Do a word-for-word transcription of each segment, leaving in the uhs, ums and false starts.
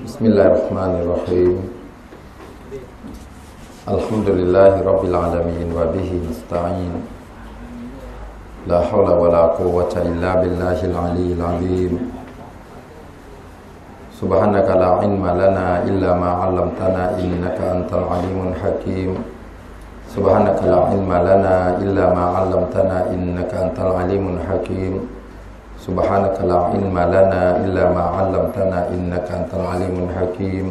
بسم الله الرحمن الرحيم الحمد لله رب العالمين وبه نستعين لا حول ولا قوة إلا بالله العلي العظيم سبحانك لا علم لنا إلا ما علمتنا إنك أنت العليم الحكيم سبحانك لا علم لنا إلا ما علمتنا إنك أنت العليم الحكيم سبحانك لا علم لنا إلا ما علمتنا إنك أنت العليم الحكيم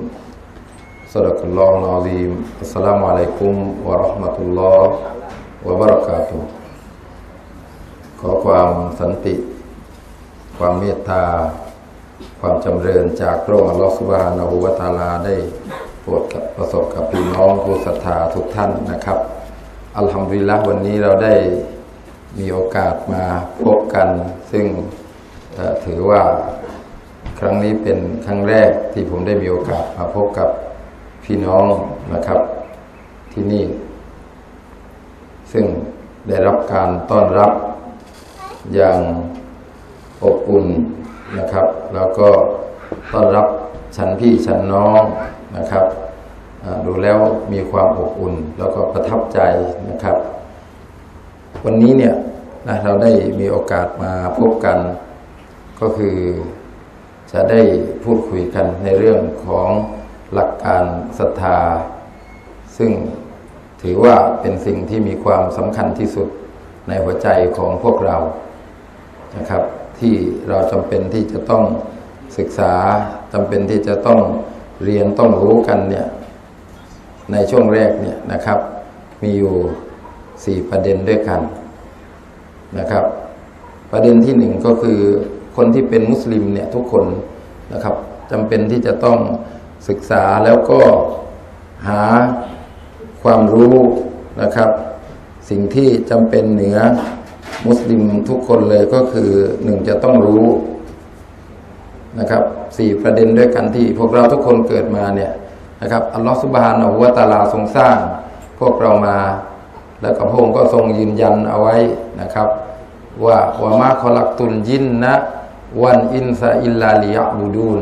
صدق الله العظيم السلام عليكم ورحمة الله وبركاته ขอความสันติความเมตตาความจำเริญจากพระองค์อัลเลาะห์ซุบฮานะฮูวะตะอาลาได้โปรดประสบกับพี่น้องผู้ศรัทธาทุกท่านนะครับอัลฮัมดุลิลละห์วันนี้เราได้มีโอกาสมาพบกันซึ่งถือว่าครั้งนี้เป็นครั้งแรกที่ผมได้มีโอกาสมาพบกับพี่น้องนะครับที่นี่ซึ่งได้รับการต้อนรับอย่างอบอุ่นนะครับแล้วก็ต้อนรับฉันพี่ฉันน้องนะครับดูแล้วมีความอบอุ่นแล้วก็ประทับใจนะครับวันนี้เนี่ยนะเราได้มีโอกาสมาพบกันก็คือจะได้พูดคุยกันในเรื่องของหลักการศรัทธาซึ่งถือว่าเป็นสิ่งที่มีความสำคัญที่สุดในหัวใจของพวกเรานะครับที่เราจำเป็นที่จะต้องศึกษาจำเป็นที่จะต้องเรียนต้องรู้กันเนี่ยในช่วงแรกเนี่ยนะครับมีอยู่สี่ประเด็นด้วยกันนะครับประเด็นที่หนึ่งก็คือคนที่เป็นมุสลิมเนี่ยทุกคนนะครับจำเป็นที่จะต้องศึกษาแล้วก็หาความรู้นะครับสิ่งที่จำเป็นเหนือมุสลิมทุกคนเลยก็คือหนึ่งจะต้องรู้นะครับสี่ประเด็นด้วยกันที่พวกเราทุกคนเกิดมาเนี่ยนะครับอัลลอฮฺซุบฮานะฮูวะตะอาลาทรงสร้างพวกเรามาแล้วก็พระองค์ก็ทรงยืนยันเอาไว้นะครับว่าวะมาคอลักตุลยินนะวันอินซาอิลลาลิยะบูดูน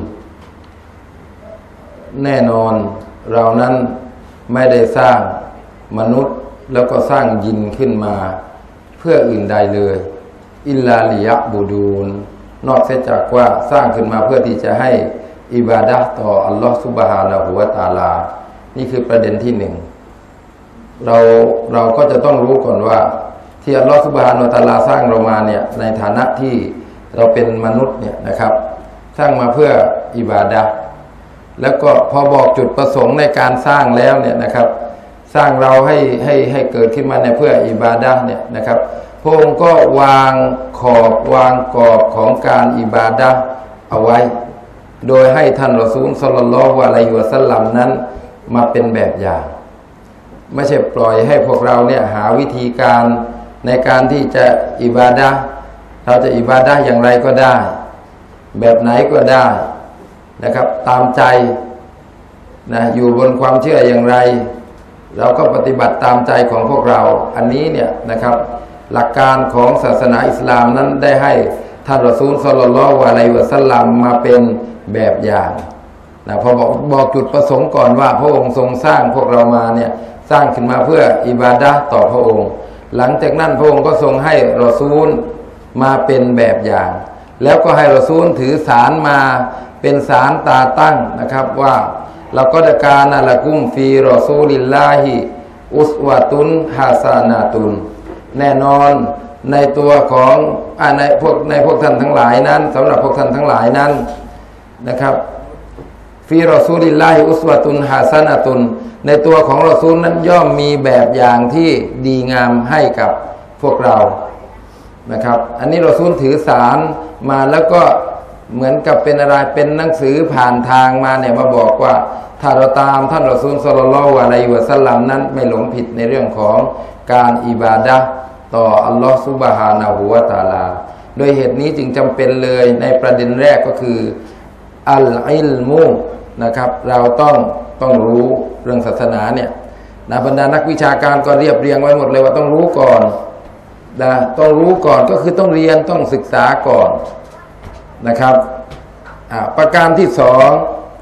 แน่นอนเรานั้นไม่ได้สร้างมนุษย์แล้วก็สร้างยินขึ้นมาเพื่ออื่นใดเลยอิลลาลิยะบูดูนนอกเสียจากว่าสร้างขึ้นมาเพื่อที่จะให้อิบาดะห์ต่ออัลลอฮฺซุบฮานะฮูวะตะอาลานี่คือประเด็นที่หนึ่งเราเราก็จะต้องรู้ก่อนว่าที่อัลลอฮฺซุบฮานะฮูวะตะอาลาสร้างเรามาเนี่ยในฐานะที่เราเป็นมนุษย์เนี่ยนะครับสร้างมาเพื่ออิบาดะห์แล้วก็พอบอกจุดประสงค์ในการสร้างแล้วเนี่ยนะครับสร้างเราให้ให้ให้เกิดขึ้นมาในเพื่ออิบาดะห์เนี่ยนะครับพระองค์ก็วางขอบวางกรอบของการอิบาดะห์เอาไว้โดยให้ท่านรอซูลศ็อลลัลลอฮุอะลัยฮิวะซัลลัมนั้นมาเป็นแบบอย่างไม่ใช่ปล่อยให้พวกเราเนี่ยหาวิธีการในการที่จะอิบาดะห์เราจะอิบาดะห์อย่างไรก็ได้แบบไหนก็ได้นะครับตามใจนะอยู่บนความเชื่ออย่างไรเราก็ปฏิบัติตามใจของพวกเราอันนี้เนี่ยนะครับหลักการของศาสนาอิสลามนั้นได้ให้ท่านรอซูลศ็อลลัลลอฮุอะลัยฮิวะซัลลัมมาเป็นแบบอย่างนะพอบอกบอกจุดประสงค์ก่อนว่าพระองค์ทรงสร้างพวกเรามาเนี่ยสร้างขึ้นมาเพื่ออิบาดะห์ต่อพระองค์หลังจากนั้นพระองค์ก็ทรงให้รอซูลมาเป็นแบบอย่างแล้วก็ให้รอซูลถือสารมาเป็นสารตาตั้งนะครับว่าเราก็ได้การนะละกุมฟีรอซูลิลลาฮิอุสวะตุนฮาซานาตุนแน่นอนในตัวของอ่าในพวกในพวกท่านทั้งหลายนั้นสำหรับพวกท่านทั้งหลายนั้นนะครับฟีรอซูลิลลาฮิอุสวะตุนฮาซานาตุนในตัวของรอซูลนั้นย่อมมีแบบอย่างที่ดีงามให้กับพวกเรานะครับอันนี้รอซูลถือสารมาแล้วก็เหมือนกับเป็นอะไรเป็นหนังสือผ่านทางมาเนี่ยมาบอกว่าถ้าเราตามท่านรอซูลศ็อลลัลลอฮุอะลัยฮิวะซัลลัมนั้นไม่หลงผิดในเรื่องของการอิบาดะห์ต่ออัลลอฮฺซุบฮานะฮูวะตะอาลาโดยเหตุนี้จึงจำเป็นเลยในประเด็นแรกก็คืออัลอิลมุนะครับเราต้องต้องรู้เรื่องศาสนาเนี่ยนะบรรดานักวิชาการก็เรียบเรียงไว้หมดเลยว่าต้องรู้ก่อนนะต้องรู้ก่อนก็คือต้องเรียนต้องศึกษาก่อนนะครับประการที่สอง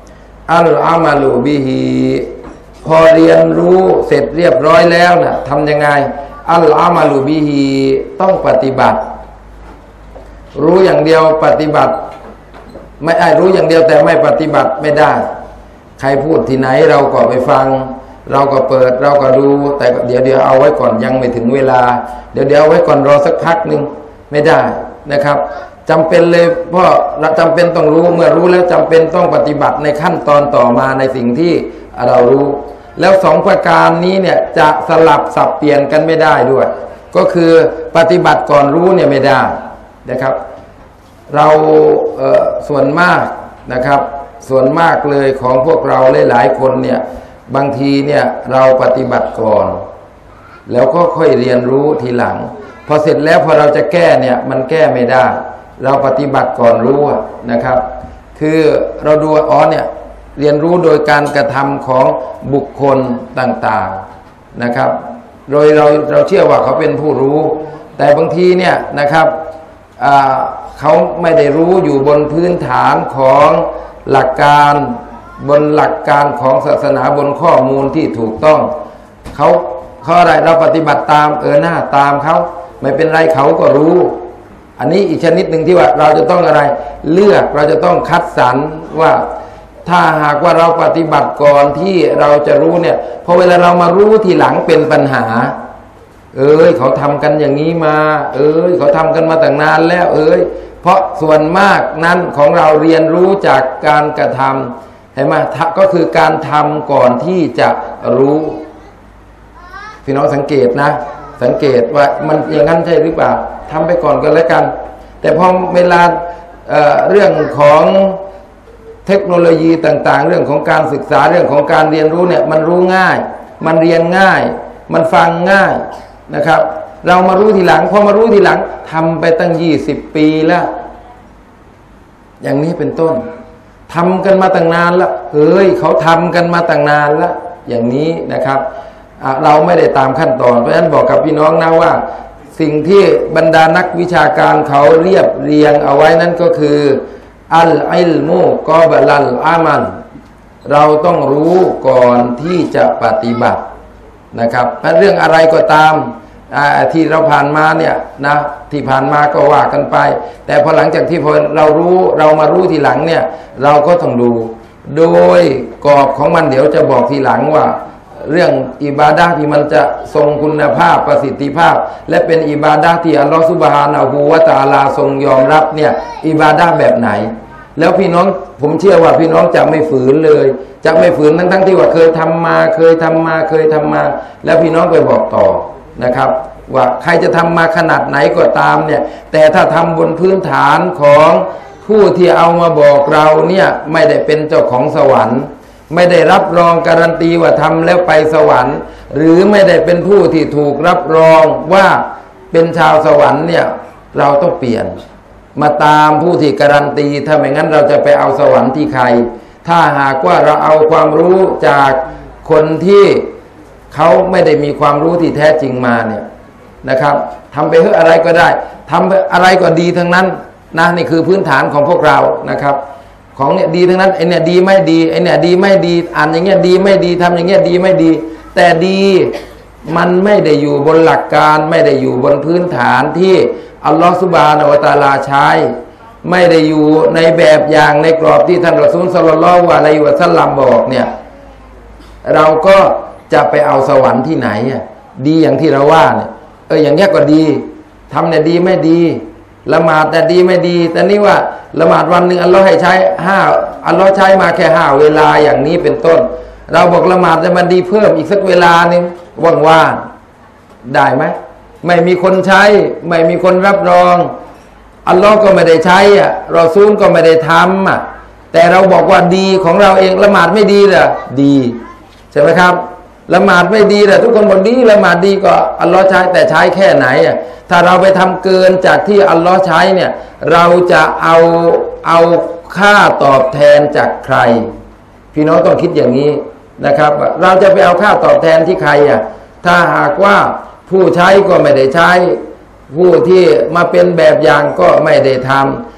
อัลอามาลูบิฮีพอเรียนรู้เสร็จเรียบร้อยแล้วนะทำยังไงอัลอามาลูบิฮีต้องปฏิบัติรู้อย่างเดียวปฏิบัติไม่ไอ้รู้อย่างเดียวแต่ไม่ปฏิบัติไม่ได้ใครพูดที่ไหนเราก็ไปฟังเราก็เปิดเราก็ดูแต่เดี๋ยวเดี๋ยวเอาไว้ก่อนยังไม่ถึงเวลาเดี๋ยวเดี๋ยวเอาไว้ก่อนรอสักพักหนึ่งไม่ได้นะครับจำเป็นเลยเพราะเราจำเป็นต้องรู้เมื่อรู้แล้วจำเป็นต้องปฏิบัติในขั้นตอนต่อมาในสิ่งที่เรารู้แล้วสองประการนี้เนี่ยจะสลับสับเปลี่ยนกันไม่ได้ด้วยก็คือปฏิบัติก่อนรู้เนี่ยไม่ได้นะครับเราเอ่อส่วนมากนะครับส่วนมากเลยของพวกเราหลายๆคนเนี่ยบางทีเนี่ยเราปฏิบัติก่อนแล้วก็ค่อยเรียนรู้ทีหลังพอเสร็จแล้วพอเราจะแก้เนี่ยมันแก้ไม่ได้เราปฏิบัติก่อนรู้นะครับคือเราดูอ๋อเนี่ยเรียนรู้โดยการกระทำของบุคคลต่างๆนะครับโดยเราเราเชื่อว่าเขาเป็นผู้รู้แต่บางทีเนี่ยนะครับเขาไม่ได้รู้อยู่บนพื้นฐานของหลักการบนหลักการของศาสนาบนข้อมูลที่ถูกต้องเขาเขาอะไรเราปฏิบัติตามเออหน้าตามเขาไม่เป็นไรเขาก็รู้อันนี้อีกชนิดหนึ่งที่ว่าเราจะต้องอะไรเลือกเราจะต้องคัดสรรว่าถ้าหากว่าเราปฏิบัติก่อนที่เราจะรู้เนี่ยพอเวลาเรามารู้ทีหลังเป็นปัญหาเอ้ยเขาทำกันอย่างนี้มาเอ้ยเขาทำกันมาตั้งนานแล้วเอ้ยเพราะส่วนมากนั้นของเราเรียนรู้จากการกระทำเห็นไหมก็คือการทำก่อนที่จะรู้พี่น้องสังเกตนะสังเกตว่ามันอย่างนั้นใช่หรือเปล่าทำไปก่อนก็แล้วกันแต่พอเวลา เอ่อ เรื่องของเทคโนโลยีต่างๆเรื่องของการศึกษาเรื่องของการเรียนรู้เนี่ยมันรู้ง่ายมันเรียนง่ายมันฟังง่ายนะครับเรามารู้ทีหลังพอมารู้ทีหลังทำไปตั้งยี่สิบปีแล้วอย่างนี้เป็นต้นทำกันมาตั้งนานแล้วเฮ้ยเขาทำกันมาตั้งนานแล้วอย่างนี้นะครับเราไม่ได้ตามขั้นตอนเพราะฉะนั้นบอกกับพี่น้องนะว่าสิ่งที่บรรดานักวิชาการเขาเรียบเรียงเอาไว้นั้นก็คืออัลอิลมุกอบลัลอามันเราต้องรู้ก่อนที่จะปฏิบัตินะครับเรื่องอะไรก็ตามที่เราผ่านมาเนี่ยนะที่ผ่านมาก็ว่ากันไปแต่พอหลังจากที่พอเรารู้เรามารู้ทีหลังเนี่ยเราก็ต้องดูโดยกรอบของมันเดี๋ยวจะบอกทีหลังว่าเรื่องอิบาดะห์ที่มันจะทรงคุณภาพประสิทธิภาพและเป็นอิบาดะห์ที่อัลลอฮฺซุบฮานะฮูวะตะอาลาทรงยอมรับเนี่ยอิบาดะห์แบบไหนแล้วพี่น้องผมเชื่อว่าพี่น้องจะไม่ฝืนเลยจะไม่ฝืนทั้งทั้งที่ว่าเคยทำมาเคยทำมาเคยทำมาแล้วพี่น้องไปบอกต่อนะครับว่าใครจะทำมาขนาดไหนก็ตามเนี่ยแต่ถ้าทำบนพื้นฐานของผู้ที่เอามาบอกเราเนี่ยไม่ได้เป็นเจ้าของสวรรค์ไม่ได้รับรองการันตีว่าทำแล้วไปสวรรค์หรือไม่ได้เป็นผู้ที่ถูกรับรองว่าเป็นชาวสวรรค์เนี่ยเราต้องเปลี่ยนมาตามผู้ที่การันตีถ้าไม่งั้นเราจะไปเอาสวรรค์ที่ใครถ้าหากว่าเราเอาความรู้จากคนที่เขาไม่ได้มีความรู้ที่แท้จริงมาเนี่ยนะครับทำไปเพื่ออะไรก็ได้ทำอะไรก็ดีทั้งนั้นนะนี่คือพื้นฐานของพวกเรานะครับของเนี่ยดีทั้งนั้นไอเนี่ยดีไม่ดีไอเนี่ยดีไม่ดีอ่านอย่างเงี้ยดีไม่ดีทำอย่างเงี้ยดีไม่ดีแต่ดีมันไม่ได้อยู่บนหลักการไม่ได้อยู่บนพื้นฐานที่อัลลอฮฺซุบฮานะฮูวะตะอาลาใช้ไม่ได้อยู่ในแบบอย่างในกรอบที่ท่านรอซูลศ็อลลัลลอฮุอะลัยฮิวะซัลลัมบอกเนี่ยเราก็จะไปเอาสวรรค์ที่ไหนอ่ะดีอย่างที่เราว่าเนี่ยเอออย่างเงี้ยก็ดีทำเนี่ยดีไม่ดีละหมาดแต่ดีไม่ดีแต่นี่ว่าละหมาดวันหนึ่งอัลลอฮ์ให้ใช้ห้าอัลลอฮ์ใช้มาแค่ห้าเวลาอย่างนี้เป็นต้นเราบอกละหมาดจะมันดีเพิ่มอีกสักเวลาหนึ่งว่างๆได้ไหมไม่มีคนใช้ไม่มีคนรับรองอัลลอฮ์ก็ไม่ได้ใช้อ่ะรอซูลก็ไม่ได้ทำอ่ะแต่เราบอกว่าดีของเราเองละหมาดไม่ดีเหรอดีใช่ไหมครับละหมาดไม่ดีแหละทุกคนบอกดีละหมาดดีก็อัลลอฮ์ใช้แต่ใช้แค่ไหนอ่ะถ้าเราไปทำเกินจากที่อัลลอฮ์ใช้เนี่ยเราจะเอาเอาค่าตอบแทนจากใครพี่น้องต้องคิดอย่างนี้นะครับเราจะไปเอาค่าตอบแทนที่ใครอ่ะถ้าหากว่าผู้ใช้ก็ไม่ได้ใช้ผู้ที่มาเป็นแบบอย่างก็ไม่ได้ท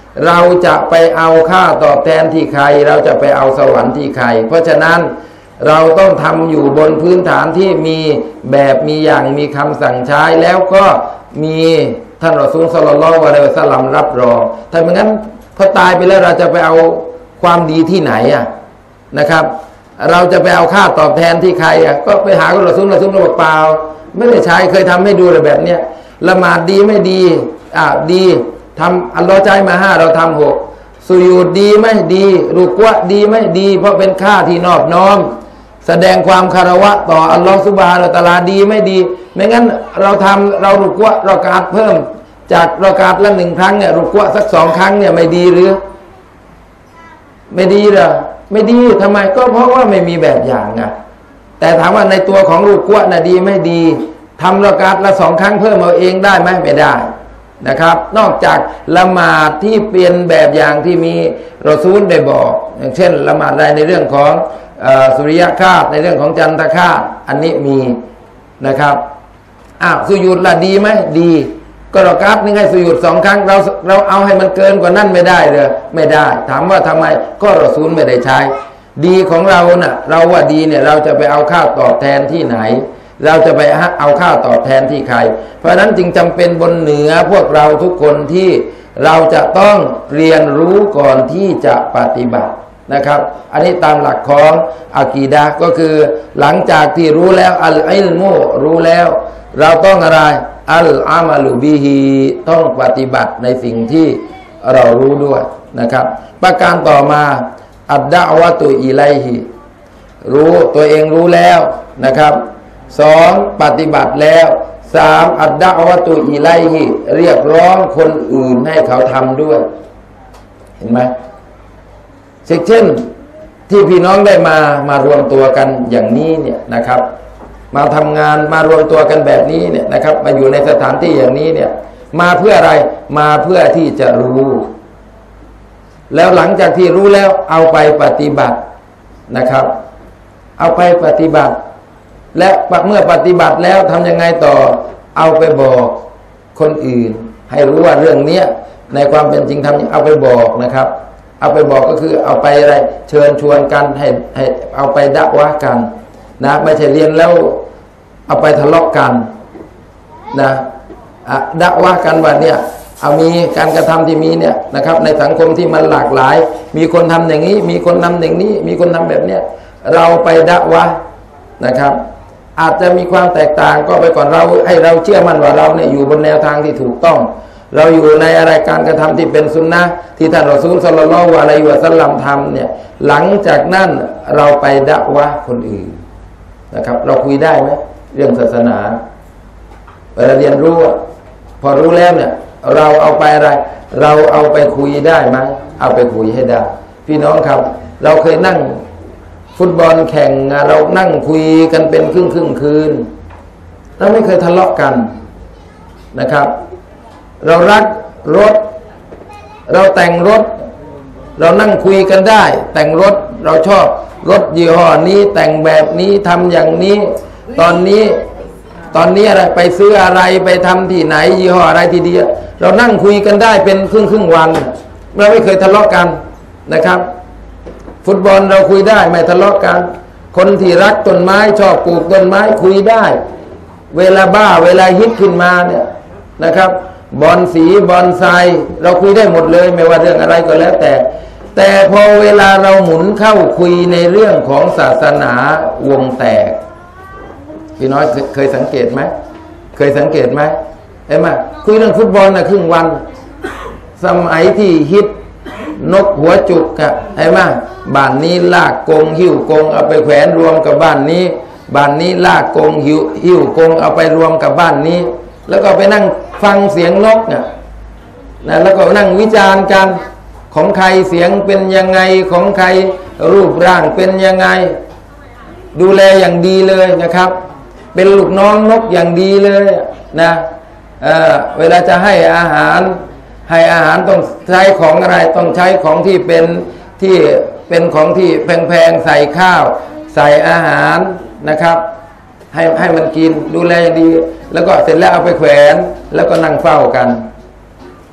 เราจะไปเอาค่าตอบแทนที่ใครเราจะไปเอาสวรรค์ที่ใครเพราะฉะนั้นเราต้องทำอยู่บนพื้นฐานที่มีแบบมีอย่างมีคำสั่งใช้แล้วก็มีท่านรอซูลศ็อลลัลลอฮุอะลัยฮิวะซัลลัมรับรองถ้าไม่งั้นพอตายไปแล้วเราจะไปเอาความดีที่ไหนอ่ะนะครับเราจะไปเอาค่าตอบแทนที่ใครอ่ะก็ไปหาอัลรอซูลรอซูลบอกเปล่าไม่ได้ใช้เคยทำให้ดูเลยแบบเนี้ยละหมาดดีไม่ดีอ่ะดีทำอัลลอฮ์ใจมาห้าเราทำหกสุญูดดีไม่ดีรุกวะดีไม่ดีเพราะเป็นค่าที่นอบน้อมแสดงความคารวะต่ออัลลอฮ์ซุบฮานะฮูวะตะอาลาดีไม่ดีไม่งั้นเราทำเรารุกวะเรากาดเพิ่มจากเรากาดละหนึ่งครั้งเนี่ยรุกวะสักสองครั้งเนี่ยไม่ดีหรือไม่ดีเหรอไม่ดีทำไมก็เพราะว่าไม่มีแบบอย่างไงแต่ถามว่าในตัวของรุกวะน่ะดีไม่ดีทำเรากาดละสองครั้งเพิ่มเอาเองได้ไหมไม่ได้นะครับนอกจากละหมาดที่เป็นแบบอย่างที่มีรอซูลได้บอกอย่างเช่นละหมาดใดในเรื่องของสุริยคราสในเรื่องของจันทคราสอันนี้มีนะครับอ้าวสุญูดละดีไหมดีก็เรากราฟนึงให้สุญูดสองครั้งเราเราเอาให้มันเกินกว่านั้นไม่ได้เลยไม่ได้ถามว่าทำไมก็รอซูลไม่ได้ใช้ดีของเราน่ะเราว่าดีเนี่ยเราจะไปเอาค่าตอบแทนที่ไหนเราจะไปเอาค่าตอบแทนที่ใครเพราะฉะนั้นจึงจำเป็นบนเหนือพวกเราทุกคนที่เราจะต้องเรียนรู้ก่อนที่จะปฏิบัตินะครับอันนี้ตามหลักของอะกีดะห์ก็คือหลังจากที่รู้แล้วอัลอิลมุรู้แล้วเราต้องอะไรอัลอามัลุบิฮิต้องปฏิบัติในสิ่งที่เรารู้ด้วยนะครับประการต่อมาอัดดะวะตุอิลัยฮิรู้ตัวเองรู้แล้วนะครับสองปฏิบัติแล้วสามอัดดะวะตุอิลัยฮิเรียกร้องคนอื่นให้เขาทำด้วยเห็นไหมเช่นที่พี่น้องได้มามารวมตัวกันอย่างนี้เนี่ยนะครับมาทำงานมารวมตัวกันแบบนี้เนี่ยนะครับมาอยู่ในสถานที่อย่างนี้เนี่ยมาเพื่ออะไรมาเพื่อที่จะรู้แล้วหลังจากที่รู้แล้วเอาไปปฏิบัตินะครับเอาไปปฏิบัติและเมื่อปฏิบัติแล้วทำยังไงต่อเอาไปบอกคนอื่นให้รู้ว่าเรื่องนี้ในความเป็นจริงทำเอาไปบอกนะครับเอาไปบอกก็คือเอาไปอะไรเชิญชวนกันให้ให้เอาไปดะวะกันนะไม่ใช่เรียนแล้วเอาไปทะเลาะกันนะอะดะวะกันว่าเนี่ยเอามีการกระทำที่มีเนี่ยนะครับในสังคมที่มันหลากหลายมีคนทำอย่างนี้มีคนทำอย่างนี้มีคนทำแบบเนี้ยเราไปดะวะนะครับอาจจะมีความแตกต่างก็ไปก่อนเราให้เราเชื่อมั่นว่าเราเนี่ยอยู่บนแนวทางที่ถูกต้องเราอยู่ในอะไรการกระทำที่เป็นสุนนะที่ท่านรอซูลศ็อลลัลลอฮุอะลัยฮิวะซัลลัมทำเนี่ยหลังจากนั้นเราไปดะวะคนอื่นนะครับเราคุยได้ไหมเรื่องศาสนาเวลาเรียนรู้พอรู้แล้วเนี่ยเราเอาไปอะไรเราเอาไปคุยได้ไหมเอาไปคุยให้ได้พี่น้องครับเราเคยนั่งฟุตบอลแข่งเรานั่งคุยกันเป็นครึ่งครึ่งคืนเราไม่เคยทะเลาะกันนะครับเรารักรถเราแต่งรถเรานั่งคุยกันได้แต่งรถเราชอบรถยี่ห้อนี้แต่งแบบนี้ทำอย่างนี้ตอนนี้ตอนนี้อะไรไปซื้ออะไรไปทำที่ไหนยี่ห้ออะไรทีเดียวเรานั่งคุยกันได้เป็นครึ่งครึ่งวันเราไม่เคยทะเลาะกันนะครับฟุตบอลเราคุยได้ไม่ทะเลาะกันคนที่รักต้นไม้ชอบปลูกต้นไม้คุยได้เวลาบ้าเวลาฮิตขึ้นมาเนี่ยนะครับบอลสีบอลทรายเราคุยได้หมดเลยไม่ว่าเรื่องอะไรก็แล้วแต่แต่พอเวลาเราหมุนเข้าคุยในเรื่องของศาสนาวงแตกพี่น้อยเคยสังเกตไหมเคยสังเกตไหมเห็นไหมคุยเรื่องฟุตบอลนะครึ่งวันสมัยที่ฮิตนกหัวจุกอะเห็นไหมบ้านนี้ลากกงหิ้วกงเอาไปแขวนรวมกับบ้านนี้บ้านนี้ลากกงหิ้วหิ้วกงเอาไปรวมกับบ้านนี้แล้วก็ไปนั่งฟังเสียงนกเนี่ยนะแล้วก็นั่งวิจารณ์กันของใครเสียงเป็นยังไงของใครรูปร่างเป็นยังไงดูแลอย่างดีเลยนะครับเป็นลูกน้องนกอย่างดีเลยนะเอ่อเวลาจะให้อาหารให้อาหารต้องใช้ของอะไรต้องใช้ของที่เป็นที่เป็นของที่แพงๆใส่ข้าวใส่อาหารนะครับให้ให้มันกินดูแลอย่างดีแล้วก็เสร็จแล้วเอาไปแขวนแล้วก็นั่งเฝ้ากัน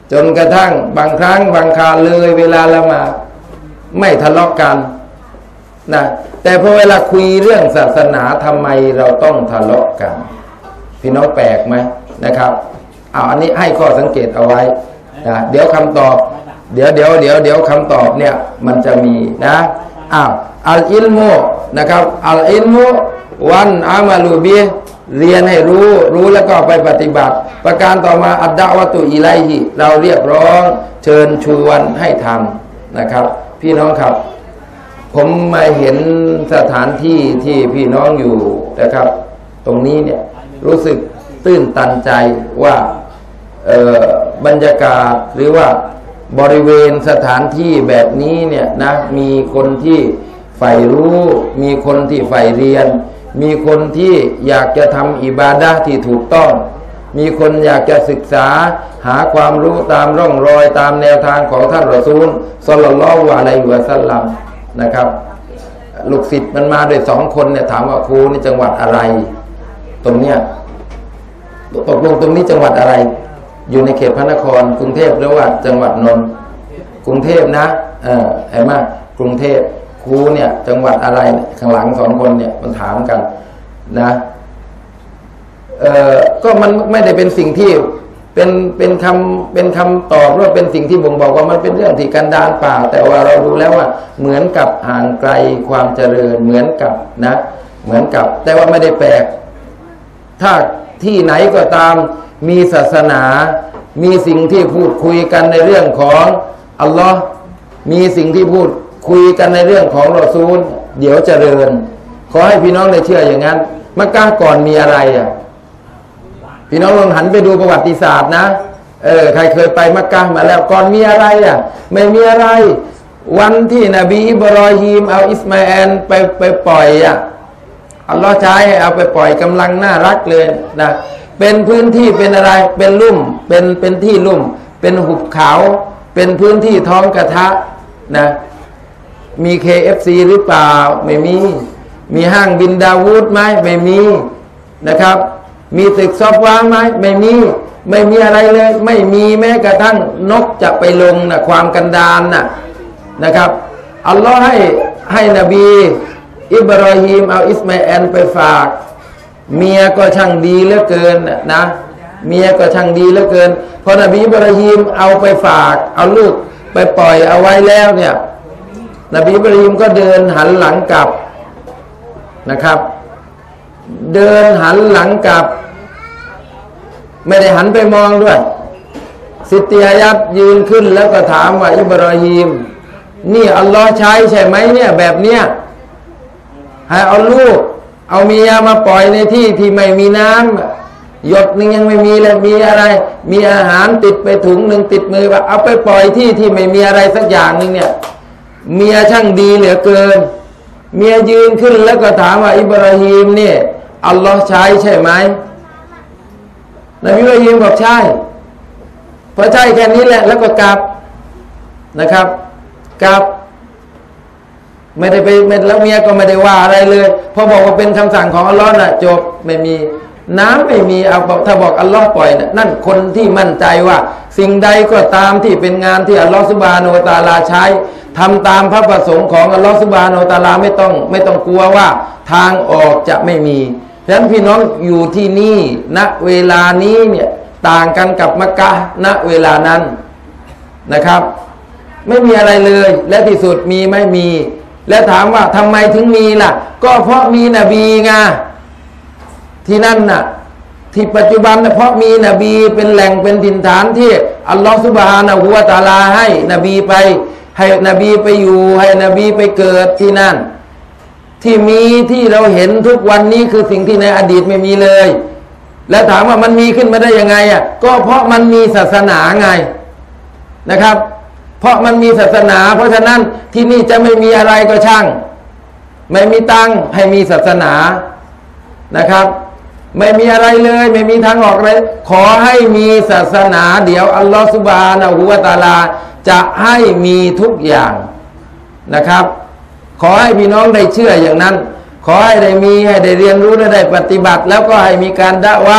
จนกระทั่งบางครั้งบางคราเลยเวลาละหมาดไม่ทะเลาะกันนะแต่พอเวลาคุยเรื่องศาสนาทำไมเราต้องทะเลาะกันพี่น้องแปลกไหมนะครับเอาอันนี้ให้ข้อสังเกตเอาไว้นะเดี๋ยวคำตอบเดี๋ยวเดี๋ยวเดี๋ยวเดี๋ยวคำตอบเนี่ยมันจะมีนะอ้าวอัลอิลมุนะครับอัลอิลมุวันอามาลูบีเรียนให้รู้รู้แล้วก็ไปปฏิบัติประการต่อมาอัดดะวะตุอิไลฮิเราเรียกร้องเชิญชวนให้ทำนะครับพี่น้องครับผมมาเห็นสถานที่ที่พี่น้องอยู่นะครับตรงนี้เนี่ยรู้สึกตื้นตันใจว่าบรรยากาศหรือว่าบริเวณสถานที่แบบนี้เนี่ยนะมีคนที่ใฝ่รู้มีคนที่ใฝ่เรียนมีคนที่อยากจะทำอิบาดะห์ที่ถูกต้องมีคนอยากจะศึกษาหาความรู้ตามร่องรอยตามแนวทางของท่านรอซูลศ็อลลัลลอฮุอะลัยฮิวะซัลลัมนะครับลูกศิษย์มันมาด้วยสองคนเนี่ยถามว่าครูนี่จังหวัดอะไรตรงเนี้ยตกลงตรงนี้จังหวัดอะไรอยู่ในเขตพระนครกรุงเทพหรือว่าจังหวัดนนท์กรุงเทพนะเออเห็นไหมกรุงเทพครูเนี่ยจังหวัดอะไรข้างหลังสองคนเนี่ยมันถามกันนะเออก็มันไม่ได้เป็นสิ่งที่เป็นเป็นคำเป็นคำตอบหรือเป็นสิ่งที่บ่งบอกว่ามันเป็นเรื่องที่กันดารเปล่าแต่ว่าเราดูแล้วว่าเหมือนกับห่างไกลความเจริญเหมือนกับนะเหมือนกับแต่ว่าไม่ได้แปลกถ้าที่ไหนก็ตามมีศาสนามีสิ่งที่พูดคุยกันในเรื่องของอัลลอฮ์มีสิ่งที่พูดคุยกันในเรื่องของรอซูลเดี๋ยวเจริญขอให้พี่น้องได้เชื่ออย่างนั้นมักกะฮ์ก่อนมีอะไรอ่ะพี่น้องลองหันไปดูประวัติศาสตร์นะเออใครเคยไปมักกะฮ์มาแล้วก่อนมีอะไรอ่ะไม่มีอะไรวันที่นบีอิบรอฮีมเอาอิสมาอีลไปไปปล่อยอ่ะอัลลอฮ์ใช้ให้เอาไปปล่อยกำลังน่ารักเลยนะเป็นพื้นที่เป็นอะไรเป็นลุ่มเป็นเป็นที่ลุ่มเป็นหุบเขาเป็นพื้นที่ท้องกระทะนะมี เค เอฟ ซี หรือเปล่าไม่มีมีห้างบินดาวูดไหมไม่มีนะครับมีตึกซอฟวาไหมไม่มีไม่มีอะไรเลยไม่มีแม้กระทั่งนกจะไปลงนะความกันดารนะนะครับอัลลอฮ์ให้ให้นบีอิบรอฮีมเอาอิสมาอีลไปฝากเมียก็ช่างดีเหลือเกินนะเมียก็ช่างดีเหลือเกินพอนบีอิบรอฮีมเอาไปฝากเอาลูกไปปล่อยเอาไว้แล้วเนี่ยนบีอิบรอฮีมก็เดินหันหลังกลับนะครับเดินหันหลังกลับไม่ได้หันไปมองด้วยสิทธิอายัดยืนขึ้นแล้วก็ถามว่าอิบรอฮีมนี่อัลลอฮ์ใช้ใช่ไหมเนี่ยแบบเนี้ยให้เอาลูกเอาเมียมาปล่อยในที่ที่ไม่มีน้ำหยดนึงยังไม่มีเลยมีอะไรมีอาหารติดไปถุงหนึ่งติดมือว่าเอาไปปล่อยที่ที่ไม่มีอะไรสักอย่างหนึ่งเนี่ยเมียช่างดีเหลือเกินเมียยืนขึ้นแล้วก็ถามว่าอิบราฮีมเนี่ยอัลลอฮ์ใช้ใช่ไหมนบีอิบราฮีมบอกใช่พอใช่แค่นี้แหละแล้วก็กลับนะครับกลับไม่ได้ไปแล้วเมียก็ไม่ได้ว่าอะไรเลยพอบอกว่าเป็นคำสั่งของอัลลอฮ์น่ะจบไม่มีน้ำไม่มีเอาถ้าบอกอัลลอฮ์ปล่อยนะนั่นคนที่มั่นใจว่าสิ่งใดก็ตามที่เป็นงานที่อัลลอฮ์ซุบฮานะฮูวะตะอาลาใช้ทำตามพระประสงค์ของอัลลอฮ์ซุบฮานะฮูวะตะอาลาไม่ต้องไม่ต้องกลัวว่าทางออกจะไม่มีฉะนั้นพี่น้องอยู่ที่นี่ณเวลานี้เนี่ยต่างกันกับมักกะฮ์ณเวลานั้นนะครับไม่มีอะไรเลยและที่สุดมีไม่มีแล้วถามว่าทำไมถึงมีล่ะก็เพราะมีนบีไงที่นั่นน่ะที่ปัจจุบันนะเพราะมีนบีเป็นแหล่งเป็นถิ่นฐานที่อัลลอฮฺซุบฮานะฮูวะตะอาลาให้นบีไปให้นบีไปอยู่ให้นบีไปเกิดที่นั่นที่มีที่เราเห็นทุกวันนี้คือสิ่งที่ในอดีตไม่มีเลยแล้วถามว่ามันมีขึ้นมาได้ยังไงอ่ะก็เพราะมันมีศาสนาไงนะครับเพราะมันมีศาสนาเพราะฉะนั้นที่นี่จะไม่มีอะไรก็ช่างไม่มีตังให้มีศาสนานะครับไม่มีอะไรเลยไม่มีทางออกเลยขอให้มีศาสนาเดี๋ยวอัลลอฮฺซุบฮานะฮูวะตะอาลาจะให้มีทุกอย่างนะครับขอให้พี่น้องได้เชื่ออย่างนั้นขอให้ได้มีให้ได้เรียนรู้และได้ปฏิบัติแล้วก็ให้มีการดะวะห์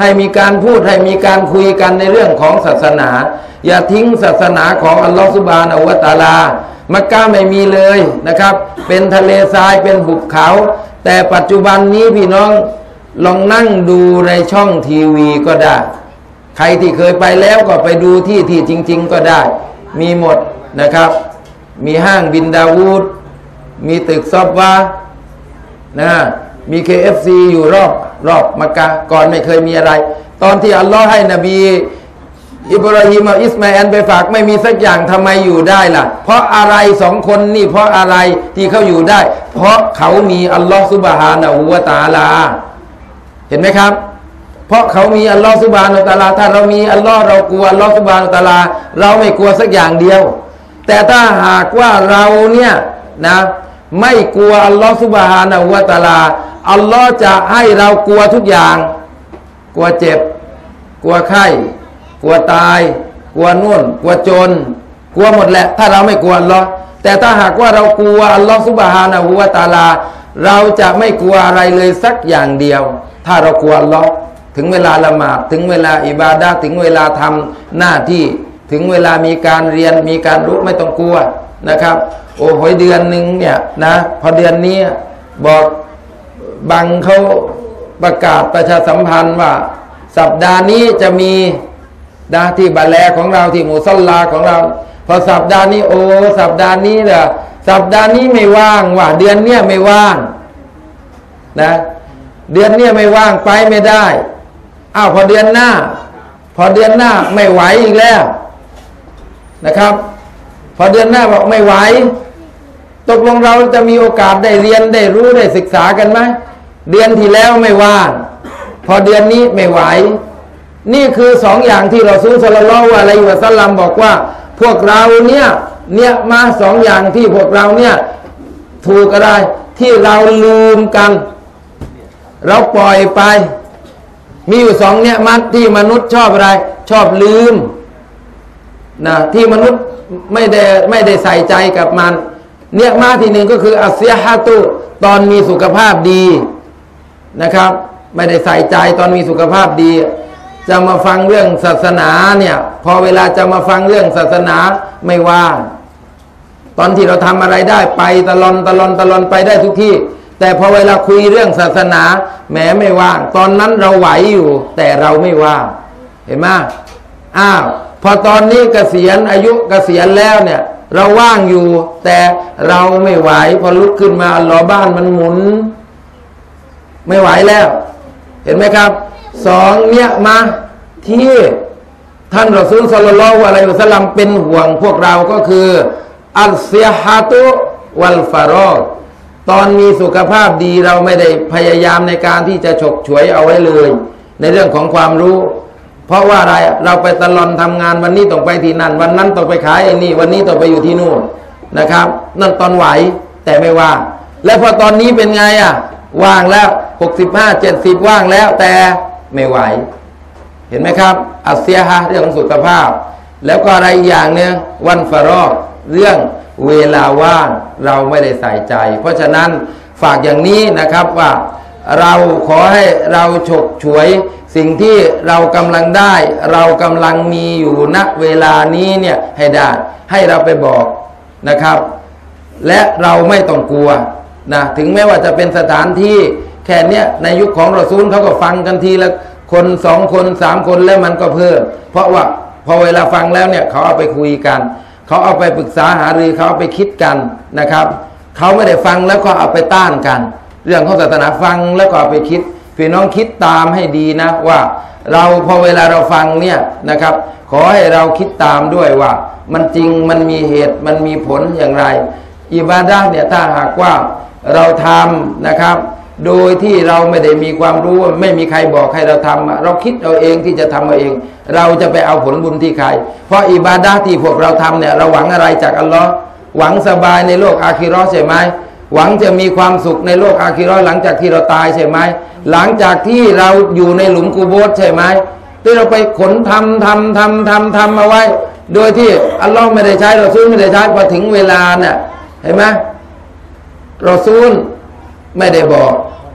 ให้มีการพูดให้มีการคุยกันในเรื่องของศาสนาอย่าทิ้งศาสนาของอัลลอฮฺซุบฮานะฮูวะตะอาลามักกะไม่มีเลยนะครับเป็นทะเลทรายเป็นหุบเขาแต่ปัจจุบันนี้พี่น้องลองนั่งดูในช่องทีวีก็ได้ใครที่เคยไปแล้วก็ไปดูที่ที่จริงๆก็ได้มีหมดนะครับมีห้างบินดาวูดมีตึกซอฟวานะมี เค เอฟ ซี อยู่รอบรอบมักกะก่อนไม่เคยมีอะไรตอนที่อัลลอฮ์ให้นบีอิบราฮิมกับอิสมาอิลไปฝากไม่มีสักอย่างทำไมอยู่ได้ล่ะเพราะอะไรสองคนนี่เพราะอะไรที่เขาอยู่ได้เพราะเขามีอัลลอฮ์ซุบฮานะฮูวะตะอาลาเห็นไหมครับเพราะเขามีอัลลอฮ์ซุบฮานะฮูวะตะอาลาถ้าเรามีอัลลอฮ์เรากลัวอัลลอฮ์ซุบฮานะฮูวะตะอาลาเราไม่กลัวสักอย่างเดียวแต่ถ้าหากว่าเราเนี่ยนะไม่กลัวอัลลอฮ์ซุบฮานะฮูวะตะอาลาอัลลอฮ์จะให้เรากลัวทุกอย่างกลัวเจ็บกลัวไข้กลัวตายกลัวนู่นกลัวจนกลัวหมดแหละถ้าเราไม่กลัวอัลลอฮ์แต่ถ้าหากว่าเรากลัวอัลลอฮ์ซุบฮานะฮูวะตะอาลาเราจะไม่กลัวอะไรเลยสักอย่างเดียวถ้าเรากลัวอัลลอฮ์ถึงเวลาละหมาดถึงเวลาอิบาดะห์ถึงเวลาทำหน้าที่ถึงเวลามีการเรียนมีการรู้ไม่ต้องกลัวนะครับโอ้โหเดือนหนึ่งเนี่ยนะพอเดือนนี้บอกบังเขาประกาศประชาสัมพันธ์ว่าสัปดาห์นี้จะมีนะที่บาแลของเราที่มุซัลลาของเราพอสัปดาห์นี้โอ้สัปดาห์นี้เนี่ยสัปดาห์นี้ไม่ว่างว่ะเดือนเนี้ยไม่ว่างนะเดือนเนี้ยไม่ว่างไปไม่ได้อ้าวพอเดือนหน้าพอเดือนหน้าไม่ไหวอีกแล้วนะครับพอเดือนหน้าบอกไม่ไหวตกลงเราจะมีโอกาสได้เรียนได้รู้ได้ศึกษากันไหมเดือนที่แล้วไม่ว่างพอเดือนนี้ไม่ไหวนี่คือสองอย่างที่เราซูล ศ็อลลัลลอฮุอะลัยฮิวะซัลลัมบอกว่าพวกเราเนี่ยเนี่ยมาสองอย่างที่พวกเราเนี่ยถูกอะไรที่เราลืมกันเราปล่อยไปมีอยู่สองเนี่ยมัดที่มนุษย์ชอบอะไรชอบลืมนะที่มนุษย์ไม่ได้ไม่ได้ใส่ใจกับมันเนี่ยมาที่หนึ่งก็คืออัสซิฮะตุตอนมีสุขภาพดีนะครับไม่ได้ใส่ใจตอนมีสุขภาพดีจะมาฟังเรื่องศาสนาเนี่ยพอเวลาจะมาฟังเรื่องศาสนาไม่ว่างตอนที่เราทำอะไรได้ไปตะลอนตะลอนตะลอนไปได้ทุกที่แต่พอเวลาคุยเรื่องศาสนาแหมไม่ว่างตอนนั้นเราไหวอยู่แต่เราไม่ว่างเห็นไหมอ้าวพอตอนนี้เกษียณอายุเกษียณแล้วเนี่ยเราว่างอยู่แต่เราไม่ไหวพอลุกขึ้นมาอัลลอฮ์บ้านมันหมุนไม่ไหวแล้วเห็นไหมครับสองเนี่ยมาที่ท่านรอซูล ศ็อลลัลลอฮุอะลัยฮิวะซัลลัมเป็นห่วงพวกเราก็คืออัลซิฮะตุวัลฟารอฆตอนมีสุขภาพดีเราไม่ได้พยายามในการที่จะฉกฉวยเอาไว้เลยในเรื่องของความรู้เพราะว่าอะไรเราไปตะลอนทำงานวันนี้ต้องไปที่นั่นวันนั้นต้องไปขายไอ้นี่วันนี้ต้องไปอยู่ที่นู่นนะครับนั่นตอนไหวแต่ไม่ว่างแล้วพอตอนนี้เป็นไงอ่ะว่างแล้วหกสิบห้า เจ็ดสิบว่างแล้วแต่ไม่ไหวเห็นไหมครับอัสเซียฮะเรื่องของสุขภาพแล้วก็อะไรอย่างนึงวันฟารอเรื่องเวลาว่างเราไม่ได้ใส่ใจเพราะฉะนั้นฝากอย่างนี้นะครับว่าเราขอให้เราฉกฉวยสิ่งที่เรากำลังได้เรากำลังมีอยู่ณเวลานี้เนี่ยให้ได้ให้เราไปบอกนะครับและเราไม่ต้องกลัวนะถึงแม้ว่าจะเป็นสถานที่แค่เนี้ยในยุคของรอซูลเขาก็ฟังกันทีละคนสองคนสามคนแล้วมันก็เพิ่มเพราะว่าพอเวลาฟังแล้วเนี่ยเขาเอาไปคุยกันเขาเอาไปปรึกษาหารือเขาเอาไปคิดกันนะครับเขาไม่ได้ฟังแล้วก็เอาไปต้านกันเรื่องของศาสนาฟังแล้วก็เอาไปคิดพี่น้องคิดตามให้ดีนะว่าเราพอเวลาเราฟังเนี่ยนะครับขอให้เราคิดตามด้วยว่ามันจริงมันมีเหตุมันมีผลอย่างไรอิบาดะห์เนี่ยถ้าหากว่าเราทำนะครับโดยที่เราไม่ได้มีความรู้ไม่มีใครบอกให้เราทำเราคิดเอาเองที่จะทำเอาเองเราจะไปเอาผลบุญที่ใครเพราะอิบาดะห์ที่พวกเราทำเนี่ยเราหวังอะไรจากอัลลอฮ์หวังสบายในโลกอาคิเราะห์ใช่ไหมหวังจะมีความสุขในโลกอาคิเราะห์หลังจากที่เราตายใช่ไหมหลังจากที่เราอยู่ในหลุมกูโบสใช่ไหมที่เราไปขนทำทำทำทำทำเอาไว้โดยที่อัลลอฮ์ไม่ได้ใช้รอซูลไม่ได้ใช้พอถึงเวลาเนี่ยเห็นไหมรอซูลไม่ได้บอก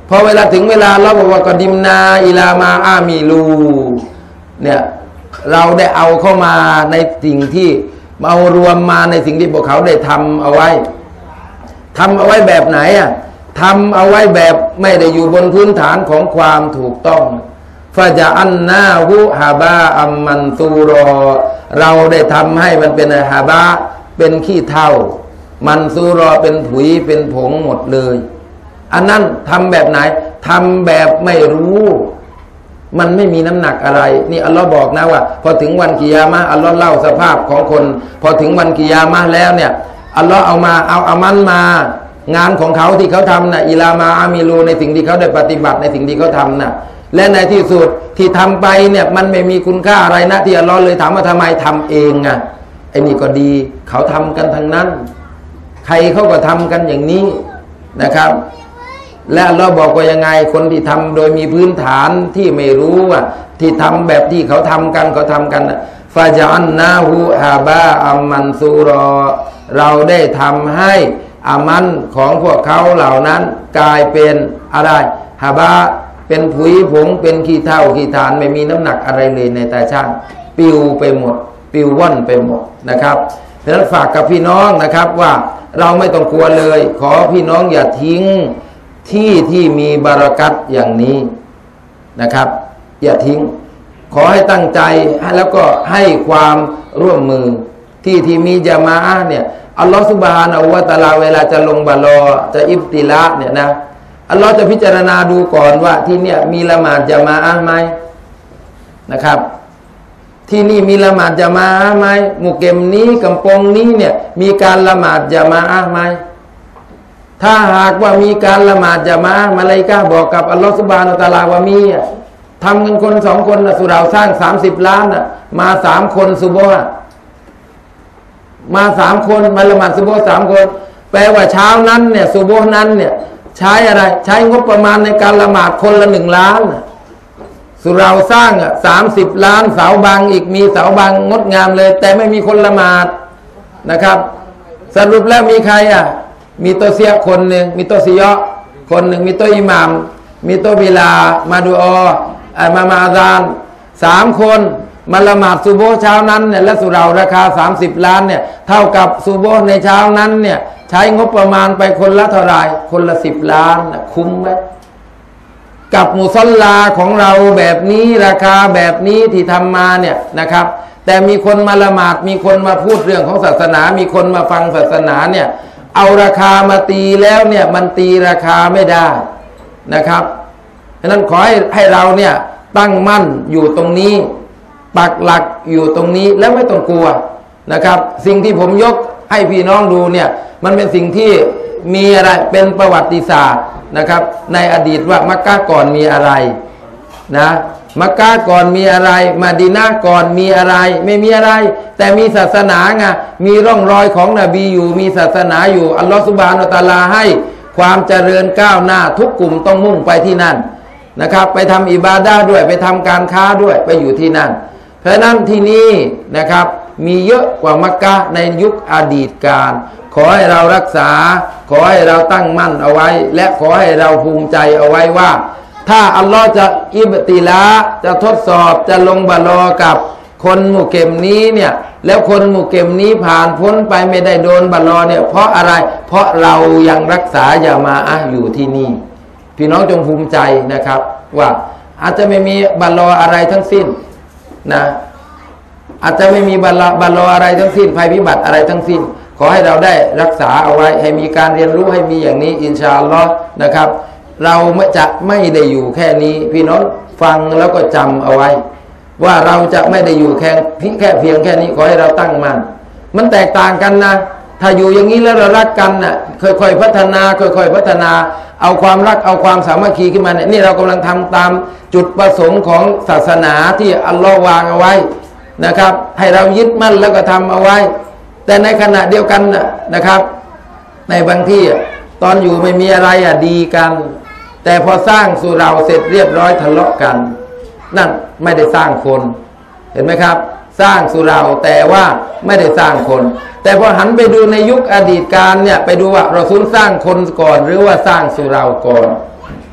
พอเวลาถึงเวลาเราบอกว่ากอดิมนาอิลามาอามีลูเนี่ยเราได้เอาเข้ามาในสิ่งที่เอารวมมาในสิ่งที่พวกเขาได้ทำเอาไว้ทำเอาไว้แบบไหนอ่ะทำเอาไว้แบบไม่ได้อยู่บนพื้นฐานของความถูกต้องฟาจาอันนาหุฮาบาอัมมันตูรอเราได้ทำให้มันเป็นฮาบาเป็นขี้เถ้ามันซูรอเป็นผุยเป็นผงหมดเลยอันนั้นทำแบบไหนทำแบบไม่รู้มันไม่มีน้ำหนักอะไรนี่อัลลอฮ์บอกนะว่าพอถึงวันกิยามะห์อัลลอฮ์เล่าสภาพของคนพอถึงวันกิยามะห์แล้วเนี่ยอัลลอฮ์เอามาเอาอามันมางานของเขาที่เขาทำนะอิลามาอามิลูในสิ่งที่เขาได้ปฏิบัติในสิ่งที่เขาทำนะและในที่สุดที่ทำไปเนี่ยมันไม่มีคุณค่าอะไรนะที่อัลลอฮ์เลยถามว่าทำไมทำเองอ่ะไอ้นี่ก็ดีเขาทำกันทั้งนั้นใครเขาก็ทำกันอย่างนี้นะครับและเราบอกว่ายังไงคนที่ทำโดยมีพื้นฐานที่ไม่รู้อ่ะที่ทำแบบที่เขาทำกันเขาทำกันฟาจันนาหูฮาบาอัมมันซูรอเราได้ทำให้อามันของพวกเขาเหล่านั้นกลายเป็นอะไรฮาบาเป็นผุยผงเป็นขี้เถ้าขี้ฐานไม่มีน้ำหนักอะไรเลยในตาช่างปิวไปหมดปิวว่อนไปหมดนะครับเพราะฉะนั้นฝากกับพี่น้องนะครับว่าเราไม่ต้องกลัวเลยขอพี่น้องอย่าทิ้งที่ที่มีบารักัตอย่างนี้นะครับอย่าทิ้งขอให้ตั้งใจแล้วก็ให้ความร่วมมือที่ที่มีญะมาอะห์เนี่ยอัลลอฮฺซุบฮานะฮูวะตะอาลาเวลาจะลงบาลอจะอิบติลาเนี่ยนะอัลลอฮฺจะพิจารณาดูก่อนว่าที่เนี่ยมีละหมาดญะมาอะห์ไหมนะครับที่นี่มีละหมาดญะมาอะห์ไหมมุเกมนี้กำปงนี้เนี่ยมีการละหมาดญะมาอะห์ไหมถ้าหากว่ามีการละหมาดญะมาอะห์มะลาอิกะฮ์บอกกับอัลลอฮฺซุบฮานะฮูวะตะอาลาว่ามีทำกันคนสองคนนะสุเราสร้างสามสิบล้านนะมาสามคนซุบฮ์มาสามคนมาละหมาดซุบฮ์สามคนแปลว่าเช้านั้นเนี่ยซุบฮ์นั้นเนี่ยใช้อะไรใช้งบประมาณในการละหมาดคนละหนึ่งล้านสุเราสร้างอ่ะสามสิบล้านเสาบังอีกมีเสาบังงดงามเลยแต่ไม่มีคนละหมาดนะครับสรุปแล้วมีใครอ่ะมีโตเสียคนหนึ่งมีโตซิยะคนหนึ่งมีโตอิหม่ามมีโตบิลามาดูอมามาอาซานสามคนมาละหมาดซุบฮ์เช้านั้นเนี่ยและสุเราราคาสามสิบล้านเนี่ยเท่ากับซุบฮ์ในเช้านั้นเนี่ยใช้งบประมาณไปคนละเท่าไรคนละสิบล้านคุ้มไหมกับมุซัลลาของเราแบบนี้ราคาแบบนี้ที่ทำมาเนี่ยนะครับแต่มีคนมาละหมาดมีคนมาพูดเรื่องของศาสนามีคนมาฟังศาสนาเนี่ยเอาราคามาตีแล้วเนี่ยมันตีราคาไม่ได้นะครับฉะนั้นขอให้ให้เราเนี่ยตั้งมั่นอยู่ตรงนี้ปักหลักอยู่ตรงนี้แล้วไม่ต้องกลัวนะครับสิ่งที่ผมยกให้พี่น้องดูเนี่ยมันเป็นสิ่งที่มีอะไรเป็นประวัติศาสตร์นะครับในอดีตว่ามักกะฮ์ก่อนมีอะไรนะมักกะฮ์ก่อนมีอะไรมะดีนะห์ก่อนมีอะไรไม่มีอะไรแต่มีศาสนาไงมีร่องรอยของนบีอยู่มีศาสนาอยู่อัลลอฮฺซุบฮานะฮูวะตะอาลาให้ความเจริญก้าวหน้าทุกกลุ่มต้องมุ่งไปที่นั่นนะครับไปทำอิบาดะห์ด้วยไปทำการค้าด้วยไปอยู่ที่นั่นเพราะนั้นที่นี่นะครับมีเยอะกว่ามักกะฮ์ในยุคอดีตการขอให้เรารักษาขอให้เราตั้งมั่นเอาไว้และขอให้เราภูมิใจเอาไว้ว่าถ้าอัลลอฮ์จะอิบติลาจะทดสอบจะลงบาลอกับคนมุเกมนี้เนี่ยแล้วคนมุเกมนี้ผ่านพ้นไปไม่ได้โดนบาลอเนี่ยเพราะอะไรเพราะเรายังรักษาญะมาอะห์อยู่ที่นี่พี่น้องจงภูมิใจนะครับว่าอาจจะไม่มีบาลออะไรทั้งสิ้นนะอาจจะไม่มีบาลอบาลออะไรทั้งสิ้นภัยพิบัติอะไรทั้งสิ้นขอให้เราได้รักษาเอาไว้ให้มีการเรียนรู้ให้มีอย่างนี้อินชาอัลลอฮ์นะครับเราจะไม่ได้อยู่แค่นี้พี่น้องฟังแล้วก็จำเอาไว้ว่าเราจะไม่ได้อยู่แค่แค่เพียงแค่นี้ขอให้เราตั้งมั่นมันแตกต่างกันนะถ้าอยู่อย่างนี้แล้วเรารักกันน่ะค่อยๆพัฒนาค่อยๆพัฒนาเอาความรักเอาความสามัคคีขึ้นมาเนี่ยนี่เรากำลังทำตามจุดประสงค์ของศาสนาที่อัลลอฮ์วางเอาไว้นะครับให้เรายึดมั่นแล้วก็ทำเอาไว้แต่ในขณะเดียวกันนะครับในบางที่ตอนอยู่ไม่มีอะไรอ่ะดีกันแต่พอสร้างสุเราเสร็จเรียบร้อยทะเลาะกันนั่นไม่ได้สร้างคนเห็นไหมครับสร้างสุเราแต่ว่าไม่ได้สร้างคนแต่พอหันไปดูในยุคอดีตการเนี่ยไปดูว่ารอซูลสร้างคนก่อนหรือว่าสร้างสุเราก่อน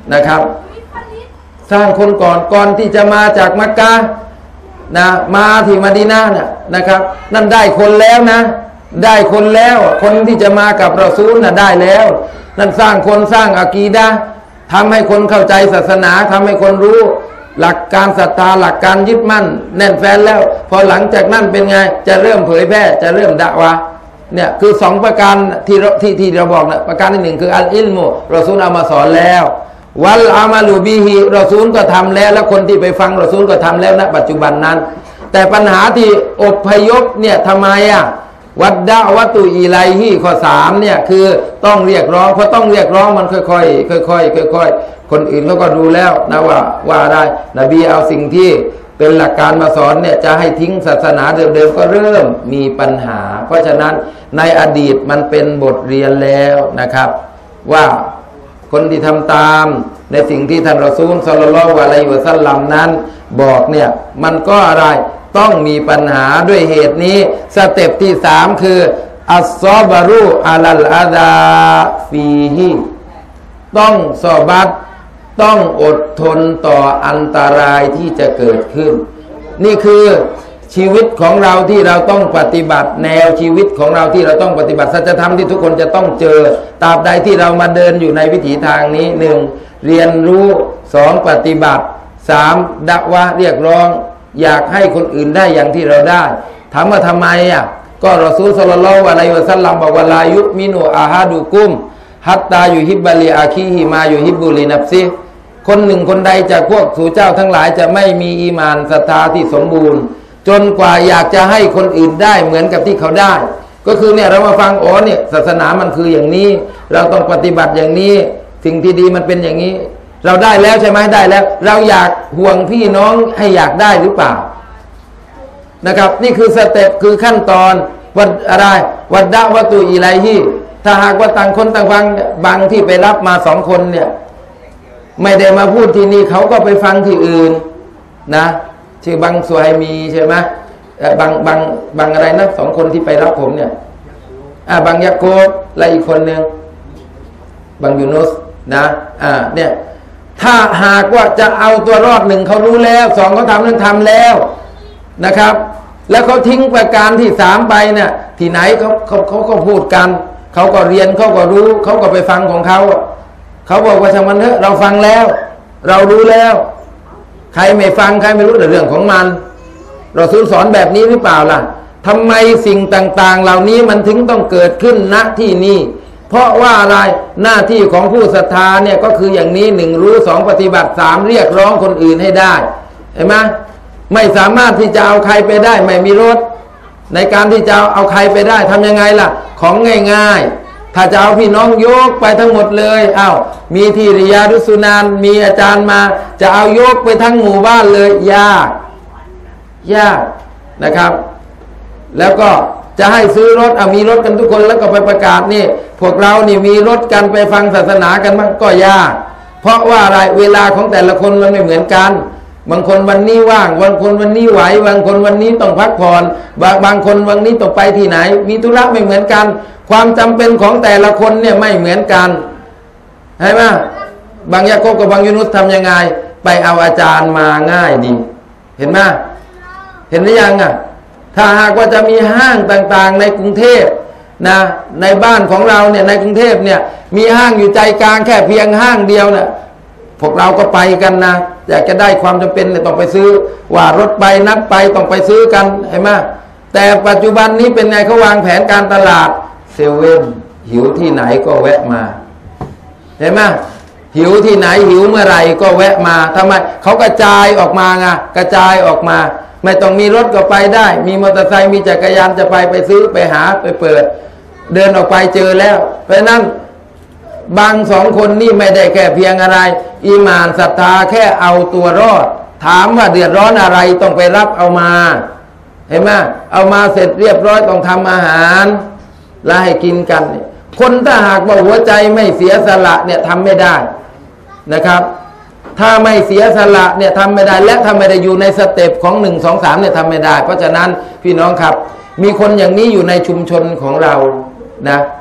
นะครับสร้างคนก่อนก่อนที่จะมาจากมักกะนะมาที่มะดีนะห์เนี่ยนะครับนั่นได้คนแล้วนะได้คนแล้วคนที่จะมากับรอซูลน่ะได้แล้วนั่นสร้างคนสร้างอะกีดะห์ทำให้คนเข้าใจศาสนาทำให้คนรู้หลักการศรัทธาหลักการยึดมั่นแน่นแฟ้นแล้วพอหลังจากนั้นเป็นไงจะเริ่มเผยแพร่จะเริ่มดะวะเนี่ยคือสองประการที่ที่ที่เราบอกนะประการที่หนึ่งคืออัลอิลมุรอซูลเอามาสอนแล้ววัลอามาลูบิฮิรอซูลก็ทำแล้วแล้วคนที่ไปฟังรอซูลก็ทำแล้วณปัจจุบันนั้นแต่ปัญหาที่อพยพเนี่ยทำไมอ่ะวัดดะวัตุอีไลฮีข้อสามเนี่ยคือต้องเรียกร้องเพราะต้องเรียกร้องมันค่อยๆค่อยๆค่อยๆคนอื่นเขาก็ดูแล้วนะว่าว่าได้นบีเอาสิ่งที่เป็นหลักการมาสอนเนี่ยจะให้ทิ้งศาสนาเดิมๆก็เริ่มมีปัญหาเพราะฉะนั้นในอดีตมันเป็นบทเรียนแล้วนะครับว่าคนที่ทำตามในสิ่งที่ท่านรอซูลศ็อลลัลลอฮุอะลัยฮิวะซัลลัมนั้นบอกเนี่ยมันก็อะไรต้องมีปัญหาด้วยเหตุนี้สเต็ปที่สามคืออัสซอบารุอะลัลอาดาฟีฮิต้องซอบัตต้องอดทนต่ออันตรายที่จะเกิดขึ้นนี่คือชีวิตของเราที่เราต้องปฏิบัติแนวชีวิตของเราที่เราต้องปฏิบัติสัจธรรมที่ทุกคนจะต้องเจอตราบใดที่เรามาเดินอยู่ในวิถีทางนี้หนึ่งเรียนรู้สองปฏิบัติสามดะวะเรียกร้องอยากให้คนอื่นได้อย่างที่เราได้ถามว่าทำไมอ่ะก็รอซูลศ็อลลัลลอฮุอะลัยฮิวะซัลลัมบอกว่าลายุมินุอะฮาดุกุมฮัตตายุฮิบบะลิอาคีฮิมายุฮิบบุลินัฟซิคนหนึ่งคนใดจากพวกสู่เจ้าทั้งหลายจะไม่มีอีหม่านศรัทธาที่สมบูรณ์จนกว่าอยากจะให้คนอื่นได้เหมือนกับที่เขาได้ก็คือเนี่ยเรามาฟังอ๋อเนี่ยศาสนามันคืออย่างนี้เราต้องปฏิบัติอย่างนี้สิ่งที่ดีมันเป็นอย่างนี้เราได้แล้วใช่ไหมได้แล้วเราอยากห่วงพี่น้องให้อยากได้หรือเปล่านะครับนี่คือสเต็ปคือขั้นตอนวัดอะไรวัดดะวะตุอิไลฮีถ้าหากว่าต่างคนต่างฟังบางที่ไปรับมาสองคนเนี่ยไม่ได้มาพูดที่นี่เขาก็ไปฟังที่อื่นนะชื่อบังสวยมีใช่ไหมบางบางบางอะไรนะสองคนที่ไปรับผมเนี่ยอ่าบางยะโกบและอีกคนหนึ่งบางยูนุสนะอ่าเนี่ยถ้าหากว่าจะเอาตัวรอดหนึ่งเขารู้แล้วสองเขาทำนั้นทำแล้วนะครับแล้วเขาทิ้งประการที่สามไปเนี่ยที่ไหนเขาเขาเขาก็พูดกันเขาก็เรียนเขาก็รู้เขาก็ไปฟังของเขาเขาบอกว่าช่างมันเถอะเราฟังแล้วเรารู้แล้วใครไม่ฟังใครไม่รู้แต่เรื่องของมันเราซูลสอนแบบนี้หรือเปล่าล่ะทำไมสิ่งต่างๆเหล่านี้มันถึงต้องเกิดขึ้นณที่นี่เพราะว่าอะไรหน้าที่ของผู้ศรัทธาเนี่ยก็คืออย่างนี้หนึ่งรู้สองปฏิบัติสามเรียกร้องคนอื่นให้ได้เห็นไหมไม่สามารถที่จะเอาใครไปได้ไม่มีรถในการที่จะเอาใครไปได้ทำยังไงล่ะของง่ายๆถ้าจะเอาพี่น้องยกไปทั้งหมดเลยอ้าวมีที่ริยาดุสุนานมีอาจารย์มาจะเอายกไปทั้งหมู่บ้านเลยยากยากนะครับแล้วก็จะให้ซื้อรถเอามีรถกันทุกคนแล้วก็ไปประกาศนี่พวกเรานี่มีรถกันไปฟังศาสนากันบ้างก็ยากเพราะว่าอะไรเวลาของแต่ละคนมันไม่เหมือนกันบางคนวันนี้ว่างบางคนวันนี้ไหวบางคนวันนี้ต้องพักผ่อนบางบางคนวันนี้ต้องไปที่ไหนมีธุระไม่เหมือนกันความจำเป็นของแต่ละคนเนี่ยไม่เหมือนกันใช่ไหมบางยะโกบกับบางยูนุสทำยังไงไปเอาอาจารย์มาง่ายดีเห็นไหมเห็นหรือยังอ่ะถ้าหากว่าจะมีห้างต่างๆในกรุงเทพนะในบ้านของเราเนี่ยในกรุงเทพเนี่ยมีห้างอยู่ใจกลางแค่เพียงห้างเดียวเนี่ยพวกเราก็ไปกันนะอยากจะได้ความจำเป็นเนี่ยต้องไปซื้อว่ารถไปนัดไปต้องไปซื้อกันเห็นไหมแต่ปัจจุบันนี้เป็นไงเขาวางแผนการตลาดเซเว่นหิวที่ไหนก็แวะมาเห็นไหมหิวที่ไหนหิวเมื่อไหร่ก็แวะมาทำไมเขากระจายออกมาไงกระจายออกมาไม่ต้องมีรถก็ไปได้มีมอเตอร์ไซค์มีจักรยานจะไปไปซื้อไปหาไปเปิดเดินออกไปเจอแล้วเพราะนั้นบางสองคนนี่ไม่ได้แค่เพียงอะไรอีหม่านศรัทธาแค่เอาตัวรอดถามว่าเดือดร้อนอะไรต้องไปรับเอามาเห็นไหมเอามาเสร็จเรียบร้อยต้องทำอาหารแล้วให้กินกันคนถ้าหากว่าหัวใจไม่เสียสละเนี่ยทำไม่ได้นะครับถ้าไม่เสียสละเนี่ยทำไม่ได้และทำไม่ได้อยู่ในสเต็ปของหนึ่งสองสามเนี่ยทำไม่ได้เพราะฉะนั้นพี่น้องครับมีคนอย่างนี้อยู่ในชุมชนของเรานะ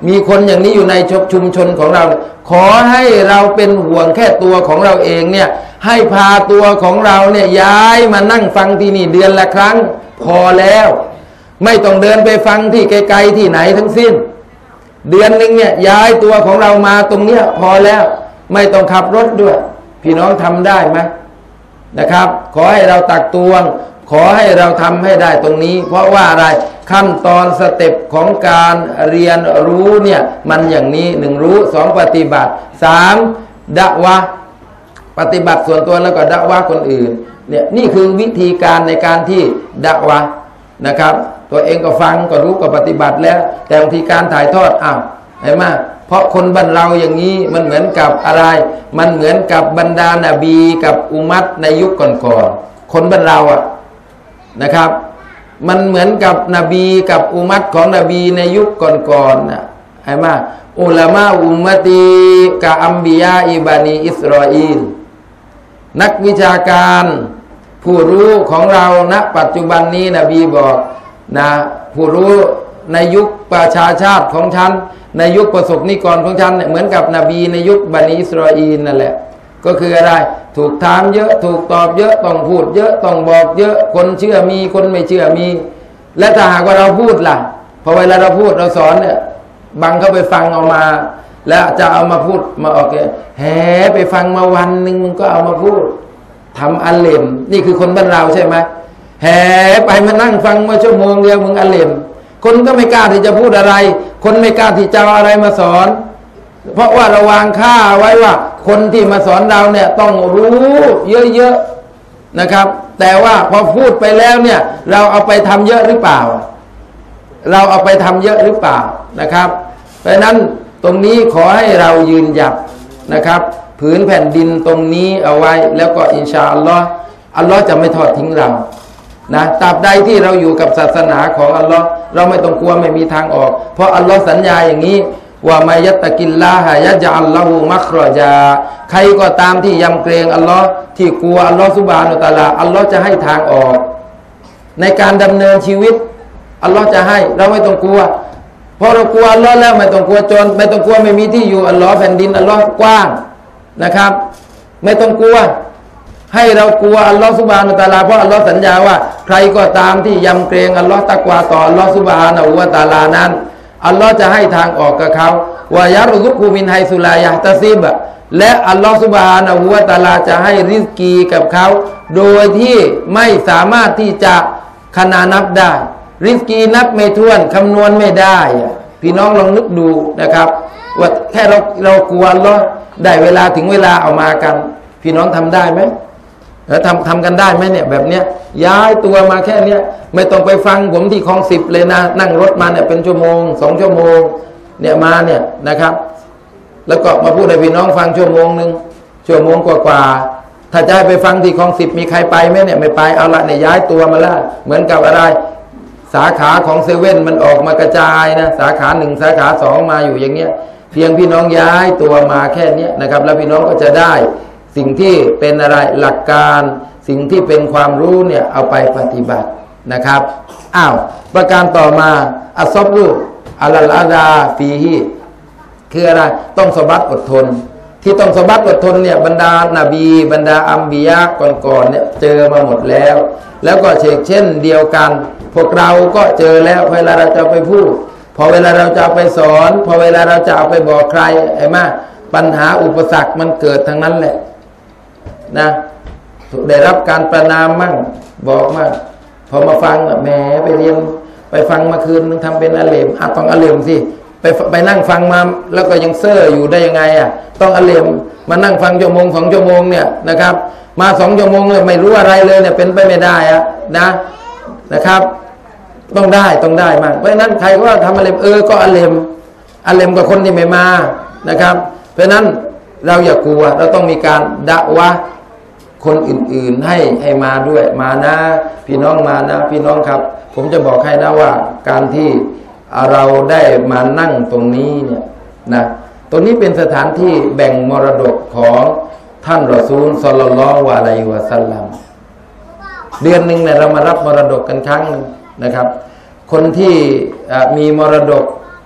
มีคนอย่างนี้อยู่ในชุมชนของเราขอให้เราเป็นห่วงแค่ตัวของเราเองเนี่ยให้พาตัวของเราเนี่ยย้ายมานั่งฟังที่นี่เดือนละครั้งพอแล้วไม่ต้องเดินไปฟังที่ไกลๆที่ไหนทั้งสิ้นเดือนหนึ่งเนี่ยย้ายตัวของเรามาตรงเนี้ยพอแล้วไม่ต้องขับรถด้วยพี่น้องทำได้ไหมนะครับขอให้เราตักตวงขอให้เราทำให้ได้ตรงนี้เพราะว่าอะไรขั้นตอนสเต็ปของการเรียนรู้เนี่ยมันอย่างนี้หนึ่งรู้สองปฏิบัติสามดะวะปฏิบัติส่วนตัวแล้วก็ดะวะคนอื่นเนี่ยนี่คือวิธีการในการที่ดะวะนะครับตัวเองก็ฟังก็รู้ก็ปฏิบัติแล้วแต่บางทีการถ่ายทอดอ้าวเห็นไหมเพราะคนบ้านเราอย่างนี้มันเหมือนกับอะไรมันเหมือนกับบรรดานาบีกับอุมัตในยุคก่อนๆคนบ้านเราอ่ะนะครับมันเหมือนกับนบีกับอุมัตของนบีในยุคก่อนๆนะเห็นไหมอุลามะอุมมตีกะอัมบิยาอิบานีอิสราอีลนักวิชาการผู้รู้ของเราณปัจจุบันนี้นบีบอกนะผู้รู้ในยุคประชาชาติของฉันในยุคประสบนิกรของฉันเหมือนกับนบีในยุคบันิอิสราอีลนั่นแหละก็คืออะไรถูกถามเยอะถูกตอบเยอะต้องพูดเยอะต้องบอกเยอะคนเชื่อมีคนไม่เชื่อมีและถ้าหากว่าเราพูดล่ะพอเวลาเราพูดเราสอนเนี่ยบางเขาไปฟังเอามาแล้วจะเอามาพูดมาออกแกแหไปฟังมาวันหนึ่งมึงก็เอามาพูดทำอัลเลมนี่คือคนบ้านเราใช่ไหมแหไปมานั่งฟังมาชั่วโมงเดียวมึงอัลเลมคนก็ไม่กล้าที่จะพูดอะไรคนไม่กล้าที่จะเอาอะไรมาสอนเพราะว่าเราวางค่าไว้ว่าคนที่มาสอนเราเนี่ยต้องรู้เยอะๆนะครับแต่ว่าพอพูดไปแล้วเนี่ยเราเอาไปทำเยอะหรือเปล่าเราเอาไปทำเยอะหรือเปล่านะครับเพราะนั้นตรงนี้ขอให้เรายืนหยัดนะครับผืนแผ่นดินตรงนี้เอาไว้แล้วก็อินชาอัลลอฮ์อัลลอฮ์จะไม่ทอดทิ้งเรานะตราบใดที่เราอยู่กับศาสนาของอัลลอฮ์เราไม่ต้องกลัวไม่มีทางออกเพราะอัลลอฮ์สัญญาอย่างนี้ว่ามายัตตะกิลลาฮะยะจอัลลอฮุมัครอจาใครก็ตามที่ยำเกรงอัลลอฮ์ที่กลัวอัลลอฮ์ซุบฮานะฮูวะตะอาลาอัลลอฮ์จะให้ทางออกในการดำเนินชีวิตอัลลอฮ์จะให้เราไม่ต้องกลัวพอเรากลัวอัลลอฮ์แล้วไม่ต้องกลัวจนไม่ต้องกลัวไม่มีที่อยู่อัลลอฮ์แผ่นดินอัลลอฮ์กว้างนะครับไม่ต้องกลัวให้เรากลัวอัลลอฮ์ซุบฮานะฮูวะตะอาลาเพราะอัลลอฮ์สัญญาว่าใครก็ตามที่ยำเกรงอัลลอฮ์ตักวาต่ออัลลอฮ์ซุบฮานะฮูวะตะอาลานั้นอัลลอฮ์จะให้ทางออกกับเขาวายารุซุกุมินไฮสุลายะตะซิบะและอัลลอฮ์ซุบฮานะฮูวะตะอาลาจะให้ริสกีกับเขาโดยที่ไม่สามารถที่จะขนานับได้ริสกีนับไม่ถ้วนคำนวณไม่ได้พี่น้องลองนึกดูนะครับว่าแค่เราเรากลัวอัลลอฮ์ได้เวลาถึงเวลาเอามากันพี่น้องทำได้ไหมแล้วทำทำกันได้ไหมเนี่ยแบบเนี้ยย้ายตัวมาแค่เนี้ยไม่ต้องไปฟังผมที่คลองสิบเลยนะนั่งรถมาเนี่ยเป็นชั่วโมงสองชั่วโมงเนี่ยมาเนี่ยนะครับแล้วก็มาพูดให้พี่น้องฟังชั่วโมงหนึ่งชั่วโมงกว่าๆถ้าจะให้ไปฟังที่คลองสิบมีใครไปไหมเนี่ยไม่ไปเอาละเนี่ยย้ายตัวมาละเหมือนกับอะไรสาขาของเซเว่นมันออกมากระจายนะสาขาหนึ่งสาขาสองมาอยู่อย่างเงี้ยเพียงพี่น้องย้ายตัวมาแค่นี้นะครับแล้วพี่น้องก็จะได้สิ่งที่เป็นอะไรหลักการสิ่งที่เป็นความรู้เนี่ยเอาไปปฏิบัตินะครับอ้าวประการต่อมาอัศบรุอัลลาดาฟีฮีคืออะไรต้องสบัดอดทนที่ต้องสบัดอดทนเนี่ยบรรดานาบีบรรดาอัมบียะก่อนๆเนี่ยเจอมาหมดแล้วแล้วก็เชกเช่นเดียวกันพวกเราก็เจอแล้วเวลาเราจะไปพูดพอเวลาเราจะเอาไปสอนพอเวลาเราจะเอาไปบอกใครไอ้มาปัญหาอุปสรรคมันเกิดทั้งนั้นแหละนะได้รับการประนามมั่งบอกมั่งพอมาฟังแหมไปเรียนไปฟังมาคืนนึงทำเป็นอาเลมอ่ะต้องอาเลมสิไปไปนั่งฟังมาแล้วก็ยังเซ่ออยู่ได้ยังไงอ่ะต้องอาเลมมานั่งฟังชั่วโมงสองชั่วโมงเนี่ยนะครับมาสองชั่วโมงเลยไม่รู้อะไรเลยเนี่ยเป็นไปไม่ได้อ่ะนะนะครับต้องได้ต้องได้มากเพราะฉะนั้นใครก็ว่าทำอาเลมเออก็อาเลมอาเลมกับคนที่ไม่มานะครับเพราะฉะนั้นเราอย่ากลัวเราต้องมีการดะวะคนอื่นๆให้ให้มาด้วยมานะพี่น้องมานะพี่น้องครับผมจะบอกให้นะว่าการที่เราได้มานั่งตรงนี้เนี่ยนะตรงนี้เป็นสถานที่แบ่งมรดกของท่านรอซูลศ็อลลัลลอฮุอะลัยฮิวะซัลลัมเดือนหนึ่งเนี่ยเรามารับมรดกกันครั้งนึงนะครับคนที่มีมรดก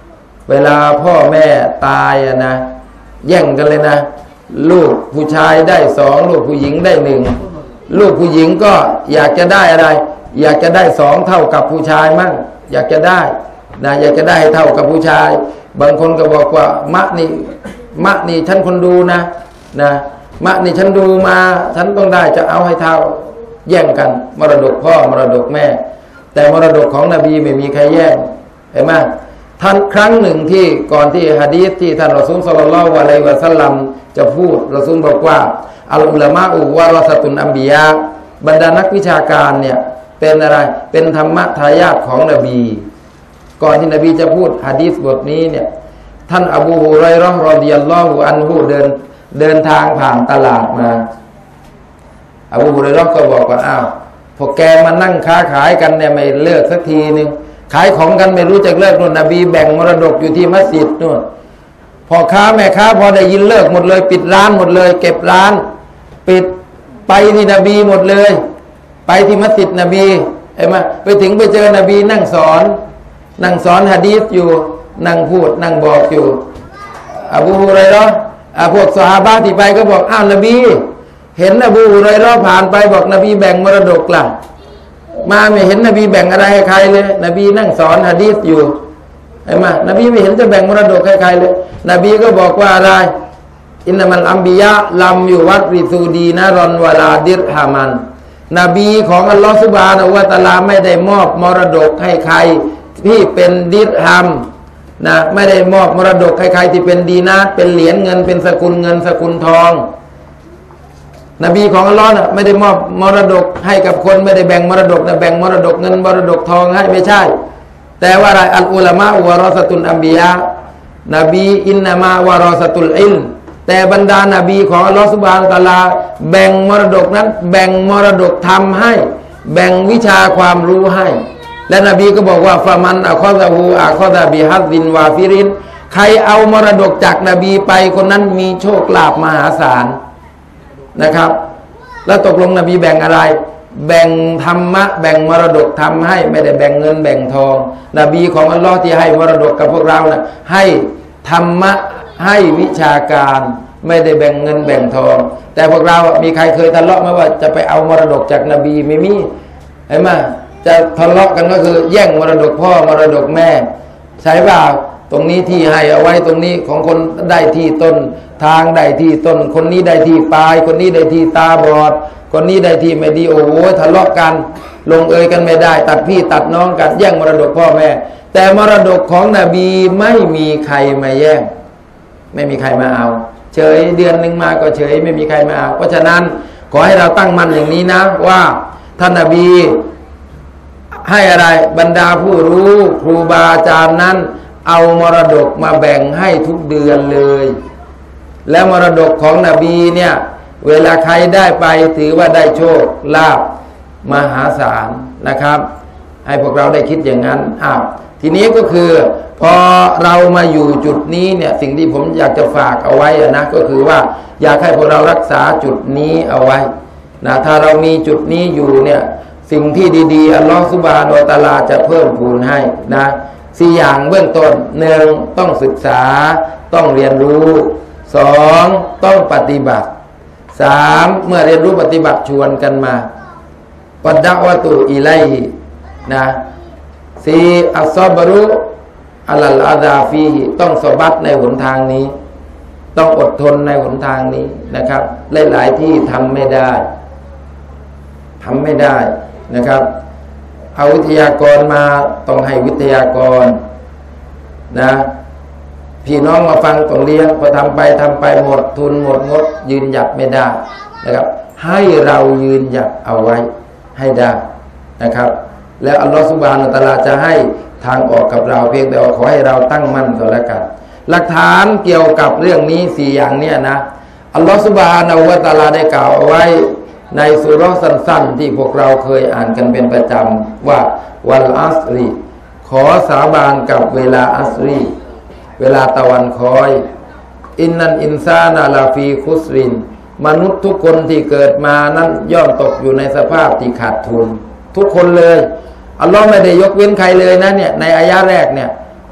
เวลาพ่อแม่ตายอะนะแย่งกันเลยนะลูกผู้ชายได้สองลูกผู้หญิงได้หนึ่งลูกผู้หญิงก็อยากจะได้อะไรอยากจะได้สองเท่ากับผู้ชายมั่งอยากจะได้นะอยากจะได้เท่ากับผู้ชายบางคนก็บอกว่ามะนี่มะนี่ฉันคนดูนะนะมะนี่ฉันดูมาฉันต้องได้จะเอาให้เท่าแย่งกันมรดกพ่อมรดกแม่แต่มรดกของนบีไม่มีใครแย่งเห็นไหมท่านครั้งหนึ่งที่ก่อนที่หะดีษที่ท่านรอซูลศ็อลลัลลอฮุอะลัยฮิวะซัลลัมจะพูดรอซูลบอกว่าอัลอุลามะอุวะรอซะตุนอัมบิยาบรรดานักวิชาการเนี่ยเป็นอะไรเป็นธรรมะทายาทของนบีก่อนที่นบีจะพูดหะดีษบทนี้เนี่ยท่านอบูฮุรอยเราะห์รอฎิยัลลอฮุอันฮุเดินเดินทางผ่านตลาดมาอบูฮุรอยเราะห์ก็บอกว่าอ้าวพวกแกมานั่งค้าขายกันเนี่ยไม่เลิกสักทีนึงขายของกันไม่รู้จักเลิกนู่นนบีแบ่งมรดกอยู่ที่มัสยิดนู่นพอค้าแม่ค้าพอได้ยินเลิกหมดเลยปิดร้านหมดเลยเก็บร้านปิดไปที่นบีหมดเลยไปที่มัสยิดนบีเห็นไหมไปถึงไปเจอนบีนั่งสอนนั่งสอนหะดีษอยู่นั่งพูดนั่งบอกอยู่อบูฮุรอยเราะห์อ่ะพวกซอฮาบะห์ที่ไปก็บอกอ้าวนบีเห็นอบูฮุรอยเราะห์ผ่านไปบอกนบีแบ่งมรดกล่ะมาไม่เห็นนบีแบ่งอะไรให้ใครเลยนบีนั่งสอนหะดีษอยู่เห็นไหมนบีไม่เห็นจะแบ่งมรดกให้ใครเลยนบีก็บอกว่าอะไรอินนามัลอัมบิยะลัมยูวัตริซูดีนะรอนวะลาดิรฮามันนบีของอัลลอฮฺซุบฮานะฮูวะตะอาลาไม่ได้มอบมรดกให้ใครที่เป็นดิรฮัมนะไม่ได้มอบมรดกให้ใครที่เป็นดีนาร์เป็นเหรียญเงินเป็นสกุลเงินสกุลทองนบีของอัลลอฮ์น่ะไม่ได้มอบมรดกให้กับคนไม่ได้แบ่งมรดกนะแบ่งมรดกเงินมรดกทองให้ไม่ใช่แต่ว่าอะไรอัลอุลามะวะรอซะตุลอัมบิยะนบีอินนามาวะรอซะตุลอิลมแต่บรรดานบีของอัลลอฮ์ซุบฮานะฮูวะตะอาลาแบ่งมรดกนั้นแบ่งมรดกธรรมให้แบ่งวิชาความรู้ให้และนบีก็บอกว่าฟะมันอะคอซะฮูอะคอซะบิฮัซซินวาฟิรินใครเอามรดกจากนบีไปคนนั้นมีโชคลาภมหาศาลนะครับแล้วตกลงนบีแบ่งอะไรแบ่งธรรมะแบ่งมรดกทำให้ไม่ได้แบ่งเงินแบ่งทองนบีของอัลลอฮ์ที่ให้มรดกกับพวกเรานะให้ธรรมะให้วิชาการไม่ได้แบ่งเงินแบ่งทองแต่พวกเรามีใครเคยทะเลาะไหมว่าจะไปเอามรดกจากนบีไม่มีเห็นไหมจะทะเลาะกันก็คือแย่งมรดกพ่อมรดกแม่ใช่เปล่าตรงนี้ที่ให้เอาไว้ตรงนี้ของคนได้ที่ต้นทางได้ที่ต้นคนนี้ได้ที่ปลายคนนี้ได้ที่ตาบอดคนนี้ได้ที่ไม่ดีโอ้โหทะเลาะกันลงเอยกันไม่ได้ตัดพี่ตัดน้องกันแย่งมรดกพ่อแม่แต่มรดกของนบีไม่มีใครมาแย่งไม่มีใครมาเอาเฉยเดือนหนึ่งมาก็เฉยไม่มีใครมาเอาเพราะฉะนั้นขอให้เราตั้งมั่นอย่างนี้นะว่าท่านนบีให้อะไรบรรดาผู้รู้ครูบาอาจารย์นั้นเอามรดกมาแบ่งให้ทุกเดือนเลยและมรดกของนบีเนี่ยเวลาใครได้ไปถือว่าได้โชคลาภมหาศาลนะครับให้พวกเราได้คิดอย่างนั้นอ้าวทีนี้ก็คือพอเรามาอยู่จุดนี้เนี่ยสิ่งที่ผมอยากจะฝากเอาไว้นะก็คือว่าอยากให้พวกเรารักษาจุดนี้เอาไว้นะถ้าเรามีจุดนี้อยู่เนี่ยสิ่งที่ดีๆอัลลอฮฺซุบฮานะฮูวะตะอาลาจะเพิ่มพูนให้นะสี่อย่างเบื้องต้นหนึ่งต้องศึกษาต้องเรียนรู้สองต้องปฏิบัติสามเมื่อเรียนรู้ปฏิบัติชวนกันมาวัดดะวะตุอิไลฮินะสี่อัศบรุอัลลอาดาฟีฮิต้องสบัดในหนทางนี้ต้องอดทนในหนทางนี้นะครับหลายๆที่ทำไม่ได้ทำไม่ได้นะครับเอาวิทยากรมาต้องให้วิทยากรนะพี่น้องมาฟังต้องเลี้ยงพอทำไปทำไปหมดทุนหมดงดยืนหยัดไม่ได้นะครับให้เรายืนหยัดเอาไว้ให้ได้นะครับแล้วอัลลอฮฺซุบฮานะฮูวะตะอาลาจะให้ทางออกกับเราเพียงแต่ขอให้เราตั้งมั่นก็แล้วกันหลักฐานเกี่ยวกับเรื่องนี้สี่อย่างเนี้ยนะอัลลอฮฺซุบฮานะฮูวะตะอาลาได้กล่าวเอาไว้ในสุเราะห์สั้นๆที่พวกเราเคยอ่านกันเป็นประจำว่าวัลอัสรีขอสาบานกับเวลาอัสรีเวลาตะวันคอยอินนันอินซานาลาฟีคุสรินมนุษย์ทุกคนที่เกิดมานั้นย่อมตกอยู่ในสภาพที่ขาดทุนทุกคนเลยอัลลอฮ์ไม่ได้ยกเว้นใครเลยนะเนี่ยในอายะแรกเนี่ย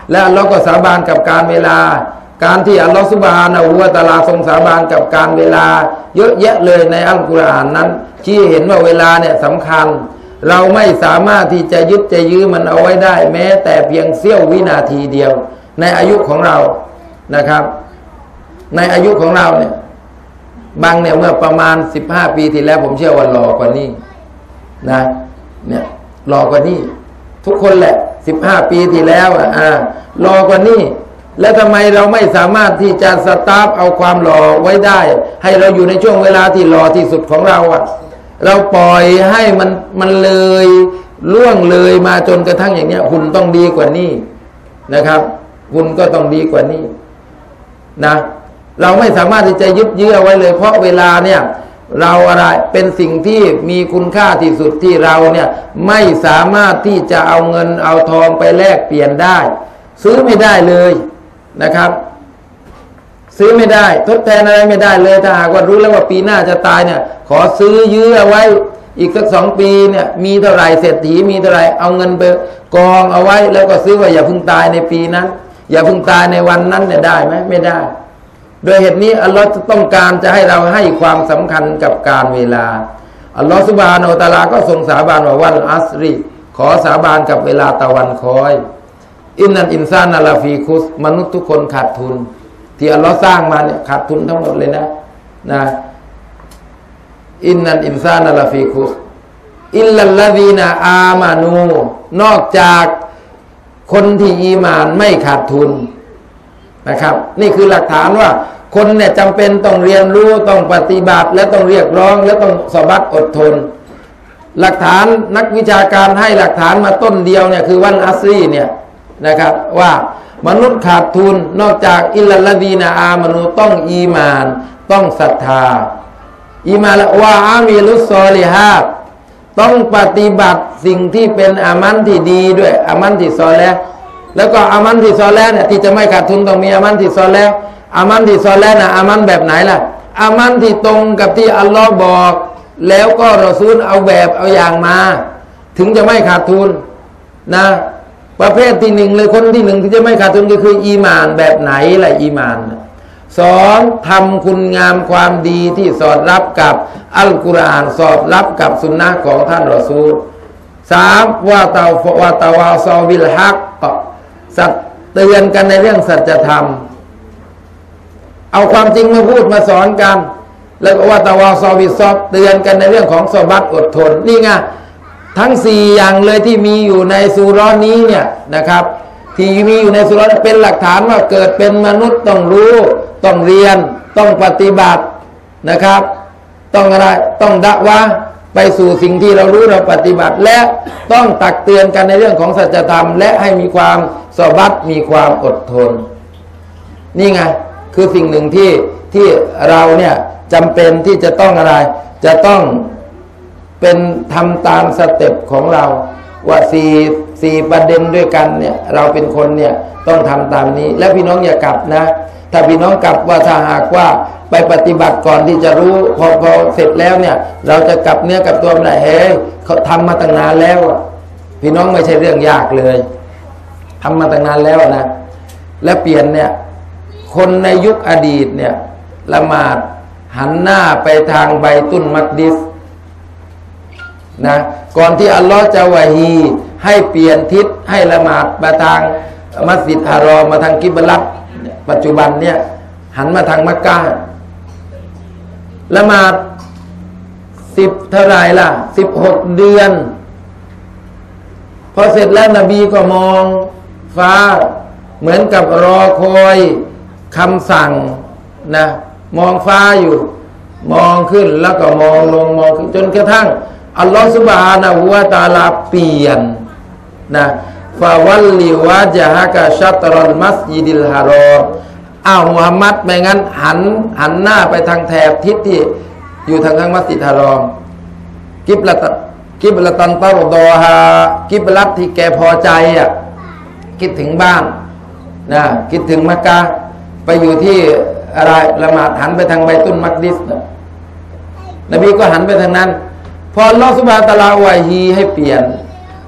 และอัลลอฮ์ก็สาบานกับการเวลาการที่อัลลอฮ์ซุบฮานะฮูวะตะอาลาทรงสาบานกับการเวลาเยอะแยะเลยในอัลกุรอานนั้นที่เห็นว่าเวลาเนี่ยสำคัญเราไม่สามารถที่จะยึดจะยื้อมันเอาไว้ได้แม้แต่เพียงเสี้ยววินาทีเดียวในอายุของเรานะครับในอายุของเราเนี่ยบางเนี่ยเมื่อประมาณสิบห้าปีที่แล้วผมเชื่อว่ารอกว่านี้นะเนี่ยรอกว่านี้ทุกคนแหละสิบห้าปีที่แล้วอ่ารอกว่านี้แล้วทำไมเราไม่สามารถที่จะสตาร์ฟเอาความหล่อไว้ได้ให้เราอยู่ในช่วงเวลาที่หล่อที่สุดของเราอ่ะเราปล่อยให้มันมันเลยล่วงเลยมาจนกระทั่งอย่างเนี้ยหุ่นต้องดีกว่านี้นะครับหุ่นก็ต้องดีกว่านี้นะเราไม่สามารถที่จะยึดยื้อเอาไว้เลยเพราะเวลาเนี่ยเราอะไรเป็นสิ่งที่มีคุณค่าที่สุดที่เราเนี่ยไม่สามารถที่จะเอาเงินเอาทองไปแลกเปลี่ยนได้ซื้อไม่ได้เลยนะครับซื้อไม่ได้ทดแทนอะไรไม่ได้เลยถ้าหากว่ารู้แล้วว่าปีหน้าจะตายเนี่ยขอซื้อยื้อเอาไว้อีกสักสองปีเนี่ยมีเท่าไหร่เศรษฐีมีเท่าไหร่เอาเงินไปกองเอาไว้แล้วก็ซื้อว่าอย่าเพิ่งตายในปีนั้นอย่าเพิ่งตายในวันนั้นเนี่ยได้ไหมไม่ได้โดยเหตุนี้อัลลอฮ์ต้องการจะให้เราให้ความสำคัญกับการเวลาอัลลอฮ์ซุบฮานะฮูวะตะอาลาก็ทรงสาบานว่าวันอัสรีขอสาบานกับเวลาตะวันคอยอินนัลอินซานะลาฟีคุสมนุษย์ทุกคนขาดทุนที่อัลลอฮ์สร้างมาเนี่ยขาดทุนทั้งหมดเลยนะนะอินนัลอินซานะลาฟีคุสอิลลัลลซีนาอามานูนอกจากคนที่อีหม่านไม่ขาดทุนนะครับนี่คือหลักฐานว่าคนเนี่ยจำเป็นต้องเรียนรู้ต้องปฏิบัติและต้องเรียกร้องและต้องสบัดอดทนหลักฐานนักวิชาการให้หลักฐานมาต้นเดียวเนี่ยคือวันอัสรีเนี่ยนะครับว่ามนุษย์ขาดทุนนอกจากอิลลัลลซีนาอามานูต้องอีมานต้องศรัทธาอีมานละวะอามิลุสซอลิฮาตต้องปฏิบัติสิ่งที่เป็นอามันที่ดีด้วยอามันที่ซอเลห์แล้วก็อามันที่ซอเลห์เนี่ยที่จะไม่ขาดทุนต้องมีอามันที่ซอเลห์อามันที่ซอเลห์นะอามันแบบไหนล่ะอามันที่ตรงกับที่อัลลอฮ์บอกแล้วก็รอซูลเอาแบบเอาอย่างมาถึงจะไม่ขาดทุนนะประเภทที่หนึ่งเลยคนที่หนึ่งที่จะไม่ขาดทุนก็คืออีหม่านแบบไหนล่ะอีหม่านสองทำคุณงามความดีที่สอดรับกับอัลกุรอานสอดรับกับสุนนะของท่านรอซูลสามว่าตาวว่าตาวาซอบิลฮักสัตเตือนกันในเรื่องสัจธรรมเอาความจริงมาพูดมาสอนกันแล้วก็ว่าตาวาซอบิซอบเตือนกันในเรื่องของซอบัตอดทนนี่ไงทั้งสี่อย่างเลยที่มีอยู่ในซูเราะห์นี้เนี่ยนะครับที่มีอยู่ในซูเราะห์เป็นหลักฐานว่าเกิดเป็นมนุษย์ต้องรู้ต้องเรียนต้องปฏิบัตินะครับต้องอะไรต้องดะวะไปสู่สิ่งที่เรารู้เราปฏิบัติและต้องตักเตือนกันในเรื่องของสัจธรรมและให้มีความซอบัตมีความอดทนนี่ไงคือสิ่งหนึ่งที่ที่เราเนี่ยจำเป็นที่จะต้องอะไรจะต้องเป็นทำตามสเต็ปของเราว่าสี่สี่ประเด็นด้วยกันเนี่ยเราเป็นคนเนี่ยต้องทำตามนี้และพี่น้องอย่ากลับนะถ้าพี่น้องกลับว่าถ้าหากว่าไปปฏิบัติก่อนที่จะรู้พอพอเสร็จแล้วเนี่ยเราจะกลับเนื้อกลับตัวไม่ได้เฮ้ยเขาทำมาตั้งนานแล้วพี่น้องไม่ใช่เรื่องยากเลยทำมาตั้งนานแล้วนะและเปลี่ยนเนี่ยคนในยุคอดีตเนี่ยละหมาดหันหน้าไปทางไบตุลมักดิสนะก่อนที่อัลลอฮ์จะวะฮีให้เปลี่ยนทิศให้ละหมาดมาทางมัสยิดฮารอมมาทางกิบลัตปัจจุบันเนี่ยหันมาทางมักกะฮ์ละหมาดสิบเท่าไรล่ะสิบหกเดือนพอเสร็จแล้วนบีก็มองฟ้าเหมือนกับรอคอยคำสั่งนะมองฟ้าอยู่มองขึ้นแล้วก็มองลงมองขึ้นจนกระทั่งอัลลอฮฺซุบฮานะฮูวะตะอาลาเปลี่ยนนะฟาวัลลิวะจฮะกะชัตรัลมัสยิดิลฮารอมอ้าวมุฮัมมัดไม่งั้นหันหันหน้าไปทางแถบทิศที่อยู่ทางทางมัสยิดฮารอมกิบละตกิบละตันตารดอฮากิบลัตที่แกพอใจอ่ะคิดถึงบ้านนะคิดถึงมักกะฮ์ไปอยู่ที่อะไรละหมาดหันไปทางไบตุลมักดิสนะนบีก็หันไปทางนั้นพออัลลอฮฺซุบฮานะฮูวะตะอาลาวะฮีให้เปลี่ยน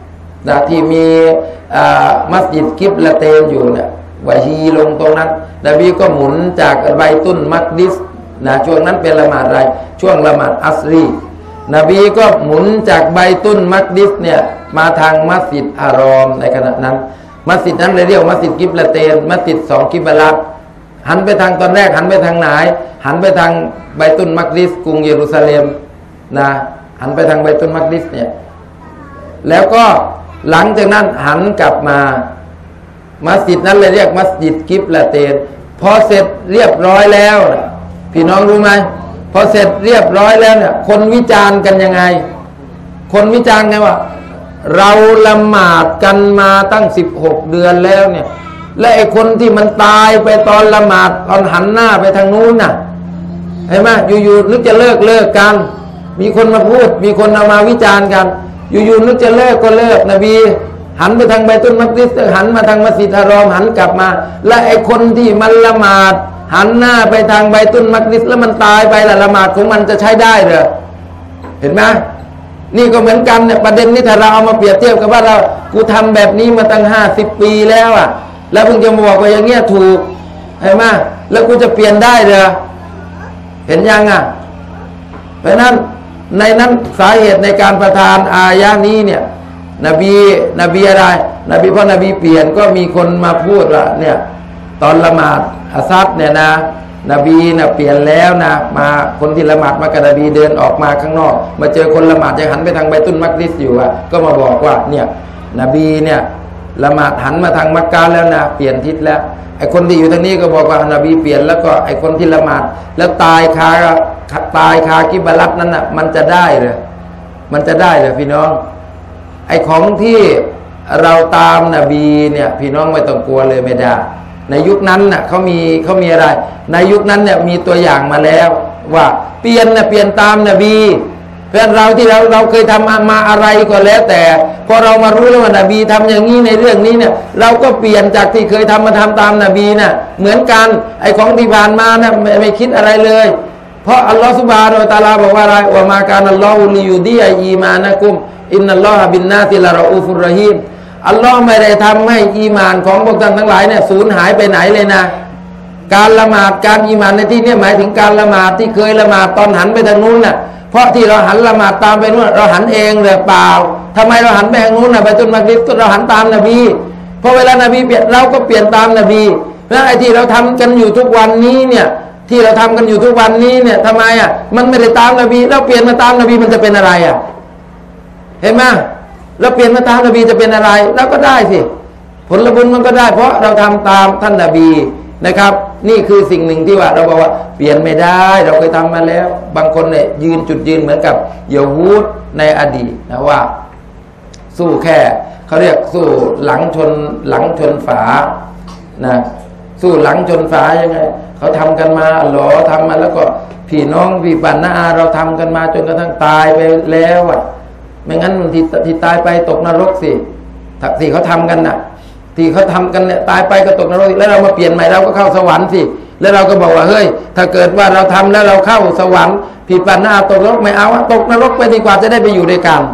นะที่มีมัสยิดกิบละเตนอยู่เนี่ยวะฮีลงตรงนั้นนบีก็หมุนจากไบตุลมักดิสนะช่วงนั้นเป็นละหมาดอะไรช่วงละหมาดอัสรีนบีก็หมุนจากไบตุลมักดิสเนี่ยมาทางมัสยิดอารอมในขณะนั้นมัสยิดนั้นเลยเรียกมัสยิดกิบละเตนมัสยิดสองกิบลัตหันไปทางตอนแรกหันไปทางไหนหันไปทางไบตุลมักดิสกรุงเยรูซาเล็มนะหันไปทางไบตุลมักดิสเนี่ยแล้วก็หลังจากนั้นหันกลับมามัสยิดนั้นเลยเรียกมัสยิดกิบละเตนพอเสร็จเรียบร้อยแล้วพี่น้องรู้ไหมพอเสร็จเรียบร้อยแล้วเนี่ยคนวิจารณ์กันยังไงคนวิจารณ์ไงว่าเราละหมาดกันมาตั้งสิบหกเดือนแล้วเนี่ยและไอ้คนที่มันตายไปตอนละหมาดตอนหันหน้าไปทางนู้นน่ะเห็นไหมอยู่ๆนึกจะเลิกเลิกกันมีคนมาพูดมีคนเอามาวิจารณ์กันอยู่ๆนึกจะเลิกก็เลิกนบีหันไปทางไบตุลมักดิสหันมาทางมัสยิดฮารอมหันกลับมาและไอ้คนที่มันละหมาดหันหน้าไปทางไบตุลมักดิสแล้วมันตายไปละละหมาดของมันจะใช้ได้เหรอเห็นไหมนี่ก็เหมือนกันเนี่ยประเด็นนี้ถ้าเราเอามาเปรียบเทียบกับว่าเรากูทำแบบนี้มาตั้งห้าสิบปีแล้วอ่ะแล้วเพิ่งจะมาบอกว่าอย่างเงี้ยถูกเห็นไหมแล้วกูจะเปลี่ยนได้เหรอเห็นยังอ่ะเพราะนั้นในนั้นสาเหตุในการประทานอายะนี้เนี่ยนบีนบีอะไรนบีเพราะนบีเปลี่ยนก็มีคนมาพูดว่าเนี่ยตอนละหมาดอัสซัดเนี่ยนะนบีนะเปลี่ยนแล้วนะมาคนที่ละหมาดมากับนบีเดินออกมาข้างนอกมาเจอคนละหมาดจะหันไปทางไบตุลมักดิสอยู่อ่ะก็มาบอกว่าเนี่ยนบีเนี่ยละหมาดหันมาทางมักกะแล้วนะเปลี่ยนทิศแล้วไอ้คนที่อยู่ทางนี้ก็บอกว่านบีเปลี่ยนแล้วก็ไอ้คนที่ละหมาดแล้วตายคาตายคากิบลัตนั้นน่ะมันจะได้เหรอมันจะได้เหรอพี่น้องไอ้ของที่เราตามนบีเนี่ยพี่น้องไม่ต้องกลัวเลยไม่ได้ในยุคนั้นน่ะเขามีเขามีอะไรในยุคนั้นเนี่ยมีตัวอย่างมาแล้วว่าเปลี่ยนน่ะเปลี่ยนตามนบีเพื่อนเราที่เราเราเคยทำมาอะไรก็แล้วแต่พอเรามารู้แล้วว่านบีทำอย่างนี้ในเรื่องนี้เนี่ยเราก็เปลี่ยนจากที่เคยทำมาทำตามนบีน่ะเหมือนกันไอ้ของที่ผ่านมาน่ะไม่ไม่คิดอะไรเลยเพราะอัลลอฮฺซุบฮานะฮูวะตะอาลาบอกว่าอะไรว่ามาการอัลลอฮฺลิยูดีอีมานะกุมอินนัลลอฮะบินนาติละรออูฟุรเราะฮีมอัลลอฮ์ไม่ได้ทำให้อีมานของพวกท่านทั้งหลายเนี่ยสูญหายไปไหนเลยนะการละหมาดการอีมานในที่นี้หมายถึงการละหมาดที่เคยละหมาดตอนหันไปทางนู้นน่ะเพราะที่เราหันละหมาดตามไปนู้นเราหันเองหรือเปล่าทำไมเราหันไปทางนู้นน่ะไปจนมักริบก็เราหันตามนบีเพราะเวลานบีเปลี่ยนเราก็เปลี่ยนตามนบีแล้วไอ้ที่เราทำกันอยู่ทุกวันนี้เนี่ยที่เราทำกันอยู่ทุกวันนี้เนี่ยทำไมอ่ะมันไม่ได้ตามนบีเราเปลี่ยนมาตามนบีมันจะเป็นอะไรอ่ะเห็นไหมเราเปลี่ยนมาตามนบีจะเป็นอะไรเราก็ได้สิผลบุญมันก็ได้เพราะเราทำตามท่านนบีนะครับนี่คือสิ่งหนึ่งที่ว่าเราบอกว่าเปลี่ยนไม่ได้เราเคยทำมาแล้วบางคนเนี่ยยืนจุดยืนเหมือนกับยะฮูดในอดีตนะว่าสู้แค่เขาเรียกสู้หลังชนหลังชนฝานะสู้หลังชนฝายังไงเขาทำกันมาหรอทำมาแล้วก็พี่น้องพี่ปันน้าเราทำกันมาจนกระทั่งตายไปแล้วอ่ะไม่งั้นที่ที่ตายไปตกนรกสิที่เขาทำกันน่ะที่เขาทำกันเนี่ยตายไปก็ตกนรกแล้วเรามาเปลี่ยนใหม่เราก็เข้าสวรรค์สิแล้วเราก็บอกว่าเฮ้ยถ้าเกิดว่าเราทำแล้วเราเข้าสวรรค์พี่ปันน้าตกนรกไม่เอาตกนรกไปดีกว่าจะได้ไปอยู่ด้วยกัน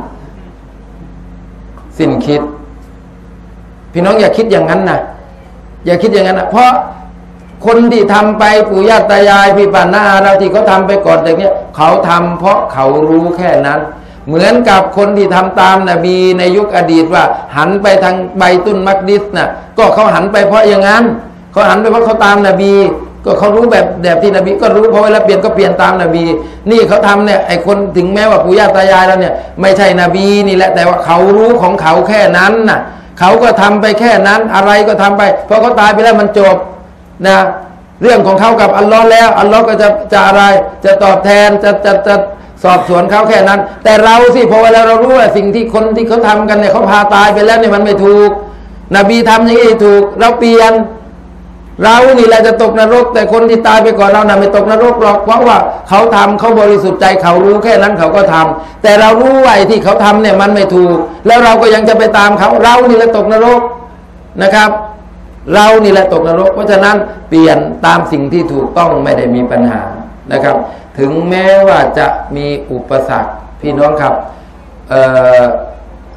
สิ้นคิดพี่น้องอย่าคิดอย่างนั้นนะอย่าคิดอย่างนั้นนะเพราะคนที่ทำไปปู่ย่าตายายพี่ปันน้าเราที่เขาทาไปก่อนอย่างเงี้ยเขาทำเพราะเขารู้แค่นั้นเหมือนกับคนที่ทำตามนบีในยุคอดีตว่าหันไปทางไบตุลมักดิสน่ะก็เขาหันไปเพราะอย่างนั้นเขาหันไปเพราะเขาตามนบีก็เขารู้แบบแบบที่นบีก็รู้พอเวลาเปลี่ยนก็เปลี่ยนตามนบีนี่เขาทำเนี่ยไอคนถึงแม้ว่าปู่ย่าตายายแล้วเนี่ยไม่ใช่นบีนี่แหละแต่ว่าเขารู้ของเขาแค่นั้นน่ะเขาก็ทำไปแค่นั้นอะไรก็ทำไปเพราะเขาตายไปแล้วมันจบนะเรื่องของเขากับอัลลอฮ์แล้วอัลลอฮ์ก็จะจะอะไรจะตอบแทนจะจะจะสอบสวนเขาแค่นั้นแต่เราสิพอเวลาเรารู้ว่าสิ่งที่คนที่เขาทำกันเนี่ยเขาพาตายไปแล้วเนี่ยมันไม่ถูกนบีทำอย่างนี้ถูกเราเปลี่ยนเรานี่แหละจะตกนรกแต่คนที่ตายไปก่อนเราน่ะไม่ตกนรกหรอกเพราะว่าเขาทำเขาบริสุทธิ์ใจเขารู้แค่นั้นเขาก็ทำแต่เรารู้ว่าที่เขาทำเนี่ยมันไม่ถูกแล้วเราก็ยังจะไปตามเขาเรานี่แหละตกนรกนะครับเรานี่แหละตกนรกเพราะฉะนั้นเปลี่ยนตามสิ่งที่ถูกต้องไม่ได้มีปัญหานะครับถึงแม้ว่าจะมีอุปสรรคพี่น้องครับ เอ่อ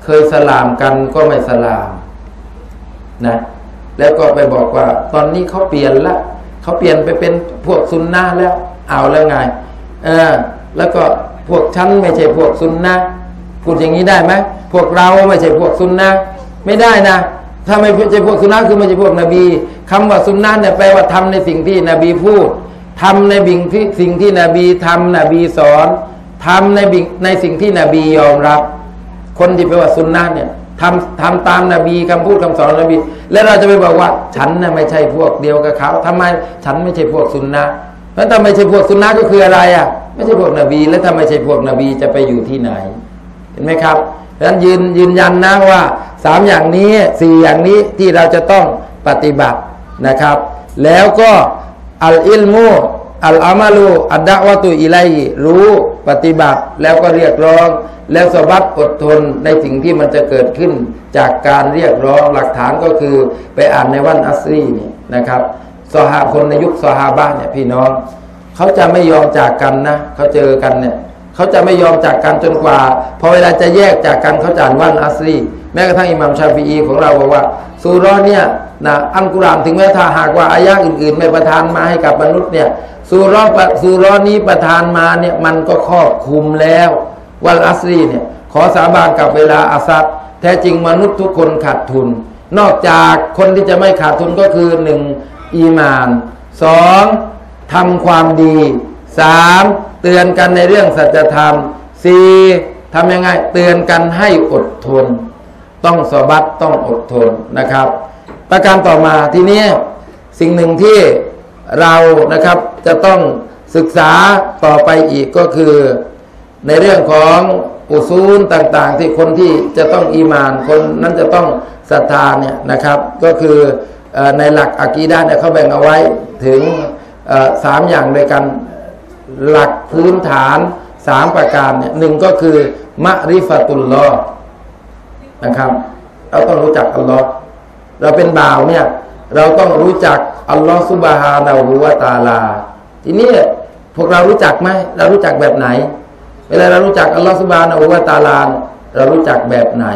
เคยสลามกันก็ไม่สลามนะแล้วก็ไปบอกว่าตอนนี้เขาเปลี่ยนละเขาเปลี่ยนไปเป็นพวกซุนนะแล้วเอาแล้วไงเออแล้วก็พวกฉันไม่ใช่พวกซุนนะพูดอย่างนี้ได้ไหมพวกเราไม่ใช่พวกซุนนะไม่ได้นะถ้าไม่ใช่พวกซุนนะคือไม่ใช่พวกนบีคำว่าซุนนะเนี่ยแปลว่าทำในสิ่งที่นบีพูดทำในบิ่งที่สิ่งที่นบีทำนบีสอนทำในบิ่งในสิ่งที่นบียอมรับคนที่แปลว่าซุนนะเนี่ยทำทำตามนบีคำพูดคำสอนนบีแล้วเราจะไปบอกว่าฉันน่ะไม่ใช่พวกเดียวกับเขาทำไมฉันไม่ใช่พวกซุนนะแล้วถ้าไม่ใช่พวกซุนนะก็คืออะไรอ่ะไม่ใช่พวกนบีแล้วถ้าไม่ใช่พวกนบีจะไปอยู่ที่ไหนเห็นไหมครับดังนั้นยืนยืนยันนะว่าสามอย่างนี้สี่อย่างนี้ที่เราจะต้องปฏิบัตินะครับแล้วก็อัลอิลมูอัลอามาลูอัดดะวะตุอิไลฮิรู้ปฏิบัติแล้วก็เรียกร้องแล้วสบัดอดทนในสิ่งที่มันจะเกิดขึ้นจากการเรียกร้องหลักฐานก็คือไปอ่านในวันอัสรีนี่นะครับซอฮาคนในยุคซอฮาบะเนี่ยพี่น้องเขาจะไม่ยอมจากกันนะเขาเจอกันเนี่ยเขาจะไม่ยอมจากกันจนกว่าพอเวลาจะแยกจากกันเขาจะอ่านวันอัสรีแม้กระทั่งอิหม่ามชาฟิอีของเราบอกว่าซูเราะห์เนี่ยนะอัลกุรอานถึงแม้ถ้าหากว่าอายะห์อื่นๆไม่ประทานมาให้กับมนุษย์เนี่ยซูเราะห์ซูเราะห์นี้ประทานมาเนี่ยมันก็ครอบคลุมแล้ววันอัสรีเนี่ยขอสาบานกับเวลาอัสรแท้จริงมนุษย์ทุกคนขาดทุนนอกจากคนที่จะไม่ขาดทุนก็คือหนึ่งอีมานสองทำความดีสามเตือนกันในเรื่องสัจธรรมสี่ทำยังไงเตือนกันให้อดทนต้องสบัดต้องอดทนนะครับประการต่อมาทีนี้สิ่งหนึ่งที่เรานะครับจะต้องศึกษาต่อไปอีกก็คือในเรื่องของอุซูลต่างๆที่คนที่จะต้องอีมานคนนั้นจะต้องศรัทธาเนี่ยนะครับก็คือในหลักอะกีดะห์เนี่ยเขาแบ่งเอาไว้ถึงสามอย่างด้วยกันหลักพื้นฐานสามประการเนี่ยหนึ่งก็คือมะริฟะตุลลอฮ์นะครับเราต้องรู้จักอัลลอฮ์เราเป็นบ่าวเนี่ยเราต้องรู้จักอัลลอฮ์ซุบฮานะฮูวะตะอาลาทีนี้พวกเรารู้จักไหมเรารู้จักแบบไหนเวลาเรารู้จักอัลลอฮ์ซุบฮานะฮูวะตะอาลาเรารู้จักแบบไหน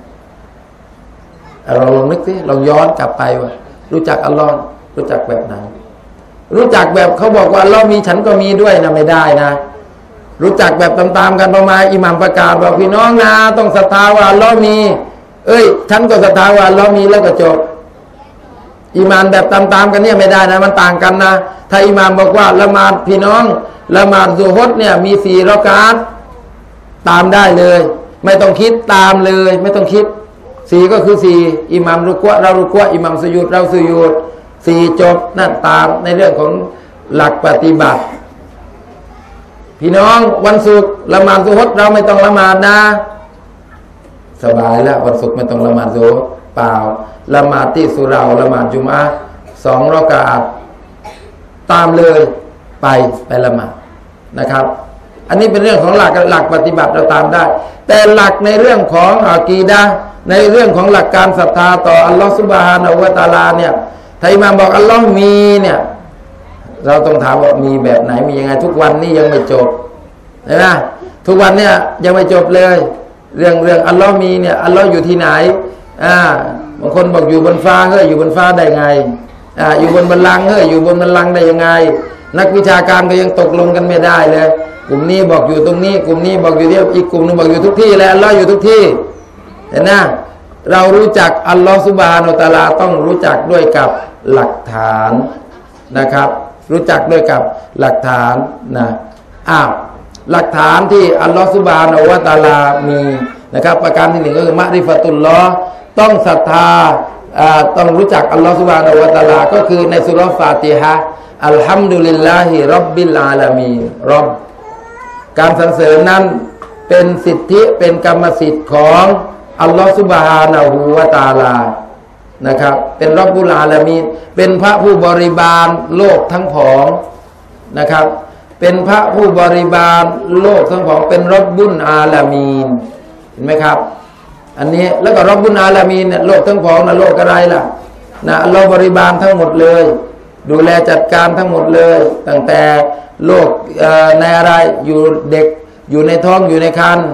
เราลองนึกสิลองย้อนกลับไปว่ารู้จักอัลลอฮ์รู้จักแบบไหนรู้จักแบบเขาบอกว่าอัลลอฮ์มีฉันก็มีด้วยนะไม่ได้นะรู้จักแบบตามๆกันพอมาอิหม่ามประกาศบอกพี่น้องนะต้องศรัทธาว่าอัลลอฮ์มีเอ้ยฉันก็ศรัทธาว่าอัลลอฮ์มีแล้วก็จบอีมานแบบตามๆกันเนี่ยไม่ได้นะมันต่างกันนะถ้าอิหม่ามบอกว่าละหมาดพี่น้องละหมาดซุฮรเนี่ยมีสี่รอกาตตามได้เลยไม่ต้องคิดตามเลยไม่ต้องคิดสี่ก็คือสี่อิหม่ามรุกัวเรารุกัวอิหม่ามสุญูดเราสุญูดสี่จบนั่นตามในเรื่องของหลักปฏิบัติพี่น้องวันศุกร์ละหมาดซุฮรเราไม่ต้องละหมาดนะสบายแล้ววันศุกร์ไม่ต้องละหมาดซุฮรเปล่าละหมาดที่สุเราละหมาดจุมอะห์สองรอกาตตามเลยไปไปละหมาดนะครับอันนี้เป็นเรื่องของหลักหลักปฏิบัติเราตามได้แต่หลักในเรื่องของอะกีดะห์ในเรื่องของหลักการศรัทธาต่ออัลลอฮฺซุบฮานะฮูวะตะอาลาเนี่ยถ้าอิหม่ามบอกอัลลอฮ์มีเนี่ยเราต้องถามว่ามีแบบไหนมียังไงทุกวันนี้ยังไม่จบเห็นไหมทุกวันเนี่ยยังไม่จบเลยเรื่องเรื่องอัลลอฮ์มีเนี่ยอัลลอฮ์อยู่ที่ไหนอ่าบางคนบอกอยู่บนฟ้าเฮ้ยอยู่บนฟ้าได้ไงอ่าอยู่บนบัลลังก์เฮ้ยอยู่บนบัลลังก์ได้ยังไงนักวิชาการก็ยังตกลงกันไม่ได้เลยกลุ่มนี้บอกอยู่ตรงนี้กลุ่มนี้บอกอยู่ที่อีกกลุ่มนึงบอกอยู่ทุกที่แล้วอัลลอฮ์อยู่ทุกที่เห็นไหมเรารู้จักอัลลอฮ์ซุบฮานะฮูวะตะอาลาต้องรู้จักด้วยกับหลักฐานนะครับรู้จักด้วยกับหลักฐานนะอ้าวหลักฐานที่อัลลอฮฺซุบฮานะฮูวะตะอาลามีนะครับประการที่หนึ่งก็คือมะริฟะตุลลอฮ์ต้องศรัทธาต้องรู้จักอัลลอฮฺซุบฮานะฮูวะตะอาลาก็คือในซูเราะห์ฟาติฮะห์อัลฮัมดุลิลลาฮิร็อบบิลอาลามีนร็อบการสรรเสริญนั้นเป็นสิทธิเป็นกรรมสิทธิ์ของอัลลอฮฺซุบฮานะฮูวะตะอาลานะครับเป็นร็อบบุลอาลามีนเป็นพระผู้บริบาลโลกทั้งผองนะครับเป็นพระผู้บริบาลโลกทั้งผองเป็นร็อบบุลอาลามีนเห็นไหมครับอันนี้แล้วก็ร็อบบุลอาลามีนเนี่ยโลกทั้งผองนะโลกอะไรล่ะนะอัลลอฮฺบริบาลทั้งหมดเลยดูแลจัดการทั้งหมดเลยตั้งแต่โลกในอะไรอยู่เด็กอยู่ในท้องอยู่ในครรภ์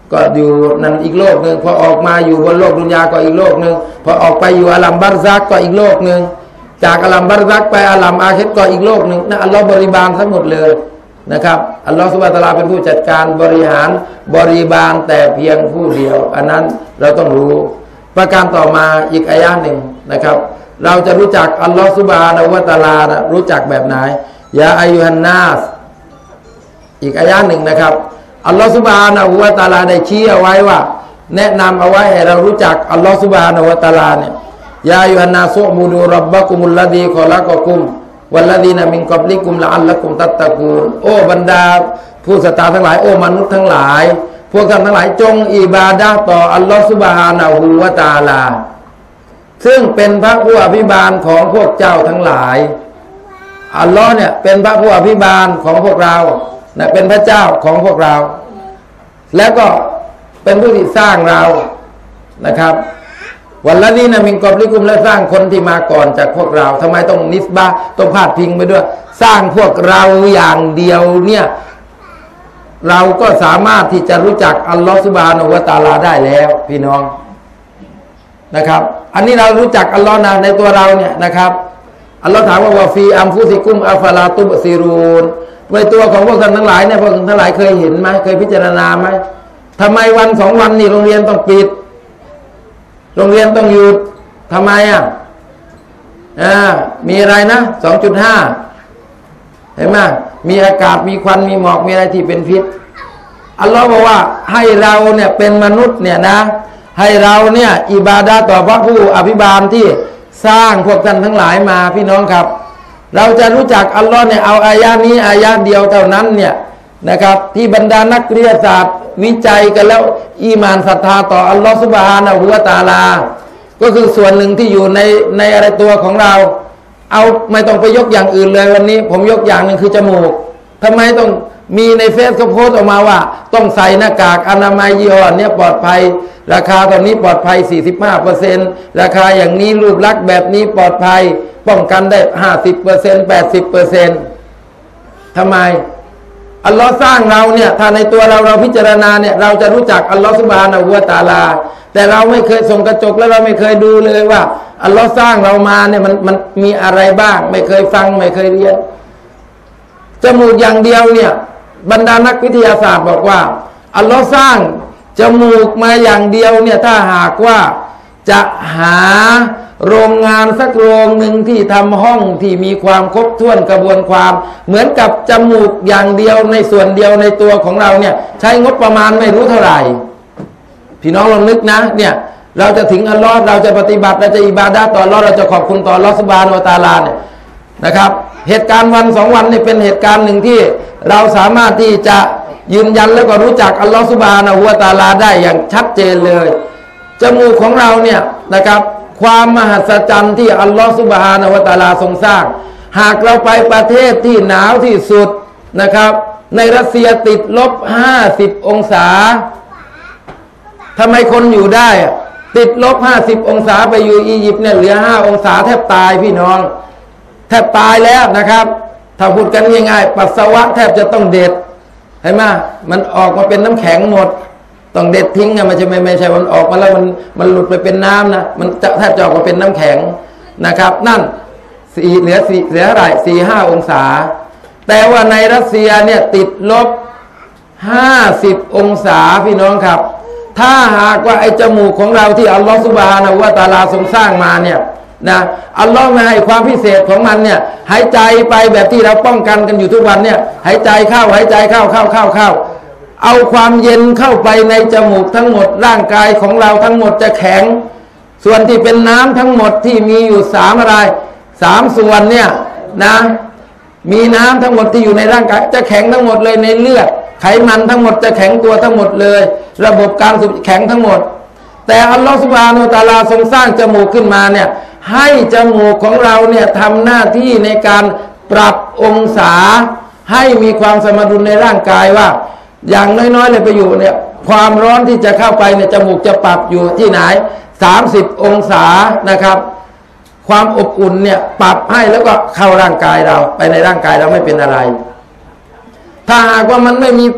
ก็อยู่นั่นอีกโลกหนึ่งพอออกมาอยู่บนโลกดุนยาก็อีกโลกหนึ่งพอออกไปอยู่อาลัมบัรซักก็อีกโลกหนึ่งจากอาลัมบัรซักไปอาลัมอาคิเราะห์ก็อีกโลกหนึ่งนะอัลลอฮ์บริบาลทั้งหมดเลยนะครับอัลลอฮ์ซุบฮานะฮูวะตะอาลาเป็นผู้จัดการบริหารบริบาลแต่เพียงผู้เดียวอันนั้นเราต้องรู้ประการต่อมาอีกอายะห์หนึ่งนะครับเราจะรู้จักอัลลอฮ์ซุบฮานะฮูวะตะอาลานะรู้จักแบบไหนยาอายุฮันนาสอีกอายะห์หนึ่งนะครับอัลลอฮฺซุบฮานะฮูวะตะอาลาได้ชี้เอาไว้ว่าแนะนำเอาไว้ให้เรารู้จักอัลลอฮฺซุบฮานะฮูวะตะอาลาเนี่ยยาอัยยูฮันนาซุอ์บุดูร็อบบะกุมุลลซีคอละกะกุมวัลลซีนะมินกับลิกุมละอัลละกุมตัตตะกูนโอ้บรรดาผู้ศรัทธาทั้งหลายโอ้มนุษย์ทั้งหลายพวกท่านทั้งหลายจงอิบาดะห์ต่ออัลลอฮฺซุบฮานะฮูวะตะอาลาซึ่งเป็นพระผู้อภิบาลของพวกเจ้าทั้งหลายอัลลอฮ์เนี่ยเป็นพระผู้อภิบาลของพวกเรานะเป็นพระเจ้าของพวกเราแล้วก็เป็นผู้ที่สร้างเรานะครับวันละนี้นะมินกอบลิกุมและสร้างคนที่มาก่อนจากพวกเราทำไมต้องนิสบะต้องพาดพิงไปด้วยสร้างพวกเราอย่างเดียวเนี่ยเราก็สามารถที่จะรู้จักอัลลอฮฺซุบฮานะฮูวะตะอาลาได้แล้วพี่น้องนะครับอันนี้เรารู้จักอัลลอฮ์นะในตัวเราเนี่ยนะครับอัลลอฮ์ถามว่าวะฟีอัมฟุซิกุมอัฟลาตุบซิรูนในตัวของพวกท่านทั้งหลายเนี่ยพวกท่านทั้งหลายเคยเห็นไหมเคยพิจารณาไหมทำไมวันสองวันนี่โรงเรียนต้องปิดโรงเรียนต้องหยุดทำไมอ่ะอ่ามีอะไรนะสองจุดห้าเห็นไหมมีอากาศมีควันมีหมอกมีอะไรที่เป็นพิษอัลลอฮ์บอกว่าให้เราเนี่ยเป็นมนุษย์เนี่ยนะให้เราเนี่ยอิบาดะห์ต่อพระผู้อภิบาลที่สร้างพวกท่านทั้งหลายมาพี่น้องครับเราจะรู้จักอัลลอฮ์เนี่ยเอาอายะนี้อายะเดียวเท่านั้นเนี่ยนะครับที่บรรดานักวิทยาศาสตร์วิจัยกันแล้วอีหม่านศรัทธาต่ออัลลอฮ์ซุบฮานะฮูวะตะอาลาก็คือส่วนหนึ่งที่อยู่ในในอะไรตัวของเราเอาไม่ต้องไปยกอย่างอื่นเลยวันนี้ผมยกอย่างหนึ่งคือจมูกทำไมต้องมีในเฟซเขาโพสต์ออกมาว่าต้องใส่หน้ากากอนามัยยี่ห้อนี้ปลอดภัยราคาตอนนี้ปลอดภัย สี่สิบห้าเปอร์เซ็นต์ ราคาอย่างนี้รูปลักษณ์แบบนี้ปลอดภัยป้องกันได้ ห้าสิบเปอร์เซ็นต์ แปดสิบเปอร์เซ็นต์ ทำไมอัลลอฮ์สร้างเราเนี่ยถ้าในตัวเราเราพิจารณาเนี่ยเราจะรู้จักอัลลอฮ์ซุบฮานะฮูวะตะอาลาแต่เราไม่เคยส่งกระจกแล้วเราไม่เคยดูเลยว่าอัลลอฮ์สร้างเรามาเนี่ยมันมันมีอะไรบ้างไม่เคยฟังไม่เคยเรียนจมูกอย่างเดียวเนี่ยบรรดานักวิทยาศาสตร์บอกว่าอัลลอฮ์สร้างจมูกมาอย่างเดียวเนี่ยถ้าหากว่าจะหาโรงงานสักโรงหนึ่งที่ทำห้องที่มีความครบถ้วนกระบวนความเหมือนกับจมูกอย่างเดียวในส่วนเดียวในตัวของเราเนี่ยใช้งบประมาณไม่รู้เท่าไหร่พี่น้องลองนึกนะเนี่ยเราจะถึงอัลลอฮ์เราจะปฏิบัติเราจะอิบาดะห์ต่ออัลลอฮ์เราจะขอบคุณต่ออัลลอฮ์ซุบฮานะฮูวะตะอาลาเนี่ยนะครับเหตุการณ์วันสองวันนี่เป็นเหตุการณ์หนึ่งที่เราสามารถที่จะยืนยันแล้วก็รู้จักอัลลอฮ์ซุบฮานะฮูวะตะอาลาได้อย่างชัดเจนเลยจมูกของเราเนี่ยนะครับความมหัศจรรย์ที่อัลลอฮฺซุบฮานะฮูวะตะอาลาทรงสร้างหากเราไปประเทศที่หนาวที่สุดนะครับในรัสเซียติดลบห้าสิบองศาทำไมคนอยู่ได้ติดลบห้าสิบองศาไปอยู่อียิปต์เนี่ยเหลือห้าองศาแทบตายพี่น้องแทบตายแล้วนะครับถ้าพูดกันง่ายๆปัสสาวะแทบจะต้องเด็ดเห็นไหมมันออกมาเป็นน้ำแข็งหมดต้องเด็ดทิ้งอะไม่ใช่ไม่ไม่ใช่มันออกมาแล้วมันมันหลุดไปเป็นน้ำนะมันจะแทบจะออกมาเป็นน้ำแข็งนะครับนั่นสี่เหลือสี่เหลืออะไรสี่ห้าองศาแต่ว่าในรัสเซียเนี่ยติดลบห้าสิบองศาพี่น้องครับถ้าหากว่าไอ้จมูกของเราที่อัลลอฮฺซุบฮานะฮูวะตะอาลาทรงสร้างมาเนี่ยนะอัลลอฮฺไม่ให้ความพิเศษของมันเนี่ยหายใจไปแบบที่เราป้องกันกันอยู่ทุกวันเนี่ยหายใจเข้าหายใจเข้าเข้าเข้าเข้าเอาความเย็นเข้าไปในจมูกทั้งหมดร่างกายของเราทั้งหมดจะแข็งส่วนที่เป็นน้ำทั้งหมดที่มีอยู่สามอะไรสามส่วนเนี่ยนะมีน้ำทั้งหมดที่อยู่ในร่างกายจะแข็งทั้งหมดเลยในเลือดไขมันทั้งหมดจะแข็งตัวทั้งหมดเลยระบบการสูบแข็งทั้งหมดแต่อัลลอฮฺซุบฮานะฮูวะตะอาลาทรงสร้างจมูกขึ้นมาเนี่ยให้จมูกของเราเนี่ยทำหน้าที่ในการปรับองศาให้มีความสมดุลในร่างกายว่าอย่างน้อยๆเลยไปอยู่เนี่ยความร้อนที่จะเข้าไปเนี่ยจมูกจะปรับอยู่ที่ไหนสามสิบองศานะครับความอบอุ่นเนี่ยปรับให้แล้วก็เข้าร่างกายเราไปในร่างกายเราไม่เป็นอะไรถ้าหากว่ามันไม่มี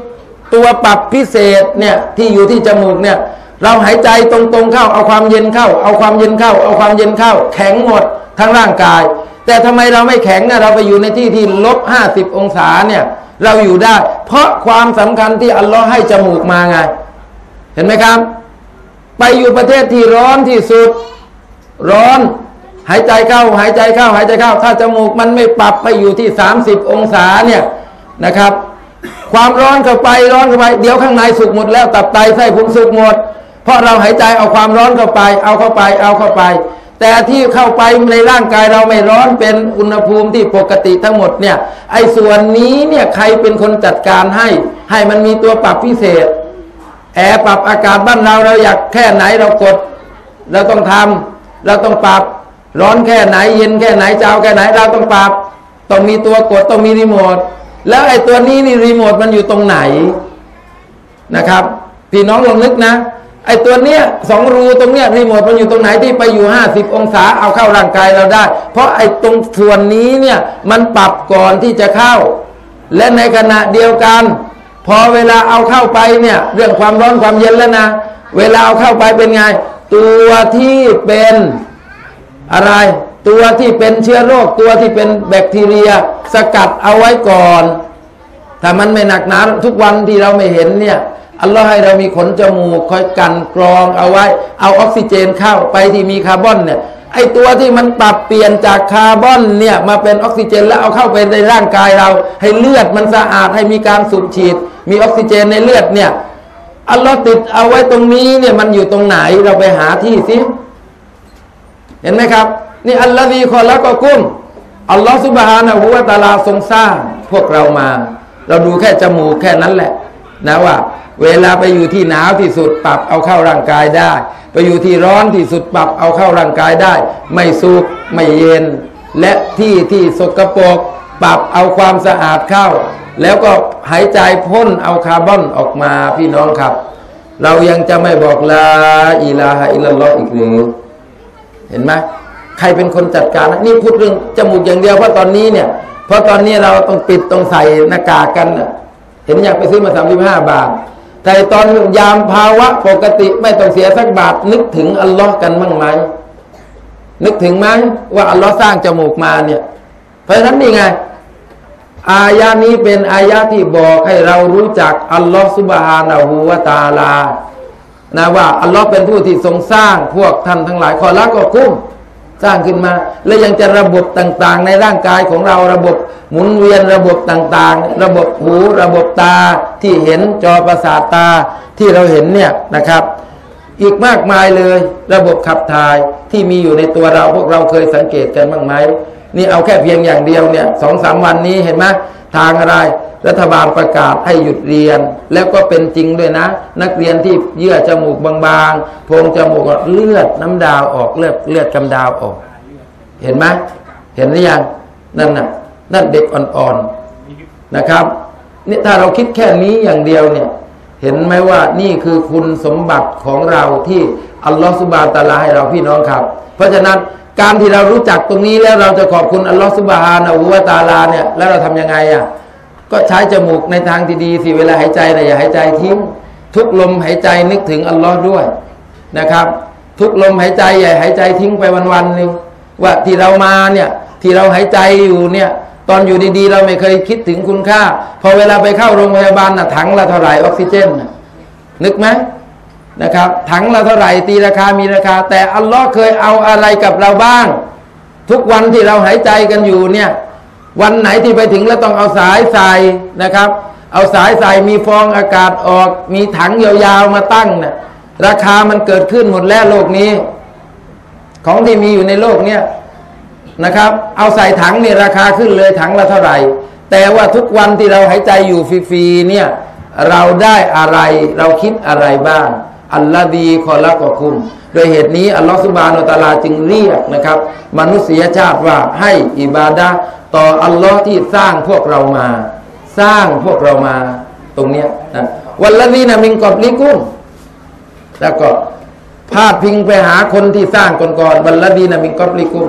ตัวปรับพิเศษเนี่ยที่อยู่ที่จมูกเนี่ยเราหายใจตรงๆเข้าเอาความเย็นเข้าเอาความเย็นเข้าเอาความเย็นเข้าแข็งหมดทั้งร่างกายแต่ทำไมเราไม่แข็งนะเราไปอยู่ในที่ที่ลบห้าสิบองศาเนี่ยเราอยู่ได้เพราะความสำคัญที่อัลลอฮ์ให้จมูกมาไงเห็นไหมครับไปอยู่ประเทศที่ร้อนที่สุดร้อนหายใจเข้าหายใจเข้าหายใจเข้าถ้าจมูกมันไม่ปรับไปอยู่ที่สามสิบองศาเนี่ยนะครับความร้อนเข้าไปร้อนเข้าไปเดี๋ยวข้างในสุกหมดแล้วตับไตไส้พุงสุกหมดเพราะเราหายใจเอาความร้อนเข้าไปเอาเข้าไปเอาเข้าไปแต่ที่เข้าไปในร่างกายเราไม่ร้อนเป็นอุณหภูมิที่ปกติทั้งหมดเนี่ยไอ้ส่วนนี้เนี่ยใครเป็นคนจัดการให้ให้มันมีตัวปรับพิเศษแอร์ปรับอากาศบ้านเราเราอยากแค่ไหนเรากดเราต้องทำเราต้องปรับร้อนแค่ไหนเย็นแค่ไหนเจ้าแค่ไหนเราต้องปรับต้องมีตัวกดต้องมีรีโมทแล้วไอ้ตัวนี้นี่รีโมทมันอยู่ตรงไหนนะครับพี่น้องลองนึกนะไอ้ตัวเนี้ยสองรูตรงเนี้ยรีโมทมันอยู่ตรงไหนที่ไปอยู่ห้าสิบองศาเอาเข้าร่างกายเราได้เพราะไอ้ตรงส่วนนี้เนี่ยมันปรับก่อนที่จะเข้าและในขณะเดียวกันพอเวลาเอาเข้าไปเนี่ยเรื่องความร้อนความเย็นแล้วนะเวลาเอาเข้าไปเป็นไงตัวที่เป็นอะไรตัวที่เป็นเชื้อโรคตัวที่เป็นแบคทีเรียสกัดเอาไว้ก่อนถ้ามันไม่หนักหนาทุกวันที่เราไม่เห็นเนี่ยอัลลอฮ์ให้เรามีขนจมูกคอยกันกรองเอาไว้เอาออกซิเจนเข้าไปที่มีคาร์บอนเนี่ยไอตัวที่มันปรับเปลี่ยนจากคาร์บอนเนี่ยมาเป็นออกซิเจนแล้วเอาเข้าไปในร่างกายเราให้เลือดมันสะอาดให้มีการสูบฉีดมีออกซิเจนในเลือดเนี่ยอัลลอฮ์ติดเอาไว้ตรงนี้เนี่ยมันอยู่ตรงไหนเราไปหาที่สิเห็นไหมครับนี่อัลลอฮ์ดีคอแล้วก็กุ้มอัลลอฮ์ซุบฮานะฮูวะตะอาลาทรงสร้างพวกเรามาเราดูแค่จมูกแค่นั้นแหละนะว่าเวลาไปอยู่ที่หนาวที่สุดปรับเอาเข้าร่างกายได้ไปอยู่ที่ร้อนที่สุดปรับเอาเข้าร่างกายได้ไม่สุกไม่เย็นและที่ที่สกปรกปรับเอาความสะอาดเข้าแล้วก็หายใจพ่นเอาคาร์บอนออกมาพี่น้องครับเรายังจะไม่บอกลาอิลาฮะอิลลัลลอฮ์อีกหรือเห็นไหมใครเป็นคนจัดการนี่พูดเรื่องจมูกอย่างเดียวเพราะตอนนี้เนี่ยเพราะตอนนี้เราต้องปิดต้องใส่หน้ากากกันเห็นอยากไปซื้อมาสามสิบห้าบาทแต่ตอนยามภาวะปกติไม่ต้องเสียสักบาทนึกถึงอัลลอฮ์กันบ้างไหมนึกถึงไหมว่าอัลลอฮ์สร้างจมูกมาเนี่ยเพราะฉะนั้นนี่ไงอายะนี้เป็นอายะที่บอกให้เรารู้จักอัลลอฮ์ซุบฮานะฮูวะตะอาลานะว่าอัลลอฮ์เป็นผู้ที่ทรงสร้างพวกท่านทั้งหลายขอละก็คุ้มสร้างขึ้นมาและยังจะระบบต่างๆในร่างกายของเราระบบหมุนเวียนระบบต่างๆระบบหูระบบตาที่เห็นจอประสาทตาที่เราเห็นเนี่ยนะครับอีกมากมายเลยระบบขับถ่ายที่มีอยู่ในตัวเราพวกเราเคยสังเกตกันบ้างไหมนี่เอาแค่เพียงอย่างเดียวเนี่ยสองสามวันนี้เห็นไหมทางอะไรรัฐบาลประกาศให้หยุดเรียนแล้วก็เป็นจริงด้วยนะนักเรียนที่เยื่อจมูกบางๆโพรงจมูกเลือดน้ำดาวออกเลือดเลือดกำดาวออกเห็นไหมเห็นหรือยังนั่นน่ะนั่นเด็กอ่อนๆนะครับนี่ถ้าเราคิดแค่นี้อย่างเดียวเนี่ยเห็นไหมว่านี่คือคุณสมบัติของเราที่อัลลอฮฺซุบฮานะฮูวะตะอาลาให้เราพี่น้องครับเพราะฉะนั้นการที่เรารู้จักตรงนี้แล้วเราจะขอบคุณอัลลอฮฺซุบฮานะฮูวะตะอาลาเนี่ยแล้วเราทำยังไงอ่ะก็ใช้จมูกในทางที่ดีสิเวลาหายใจนะอย่าหายใจทิ้งทุกลมหายใจนึกถึงอัลลอฮ์ด้วยนะครับทุกลมหายใจอย่าหายใจทิ้งไปวันๆนึงว่าที่เรามาเนี่ยที่เราหายใจอยู่เนี่ยตอนอยู่ดีๆเราไม่เคยคิดถึงคุณค่าพอเวลาไปเข้าโรงพยาบาลน่ะถังละเท่าไหร่ออกซิเจนนึกไหมนะครับถังละเท่าไหร่ตีราคามีราคาแต่อัลลอฮ์เคยเอาอะไรกับเราบ้างทุกวันที่เราหายใจกันอยู่เนี่ยวันไหนที่ไปถึงแล้วต้องเอาสายใส่นะครับเอาสายใส่มีฟองอากาศออกมีถังยาวๆมาตั้งเนี่ยราคามันเกิดขึ้นหมดแล้วโลกนี้ของที่มีอยู่ในโลกเนี้ยนะครับเอาใส่ถังนี่ราคาขึ้นเลยถังละเท่าไหร่แต่ว่าทุกวันที่เราหายใจอยู่ฟรีๆเนี่ยเราได้อะไรเราคิดอะไรบ้างอัลลอฮฺดีคอละกอคุมโดยเหตุนี้อัลลอฮฺซุบฮานะฮูวะตะอาลาจึงเรียกนะครับมนุษยชาติว่าให้อิบาดะห์ต่ออัลลอฮ์ที่สร้างพวกเรามาสร้างพวกเรามาตรงเนี้ยนะวัลลดีนะมินกับลิกุมแล้วก็พาดพิงไปหาคนที่สร้างก่อนๆวัลลดีนะมินกับลิกุม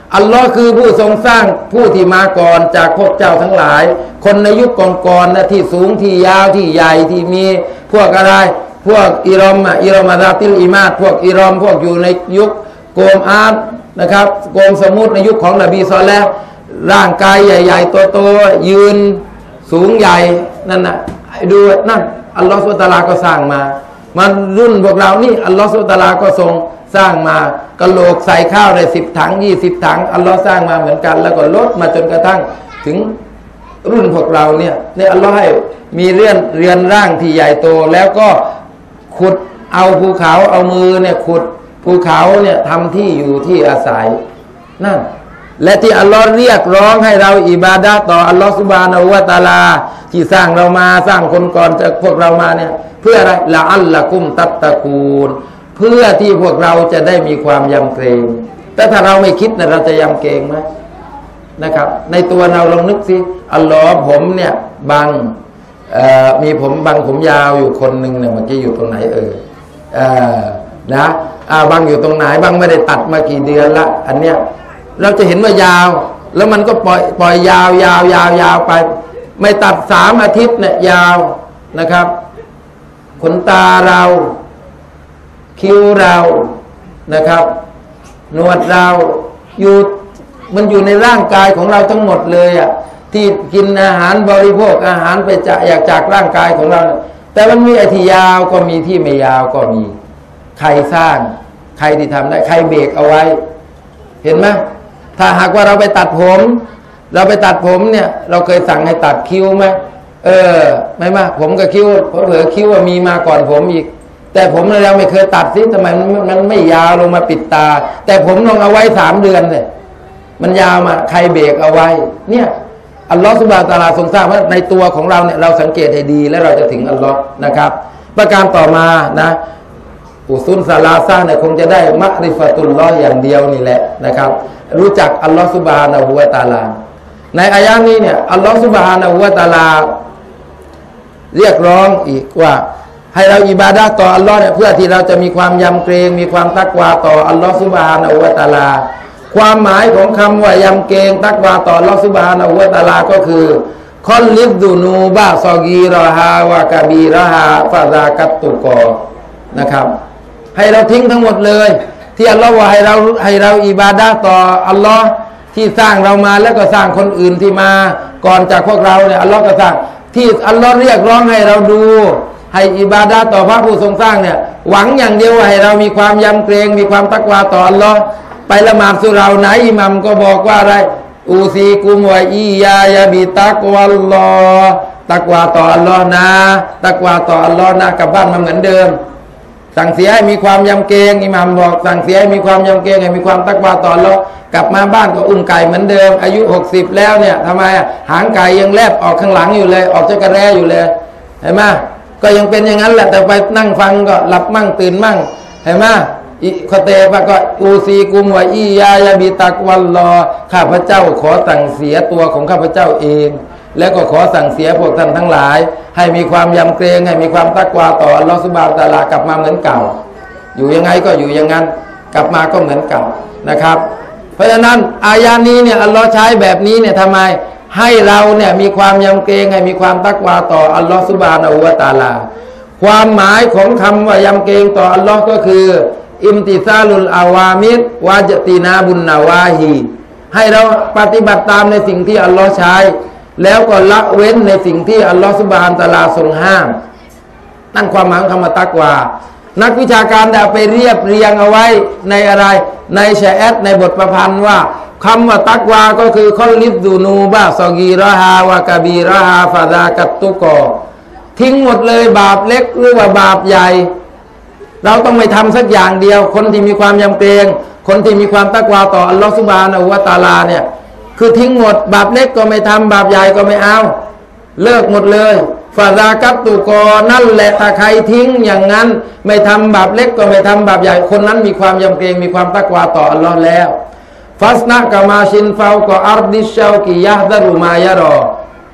อัลลอฮ์คือผู้ทรงสร้างผู้ที่มาก่อนจากพวกเจ้าทั้งหลายคนในยุคก่อนๆนะที่สูงที่ยาวที่ใหญ่ที่มีพวกอะไรพวกอิรอมอิรอมอาติลอิมาดพวกอิรอมพวกอยู่ในยุคโกมอาร์ตนะครับโกมสมุทรในยุคของนบีซอเลห์ร่างกายใหญ่ๆโตๆยืนสูงใหญ่นั่นนะดูนั่นอัลลอฮฺสุบฮานะฮูวะตะอาลาก็สร้างมามันรุ่นพวกเรานี่อัลลอฮฺซุบฮานะฮูวะตะอาลาก็ทรงสร้างมากะโหลกใส่ข้าวได้สิบถังยี่สิบถังอัลลอฮ์สร้างมาเหมือนกันแล้วก็ลดมาจนกระทั่งถึงรุ่นพวกเราเนี่ยเนี่ยอัลลอฮ์ให้มีเรือนเรือนร่างที่ใหญ่โตแล้วก็ขุดเอาภูเขาเอามือเนี่ยขุดภูเขาเนี่ยทำที่อยู่ที่อาศัยนั่นและที่อัลลอฮ์เรียกร้องให้เราอิบาดะห์ต่ออัลลอฮ์ซุบฮานะฮูวะตะอาลาที่สร้างเรามาสร้างคนก่อนจากพวกเรามาเนี่ยเพื่ออะไรละอัลละกุมตัตตะกูนเพื่อที่พวกเราจะได้มีความยำเกรงแต่ถ้าเราไม่คิดนะเราจะยำเกรงไหมนะครับในตัวเราลองนึกสิอัลลอฮ์ผมเนี่ยบังมีผมบังผมยาวอยู่คนหนึ่งเนี่ยเมื่อกี้อยู่ตรงไหนเออเออนะอ่าบังอยู่ตรงไหนบังไม่ได้ตัดมากี่เดือนละอันเนี้ยเราจะเห็นว่ายาวแล้วมันก็ปล่อยปล่อยยาวยาวยาวยาวไปไม่ตัดสามอาทิตย์เนี่ยยาวนะครับขนตาเราคิ้วเรานะครับหนวดเราอยู่มันอยู่ในร่างกายของเราทั้งหมดเลยอ่ะที่กินอาหารบริโภคอาหารไปจากอยากจากร่างกายของเราแต่มันมีไอ้ที่ยาวก็มีที่ไม่ยาวก็มีใครสร้างใครที่ทำได้ใครเบรกเอาไว้เห็นไหมถ้าหากว่าเราไปตัดผมเราไปตัดผมเนี่ยเราเคยสั่งให้ตัดคิ้วไหมเออไม่มาผมกับคิ้วเพราะเผลอคิ้วมีมาก่อนผมอีกแต่ผมเราไม่เคยตัดสิทำไมมันไม่ยาวลงมาปิดตาแต่ผมลงเอาไว้สามเดือนเลยมันยาวมาใครเบรกเอาไว้เนี่ยอัลลอฮฺซุบฮานะฮูวะตะอาลาทรงทราบว่าในตัวของเราเนี่ยเราสังเกตให้ดีและเราจะถึงอัลลอฮ์นะครับประการต่อมานะอุซุลซาลาซาเนี่ยคงจะได้มะริฟะตุลลอฮ์อย่างเดียวนี่แหละนะครับรู้จักอัลลอฮฺซุบฮานะฮูวะตะอาลาในอายะนี้เนี่ยอัลลอฮฺซุบฮานะฮูวะตะอาลาเรียกร้องอีกว่าให้เราอิบาดะห์ต่ออัลลอฮ์เนี่ยเพื่อที่เราจะมีความยำเกรงมีความตักวาต่ออัลลอฮ์ซุบฮานะฮูวะตะอาลาความหมายของคำว่ายำเกรงตักวาต่ออัลลอฮ์ซุบฮานะฮูวะตะอาลาก็คือคอลลิดูนูบะซอกีรอฮาวะกะบีรอฮาฟาซากัตตุกอนะครับให้เราทิ้งทั้งหมดเลยที่อัลลอฮ์ว่าให้เราให้เราอิบาดะห์ต่ออัลลอฮ์ที่สร้างเรามาแล้วก็สร้างคนอื่นที่มาก่อนจากพวกเราเนี่ยอัลลอฮ์ก็สร้างที่อัลลอฮ์เรียกร้องให้เราดูให้อิบาดะห์ต่อพระผู้ทรงสร้างเนี่ยหวังอย่างเดียวว่าให้เรามีความยำเกรงมีความตักวาต่ออัลลอฮ์ไปละหมาดสุเราไหนอิหมัมก็บอกว่าอะไรอูซีกุมวะอียายาบิตักวัลลอฮ์ตักวาต่ออัลลอฮ์นะตักวาต่ออัลลอฮ์นะกลับบ้านมาเหมือนเดิมสั่งเสียให้มีความยำเกรงอิหมัมบอกสั่งเสียให้มีความยำเกรงให้มีความตักวาต่ออัลลอฮ์กลับมาบ้านก็อุ้มไก่เหมือนเดิมอายุหกสิบแล้วเนี่ยทำไมหางไก่ยังแลบออกข้างหลังอยู่เลยออกจากกระแรอยู่เลยเห็นไหมก็ยังเป็นอย่างนั้นแหละแต่ไปนั่งฟังก็หลับมั่งตื่นมั่งเห็นไหมอิคเตปะก็อูซีกุมวะอียายาบิตักวัลลอข้าพเจ้าขอสั่งเสียตัวของข้าพเจ้าเองแล้วก็ขอสั่งเสียพวกท่านทั้งหลายให้มีความยำเกรงให้มีความตักวาต่ออัลลอฮฺซุบฮานะฮูวะตะอาลากลับมาเหมือนเก่าอยู่ยังไงก็อยู่อย่างนั้นกลับมาก็เหมือนเก่านะครับเพราะฉะนั้นอายะนี้เนี่ยอัลลอฮฺใช้แบบนี้เนี่ยทำไมให้เราเนี่ยมีความยำเกรงให้มีความตักวาต่ออัลลอฮฺซุบฮานะฮูวะตะอาลาความหมายของคำว่ายำเกรงต่ออัลลอฮฺก็คืออิมติซาลุลอาวามิดวาจตินาบุนนาวาฮีให้เราปฏิบัติตามในสิ่งที่อัลลอฮฺใช้แล้วก็ละเว้นในสิ่งที่อัลลอฮฺซุบฮานะฮูวะตะอาลาทรงห้ามนั่นความหมายของคำว่าตักวานักวิชาการได้ไปเรียบเรียงเอาไว้ในอะไรในชะอัตในบทประพันธ์ว่าคำว่าตักวาก็คือคอลลิดูนูบะซอกีรอฮาวะกะบีรอฮาฟาซากัตตุกอทิ้งหมดเลยบาปเล็กหรือว่าบาปใหญ่เราต้องไม่ทำสักอย่างเดียวคนที่มีความยำเกรงคนที่มีความตักวาต่ออัลลอฮฺซุบฮานะฮูวะตะอาลาเนี่ยคือทิ้งหมดบาปเล็กก็ไม่ทำบาปใหญ่ก็ไม่เอาเลิกหมดเลยฟาซากัตตุกอนั่นแหละถ้าใครทิ้งอย่างนั้นไม่ทำบาปเล็กก็ไม่ทำบาปใหญ่คนนั้นมีความยำเกรงมีความตักวาต่ออัลลอฮ์แล้วฟัสนะกะมาชินฟาวกออัรดิชเชากิยะฮ์ดะรุมายะรอ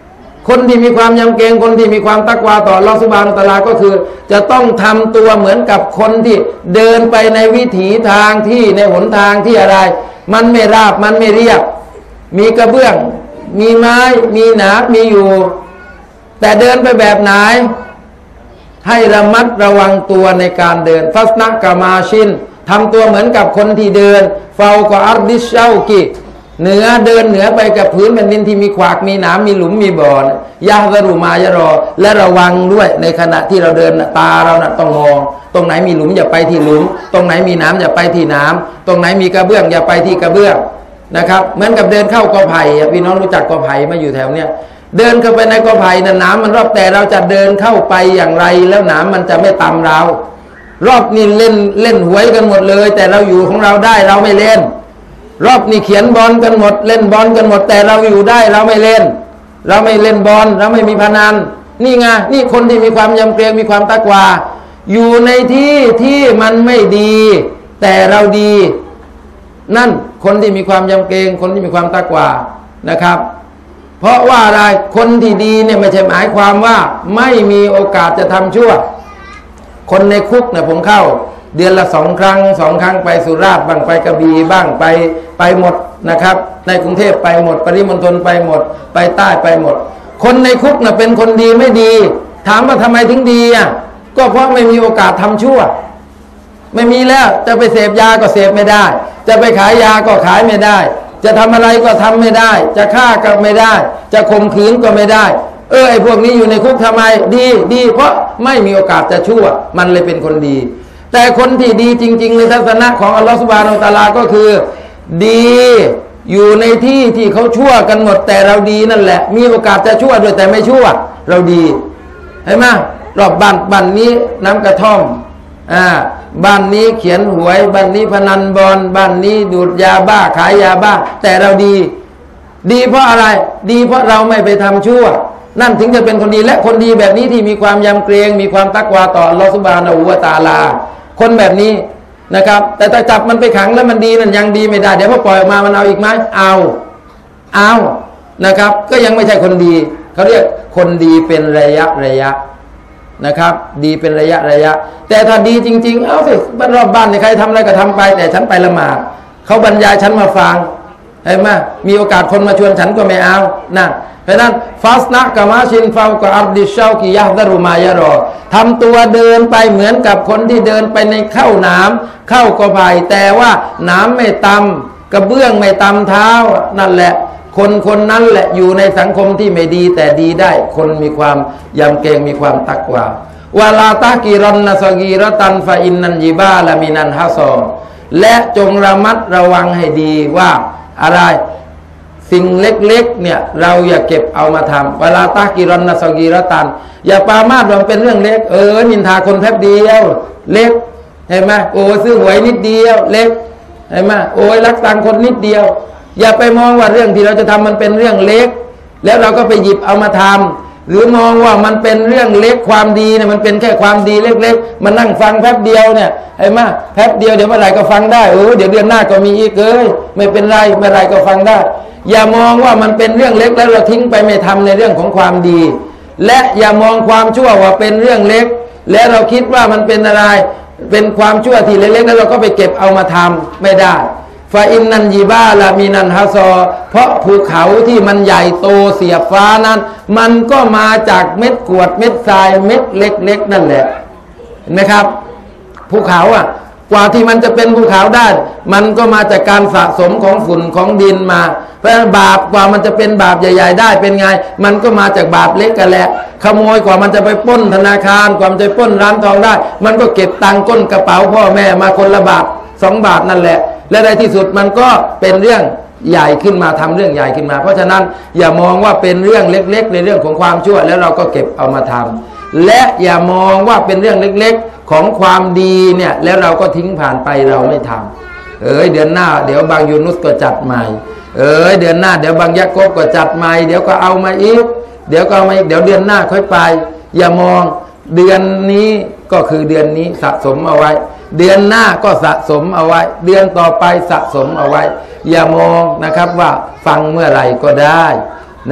คนที่มีความยำเกรงคนที่มีความตักวาต่ออัลเลาะห์ซุบฮานะฮูวะตะอาลาก็คือจะต้องทำตัวเหมือนกับคนที่เดินไปในวิถีทางที่ในหนทางที่อะไรมันไม่ราบมันไม่เรียบมีกระเบื้องมีไม้มีหนามมีอยู่แต่เดินไปแบบไหนให้ระมัดระวังตัวในการเดินฟัสนะกะมาชินทำตัวเหมือนกับคนที่เดินเฝ้ากออัรดิชเชากิเหนือเดินเหนือไปกับพื้นแผ่นดินที่มีขวากมีหนามมีหลุมมีบ่อยะฮะรุมายะรอและระวังด้วยในขณะที่เราเดินตาเรานะต้องมองตรงไหนมีหลุมอย่าไปที่หลุมตรงไหนมีน้ำอย่าไปที่น้ำตรงไหนมีกระเบื้องอย่าไปที่กระเบื้องนะครับเหมือนกับเดินเข้ากอไผ่พี่น้องรู้จักกอไผ่มาอยู่แถวเนี้ยเดินเข้าไปในกอไผ่น่ะน้ำมันรอบแต่เราจะเดินเข้าไปอย่างไรแล้วน้ำมันจะไม่ตำเรารอบนี้เล่นเล่นหวยกันหมดเลยแต่เราอยู่ของเราได้เราไม่เล่นรอบนี้เขียนบอลกันหมดเล่นบอลกันหมดแต่เราอยู่ได้เราไม่เล่นเราไม่เล่นบอลเราไม่มีพนันนี่ไงนี่คนที่มีความยำเกรงมีความตักวาอยู่ในที่ที่มันไม่ดีแต่เราดีนั่นคนที่มีความยำเกรงคนที่มีความตักวานะครับเพราะว่าอะไรคนที่ดีเนี่ยไม่ใช่หมายความว่าไม่มีโอกาสจะทำชั่วคนในคุกเนี่ยผมเข้าเดือนละสองครั้งสองครั้งไปสุราษฎร์บ้างไปกระบี่บ้างไปไปหมดนะครับในกรุงเทพไปหมดปริมณฑลไปหมดไปใต้ไปหมดคนในคุกน่ะเป็นคนดีไม่ดีถามว่าทำไมถึงดีอ่ะก็เพราะไม่มีโอกาสทำชั่วไม่มีแล้วจะไปเสพยาก็เสพไม่ได้จะไปขายยาก็ขายไม่ได้จะทำอะไรก็ทำไม่ได้จะฆ่าก็ไม่ได้จะข่มขืนก็ไม่ได้เออไอ้พวกนี้อยู่ในคุกทำไมดีดีเพราะไม่มีโอกาสจะชั่วมันเลยเป็นคนดีแต่คนที่ดีจริงๆในทัศนะของอัลลอฮฺซุบฮานะฮูวะตะอาลาก็คือดีอยู่ในที่ที่เขาชั่วกันหมดแต่เราดีนั่นแหละมีโอกาสจะชั่วด้วยแต่ไม่ชั่วเราดีเห็นไหมรอบบ้านบ้านนี้น้ำกระท่อมอ่าบ้านนี้เขียนหวยบ้านนี้พนันบอลบ้านนี้ดูดยาบ้าขายยาบ้าแต่เราดีดีเพราะอะไรดีเพราะเราไม่ไปทำชั่วนั่นถึงจะเป็นคนดีและคนดีแบบนี้ที่มีความยำเกรงมีความตักวาต่ออัลเลาะห์ซุบฮานะฮูวะตะอาลาคนแบบนี้นะครับแต่ถ้าจับมันไปขังแล้วมันดีนั่นยังดีไม่ได้เดี๋ยวพอปล่อยออกมามันเอาอีกไหมเอาเอานะครับก็ยังไม่ใช่คนดีเขาเรียกคนดีเป็นระยะระยะนะครับดีเป็นระยะระยะแต่ถ้าดีจริงๆเอาสิบ้านรอบบ้านเนี่ยใครทำอะไรก็ทำไปแต่ฉันไปละหมาดเขาบรรยายฉันมาฟังเห็นไหมมีโอกาสคนมาชวนฉันก็ไม่เอานะเพราะนั้นฟาสนะกะมาชินฟาวกะอับดิชาวกิยะดะรุมายะรอทำตัวเดินไปเหมือนกับคนที่เดินไปในเข้าน้ำเข้ากระไผ่แต่ว่าน้ำไม่ตำกระเบื้องไม่ตำเท้านั่นแหละคนคนนั้นแหละอยู่ในสังคมที่ไม่ดีแต่ดีได้คนมีความยำเกรงมีความตักวาวะลาตะกีรอนนะซอกีรอตันฟาอินนันญิบาละมินันฮะซอและจงระมัดระวังให้ดีว่าอะไรสิ่งเล็กๆเนี่ยเราอย่าเก็บเอามาทำเวลาตากิรอนนะซอกีรตันอย่าปามาดมันเป็นเรื่องเล็กเออนินทาคนแป๊บเดียวเล็กเห็นไหมโอ้ซื้อหวยนิดเดียวเล็กเห็นไหมโอ้ยรักตังคนนิดเดียวอย่าไปมองว่าเรื่องที่เราจะทำมันเป็นเรื่องเล็กแล้วเราก็ไปหยิบเอามาทำหรือมองว่ามันเป็นเรื่องเล็กความดีเนี่ยมันเป็นแค่ความดีเล็กๆมันนั่งฟังแป๊บเดียวเนี่ยเห็นไหมแป๊บเดียวเดี๋ยวเมื่อไหร่ก็ฟังได้เออเดี๋ยวเดือนหน้าก็มีอีกเอ้ยไม่เป็นไรเมื่อไหร่ก็ฟังได้อย่ามองว่ามันเป็นเรื่องเล็กแล้วเราทิ้งไปไม่ทำในเรื่องของความดีและอย่ามองความชั่วว่าเป็นเรื่องเล็กและเราคิดว่ามันเป็นอะไรเป็นความชั่วที่เล็กๆแล้วเราก็ไปเก็บเอามาทำไม่ได้ฟาอินนันญิบาละมีนันฮะซอเพราะภูเขาที่มันใหญ่โตเสียบฟ้านั้นมันก็มาจากเม็ดกรวดเม็ดทรายเม็ดเล็กๆนั่นแหละเห็นไหมครับภูเขาอ่ะกว่าที่มันจะเป็นภูเขาได้มันก็มาจากการสะสมของฝุ่นของดินมาเพราะฉะนั้นบาปกว่ามันจะเป็นบาปใหญ่ๆได้เป็นไงมันก็มาจากบาปเล็กกันแหละขโมยกว่ามันจะไปปล้นธนาคารกว่ามันจะปล้นร้านทองได้มันก็เก็บตังค์ก้นกระเป๋าพ่อแม่มาคนละบาทสองบาทนั่นแหละและในที่สุดมันก็เป็นเรื่องใหญ่ขึ้นมาทำเรื่องใหญ่ขึ้นมาเพราะฉะนั้นอย่ามองว่าเป็นเรื่องเล็กๆในเรื่องของความชั่วแล้วเราก็เก็บเอามาทำและอย่ามองว่าเป็นเรื่องเล็กๆของความดีเนี่ยแล้วเราก็ทิ้งผ่านไปเราไม่ทำเอ้ยเดือนหน้าเดี๋ยวบางยูนุสก็จัดใหม่เอ้ยเดือนหน้าเดี๋ยวบางยักษ์กบก็จัดใหม่เดี๋ยวก็เอามาอีกเดี๋ยวก็เอามาอีกเดี๋ยวเดือนหน้าค่อยไปอย่ามองเดือนนี้ก็คือเดือนนี้สะสมเอาไว้เดือนหน้าก็สะสมเอาไว้เดือนต่อไปสะสมเอาไว้อย่ามองนะครับว่าฟังเมื่อไหร่ก็ได้นะ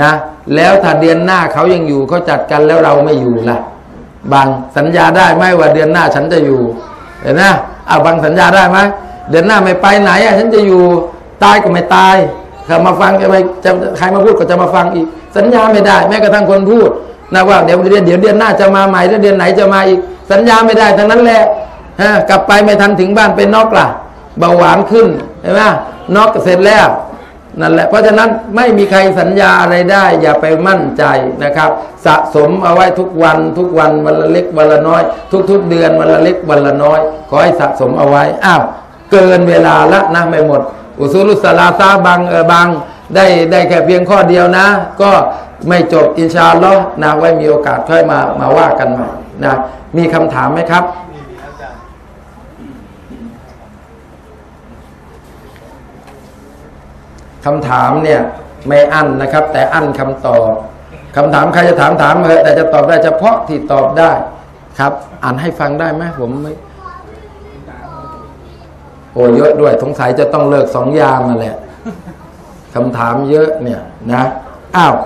แล้วถ้าเดือนหน้าเขายังอยู่เขาจัดกันแล้วเราไม่อยู่ล่ะบางสัญญาได้ไหมว่าเดือนหน้าฉันจะอยู่เห็นไหมอ้าวบางสัญญาได้ไหมเดือนหน้าไม่ไปไหนอ่ะฉันจะอยู่ตายก็ไม่ตายใครมาฟังจะไปจะใครมาพูดก็จะมาฟังอีกสัญญาไม่ได้แม้กระทั่งคนพูดนะว่าเดี๋ยวเดือนเดี๋ยวเดือนหน้าจะมาใหม่แล้วเดือนไหนจะมาอีกสัญญาไม่ได้ทั้งนั้นแหละฮะกลับไปไม่ทันถึงบ้านเป็นน็อกล่ะเบาหวานขึ้นเห็นไหมน็อกเสร็จแล้วนั่นแหละเพราะฉะนั้นไม่มีใครสัญญาอะไรได้อย่าไปมั่นใจนะครับสะสมเอาไว้ทุกวันทุกวันวันละเล็กวันละน้อยทุกๆเดือนวันละเล็กวันละน้อยขอให้สะสมเอาไว้อ้าวเกินเวลาละนะไม่หมดอุซูลุสลาซาบางเออบางได้ได้แค่เพียงข้อเดียวนะก็ไม่จบอินชาอัลลอฮ์นะไว้มีโอกาสค่อยมามาว่ากันใหม่นะมีคำถามไหมครับคำถามเนี่ยไม่อั้นนะครับแต่อั้นคำตอบคำถามใครจะถามถามเถอะแต่จะตอบได้เฉพาะที่ตอบได้ครับอ่านให้ฟังได้ไหมผมไม่โอ้เยอะด้วยสงสัยจะต้องเลิกสองยามนั่นแหละคำถามเยอะเนี่ยนะอ้าว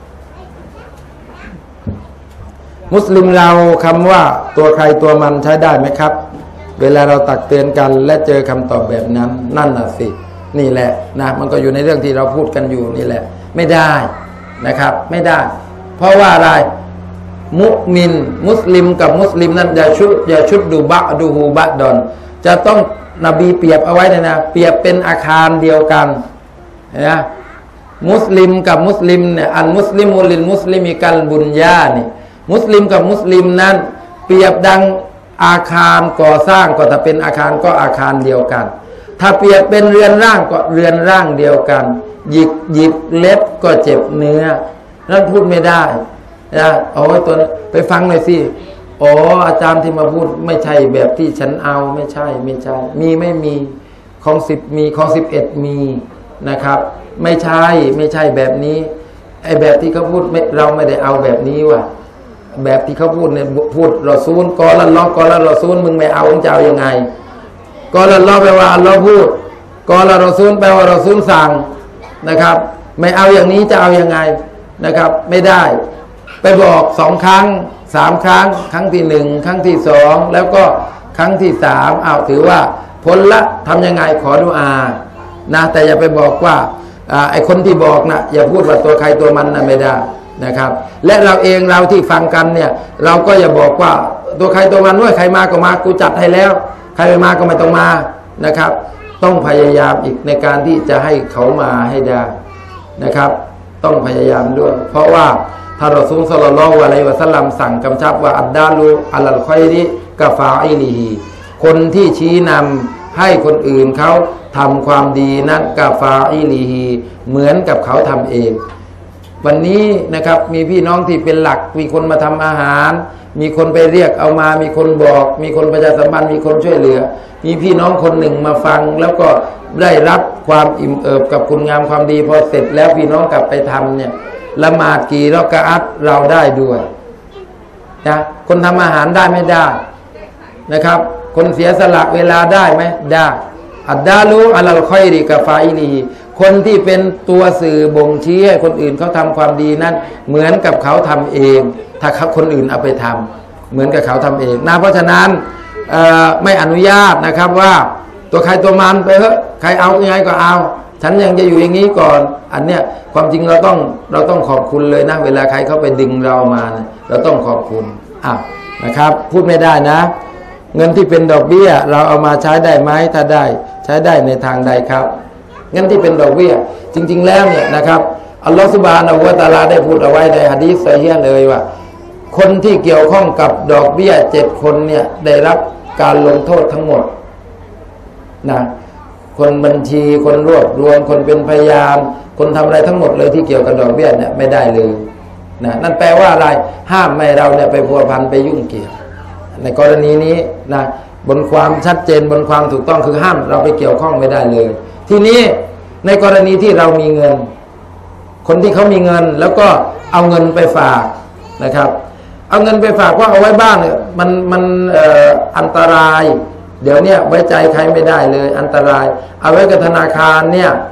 มุสลิมเราคำว่าตัวใครตัวมันใช้ได้ไหมครับเวลาเราตักเตือนกันและเจอคำตอบแบบนั้นนั่นน่ะสินี่แหละนะมันก็อยู่ในเรื่องที่เราพูดกันอยู่นี่แหละไม่ได้นะครับไม่ได้เพราะว่าอะไรมุมินมุสลิมกับมุสลิมนั้นอย่าชุดอย่าชุดดูบะดูฮูบะดอนจะต้องนบีเปรียบเอาไว้นะนะเปรียบเป็นอาคารเดียวกันนะมุสลิมกับมุสลิมเนี่ยอันมุสลิมุลินมุสลิมิกัลบุญญานี่มุสลิมกับมุสลิมนั้นเปรียบดังอาคารก่อสร้างก็ถ้าเป็นอาคารก็อาคารเดียวกันถ้าเปรียบเป็นเรือนร่างก็เรือนร่างเดียวกันหยิกหยิบเล็บก็เจ็บเนื้อนั่นพูดไม่ได้นะโอ้ยตัวไปฟังหน่อยสิอ๋ออาจารย์ที่มาพูดไม่ใช่แบบที่ฉันเอาไม่ใช่ไม่ใช่มีไม่มีของสิบมีของสิบเอ็ดมีนะครับไม่ใช่ไม่ใช่แบบนี้ไอ้แบบที่เขาพูดเราไม่ได้เอาแบบนี้ว่ะแบบที่เขาพูดเนี่ยพูดรอซูลกอละล้อกอละรอซูลมึงไม่เอามึงจะเอายังไงกอละล้อแปลว่าอัลลอฮ์พูดกอละรอซูลแปลว่ารอซูลสั่งนะครับไม่เอาอย่างนี้จะเอายังไงนะครับไม่ได้ไปบอกสองครั้งสามครั้งครั้งที่หนึ่งครั้งที่สองแล้วก็ครั้งที่สามเอาถือว่าพ้นละทำยังไงขอดุอานะแต่อย่าไปบอกว่าไอ้คนที่บอกนะอย่าพูดว่าตัวใครตัวมันนะไม่ได้นะครับและเราเองเราที่ฟังกันเนี่ยเราก็อย่าบอกว่าตัวใครตัวมันด้วยใครมาก็มากูจัดให้แล้วใครไม่มาก็ไม่ต้องมานะครับต้องพยายามอีกในการที่จะให้เขามาให้ได้นะครับต้องพยายามด้วยเพราะว่าท่านรอซูลศ็อลลัลลอฮุอะลัยฮิวะซัลลัมสั่งกำชับว่าอัดดาลูอัลลคอยริกะฟาอิลิฮีคนที่ชี้นำให้คนอื่นเขาทำความดีนั้นกะฟาอิลิฮีเหมือนกับเขาทำเองวันนี้นะครับมีพี่น้องที่เป็นหลักมีคนมาทำอาหารมีคนไปเรียกเอามามีคนบอกมีคนประชาสัมพันธ์มีคนช่วยเหลือมีพี่น้องคนหนึ่งมาฟังแล้วก็ได้รับความอิ่มเอิบกับคุณงามความดีพอเสร็จแล้วพี่น้องกลับไปทำเนี่ยละหมาดกี่รอกะอัตเราได้ด้วยนะคนทำอาหารได้ไม่ได้นะครับคนเสียสละเวลาได้ไหมได้อัดดาลูอัลลคอยริกะฟาอิลีคนที่เป็นตัวสื่อบ่งชี้ให้คนอื่นเขาทำความดีนั้นเหมือนกับเขาทำเองถ้าคนอื่นเอาไปทำเหมือนกับเขาทำเองนะเพราะฉะนั้นไม่อนุญาตนะครับว่าตัวใครตัวมันไปเถอะใครเอายังไงก็เอาฉันยังจะอยู่อย่างนี้ก่อนอันเนี้ยความจริงเราต้องเราต้องขอบคุณเลยนะเวลาใครเข้าไปดึงเรามานะเราต้องขอบคุณอ่ะนะครับพูดไม่ได้นะเงินที่เป็นดอกเบี้ยเราเอามาใช้ได้ไหมถ้าได้ใช้ได้ในทางใดครับเงินที่เป็นดอกเบี้ยจริงๆแล้วเนี่ยนะครับอัลลอฮฺซุบฮานะฮูวะตะอาลาได้พูดเอาไว้ในหะดีษซอฮีฮ์เลยว่าคนที่เกี่ยวข้องกับดอกเบี้ยเจ็ดคนเนี่ยได้รับการลงโทษทั้งหมดนะคนบัญชีคนรวบรวมคนเป็นพยานคนทำอะไรทั้งหมดเลยที่เกี่ยวกับดอกเบี้ยเนี่ยไม่ได้เลยนะนั่นแปลว่าอะไรห้ามไม่เราเนี่ยไปพัวพันไปยุ่งเกี่ยวในกรณีนี้นะบนความชัดเจนบนความถูกต้องคือห้ามเราไปเกี่ยวข้องไม่ได้เลยทีนี้ในกรณีที่เรามีเงินคนที่เขามีเงินแล้วก็เอาเงินไปฝากนะครับเอาเงินไปฝากว่าเอาไว้บ้านเนี่ยมันมันเอ่ออันตรายเดี๋ยวเนี้ยไว้ใจใครไม่ได้เลยอันตรายเอาไว้กับธนาคารเนี่ย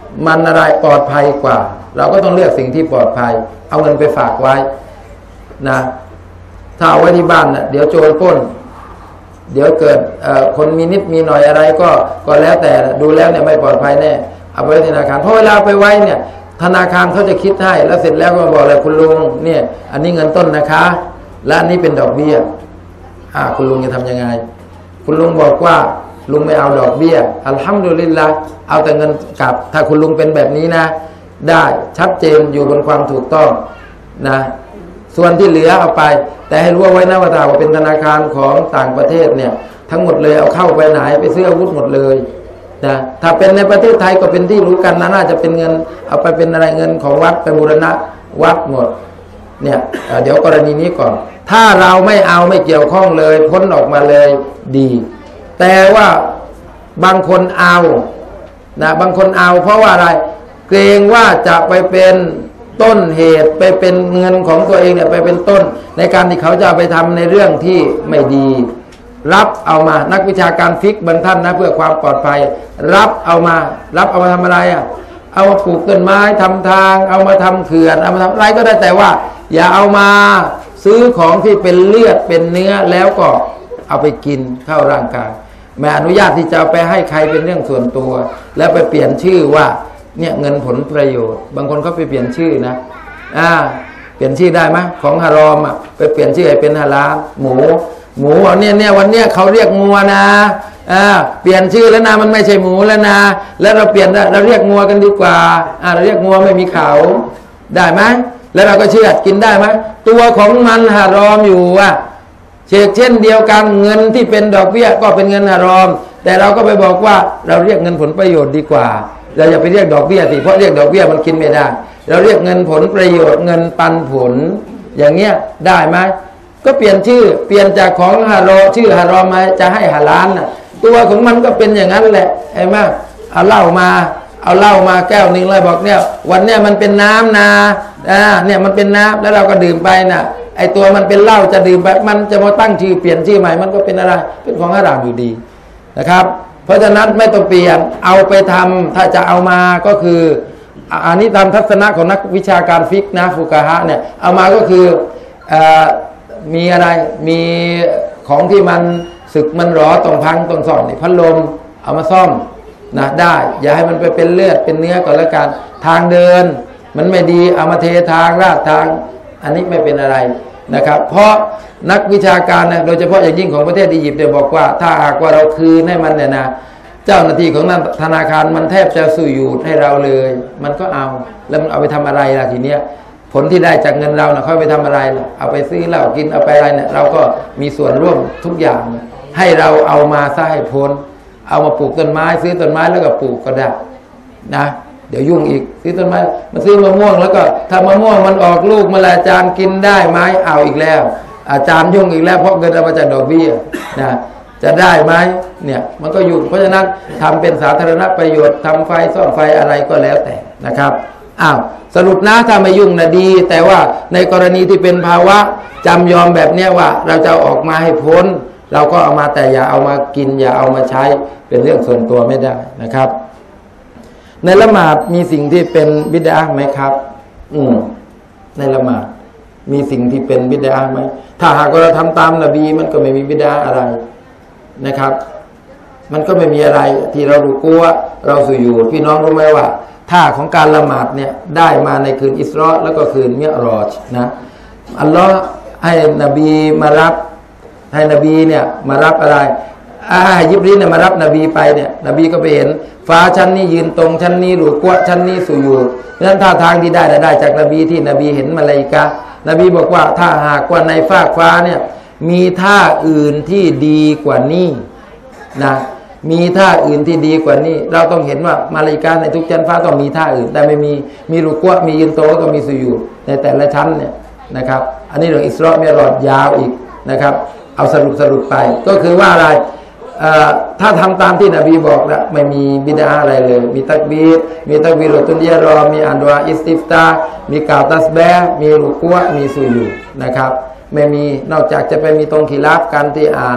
มันอะไรปลอดภัยกว่าเราก็ต้องเลือกสิ่งที่ปลอดภัยเอาเงินไปฝากไว้นะถ้าเอาไว้ที่บ้านนะเดี๋ยวโจรปล้นเดี๋ยวเกิดคนมีนิดมีหน่อยอะไรก็ก็แล้วแต่ดูแล้วเนี่ยไม่ปลอดภัยแน่เอาไปไว้ธนาคารเพราะเวลาไปไว้เนี่ยธนาคารเขาจะคิดให้แล้วเสร็จแล้วก็บอกเลยคุณลุงเนี่ยอันนี้เงินต้นนะคะและอันนี้เป็นดอกเบี้ยอ่าคุณลุงจะทำยังไงคุณลุงบอกว่าลุงไม่เอาดอกเบี้ยอัลฮัมดุลิลละห์เอาแต่เงินกลับถ้าคุณลุงเป็นแบบนี้นะได้ชัดเจนอยู่บนความถูกต้องนะส่วนที่เหลือเอาไปแต่ให้รู้ไว้นะว่าถ้าว่าเป็นธนาคารของต่างประเทศเนี่ยทั้งหมดเลยเอาเข้าไปไหนไปซื้ออาวุธหมดเลยนะถ้าเป็นในประเทศไทยก็เป็นที่รู้กันนะน่าจะเป็นเงินเอาไปเป็นอะไรเงินของวัดไปบูรณะวัดหมดเนี่ยเดี๋ยวกรณีนี้ก่อนถ้าเราไม่เอาไม่เกี่ยวข้องเลยพ้นออกมาเลยดีแต่ว่าบางคนเอานะบางคนเอาเพราะว่าอะไรเกรงว่าจะไปเป็นต้นเหตุไปเป็นเงินของตัวเองเนี่ยไปเป็นต้นในการที่เขาจะไปทำในเรื่องที่ไม่ดีรับเอามานักวิชาการฟิกบางท่านนะเพื่อความปลอดภัยรับเอามารับเอามาทำอะไรอ่ะเอามาปลูกต้นไม้ทำทางเอามาทำเขื่อนเอามาทำอะไรก็ได้แต่ว่าอย่าเอามาซื้อของที่เป็นเลือดเป็นเนื้อแล้วก็เอาไปกินเข้าร่างกายไม่อนุญาตที่จะเอาไปให้ใครเป็นเรื่องส่วนตัวแล้วไปเปลี่ยนชื่อว่าเนี่ยเงินผลประโยชน์บางคนเขาไปเปลี่ยนชื่อนะอ่าเปลี่ยนชื่อได้ไหมของฮารอมอ่ะไปเปลี่ยนชื่อให้เป็นฮาลาลหมูหมูเนี่ยเนี่ยวันเนี้ยเขาเรียกงัวนะอ่าเปลี่ยนชื่อแล้วนะมันไม่ใช่หมูแล้วนะแล้วเราเปลี่ยนเราเรียกงัวกันดีกว่าอ่าเราเรียกงัวไม่มีเขาได้ไหมแล้วเราก็เชื่อกินได้ไหมตัวของมันฮารอมอยู่อ่ะเช่นเช่นเดียวกันเงินที่เป็นดอกเบี้ยก็เป็นเงินฮารอมแต่เราก็ไปบอกว่าเราเรียกเงินผลประโยชน์ดีกว่าเราอย่าไปเรียกดอกเบี้ยสิเพราะเรียกดอกเบี้ยมันกินไม่ได้เราเรียกเงินผลประโยชน์เงินปันผลอย่างเงี้ยได้ไหมก็เปลี่ยนชื่อเปลี่ยนจากของฮารอชื่อฮารอมมาจะให้ฮาลาลน่ะตัวของมันก็เป็นอย่างนั้นแหละเห็นไหมเอาเหล้ามาเอาเหล้ามาแก้วหนึ่งเลยบอกเนี่ยวันเนี้ยมันเป็นน้ำนาอ่าเนี่ยมันเป็นน้ำแล้วเราก็ดื่มไปน่ะไอตัวมันเป็นเหล้าจะดื่มไปมันจะมาตั้งชื่อเปลี่ยนชื่อใหม่มันก็เป็นอะไรเป็นของฮารามอยู่ดีนะครับเพราะฉะนั้นไม่ต้องเปลี่ยนเอาไปทำถ้าจะเอามาก็คืออันนี้ตามทัศนะของนักวิชาการฟิกนะฟุกะฮะเนี่ยเอามาก็คือมีอะไรมีของที่มันสึกมันหรอต้องพังต้องซ่อมนี่พัดลมเอามาซ่อมนะได้อย่าให้มันไปเป็นเลือดเป็นเนื้อก่อนแล้วกันทางเดินมันไม่ดีเอามาเททางราดทางอันนี้ไม่เป็นอะไรนะครับเพราะนักวิชาการนะโดยเฉพาะอย่างยิ่งของประเทศอียิปต์เนี่ยบอกว่าถ้าหากว่าเราคืนให้มันเนี่ยนะเจ้าหน้าที่ของธนาคารมันแทบจะสู้อยู่ให้เราเลยมันก็เอาแล้วมันเอาไปทำอะไรล่ะทีเนี้ยผลที่ได้จากเงินเราเนี่ยเขาไปทำอะไรล่ะเอาไปซื้อเหล้ากินเอาไปอะไรเนี่ยเราก็มีส่วนร่วมทุกอย่างให้เราเอามาซะให้พ้นเอามาปลูกต้นไม้ซื้อต้นไม้แล้วก็ปลูกก็ได้นะเดี๋ยวยุ่งอีกซื้อต้นไม้มาซื้อมะม่วงแล้วก็ถ้ามะม่วงมันออกลูกมาแล้วอาจารย์กินได้ไหมเอาอีกแล้วอาจารย์ยุ่งอีกแล้วเพราะเงินเอามาจากดอกเบี้ยนะจะได้ไหมเนี่ยมันก็ยุ่งเพราะฉะนั้นทำเป็นสาธารณประโยชน์ทำไฟซ่อมไฟอะไรก็แล้วแต่นะครับอ้าวสรุปนะถ้าไม่ยุ่งนะดีแต่ว่าในกรณีที่เป็นภาวะจำยอมแบบเนี้ยว่าเราจะออกมาให้พ้นเราก็เอามาแต่อย่าเอามากินอย่าเอามาใช้เป็นเรื่องส่วนตัวไม่ได้นะครับในละหมาดมีสิ่งที่เป็นบิดอะห์ไหมครับอืมในละหมาดมีสิ่งที่เป็นบิดอะห์ไหมถ้าหากเราทำตามนบีมันก็ไม่มีบิดอะห์อะไรนะครับมันก็ไม่มีอะไรที่เรารู้กลัวเราสุญูดพี่น้องรู้ไหมว่าท่าของการละหมาดเนี่ยได้มาในคืนอิสรอแล้วก็คืนมิอ์รอจนะอัลลอฮ์ให้นบีมารับให้นบีเนี่ยมารับอะไรอายิบรีเนี่ยมารับนบีไปเนี่ยนบีก็ไปเห็นฟ้าชั้นนี้ยืนตรงชั้นนี้หลุดกวชั้นนี้สุญูดเพราะฉะนั้นท่าทางที่ได้ได้จากนบีที่นบีเห็นมาลาอิกะฮ์นบีบอกว่าถ้าหากว่าในฟากฟ้าเนี่ยมีท่าอื่นที่ดีกว่านี้นะมีท่าอื่นที่ดีกว่านี้เราต้องเห็นว่ามาลาอิกะฮ์ในทุกชั้นฟ้าต้องมีท่าอื่นแต่ไม่มีมีหลุดกวมียืนตรงแล้วก็มีสุญูดในแต่ละชั้นเนี่ยนะครับอันนี้เรื่องอิสรอมิอ์รอจยาวอีกนะครับเอาสรุปสรุปไปก็คือว่าอะไรถ้าทำตามที่นบีบอกแล้วไม่มีบิดาอะไรเลยมีตักบีรมีตักบีรตุนเยรอมีอันดุอาอิสติฟตามีกล่าวตัสบีฮ์มีรุกัวมีสุญูดนะครับไม่มีนอกจากจะไปมีตรงขีลาฟกันที่อ่าน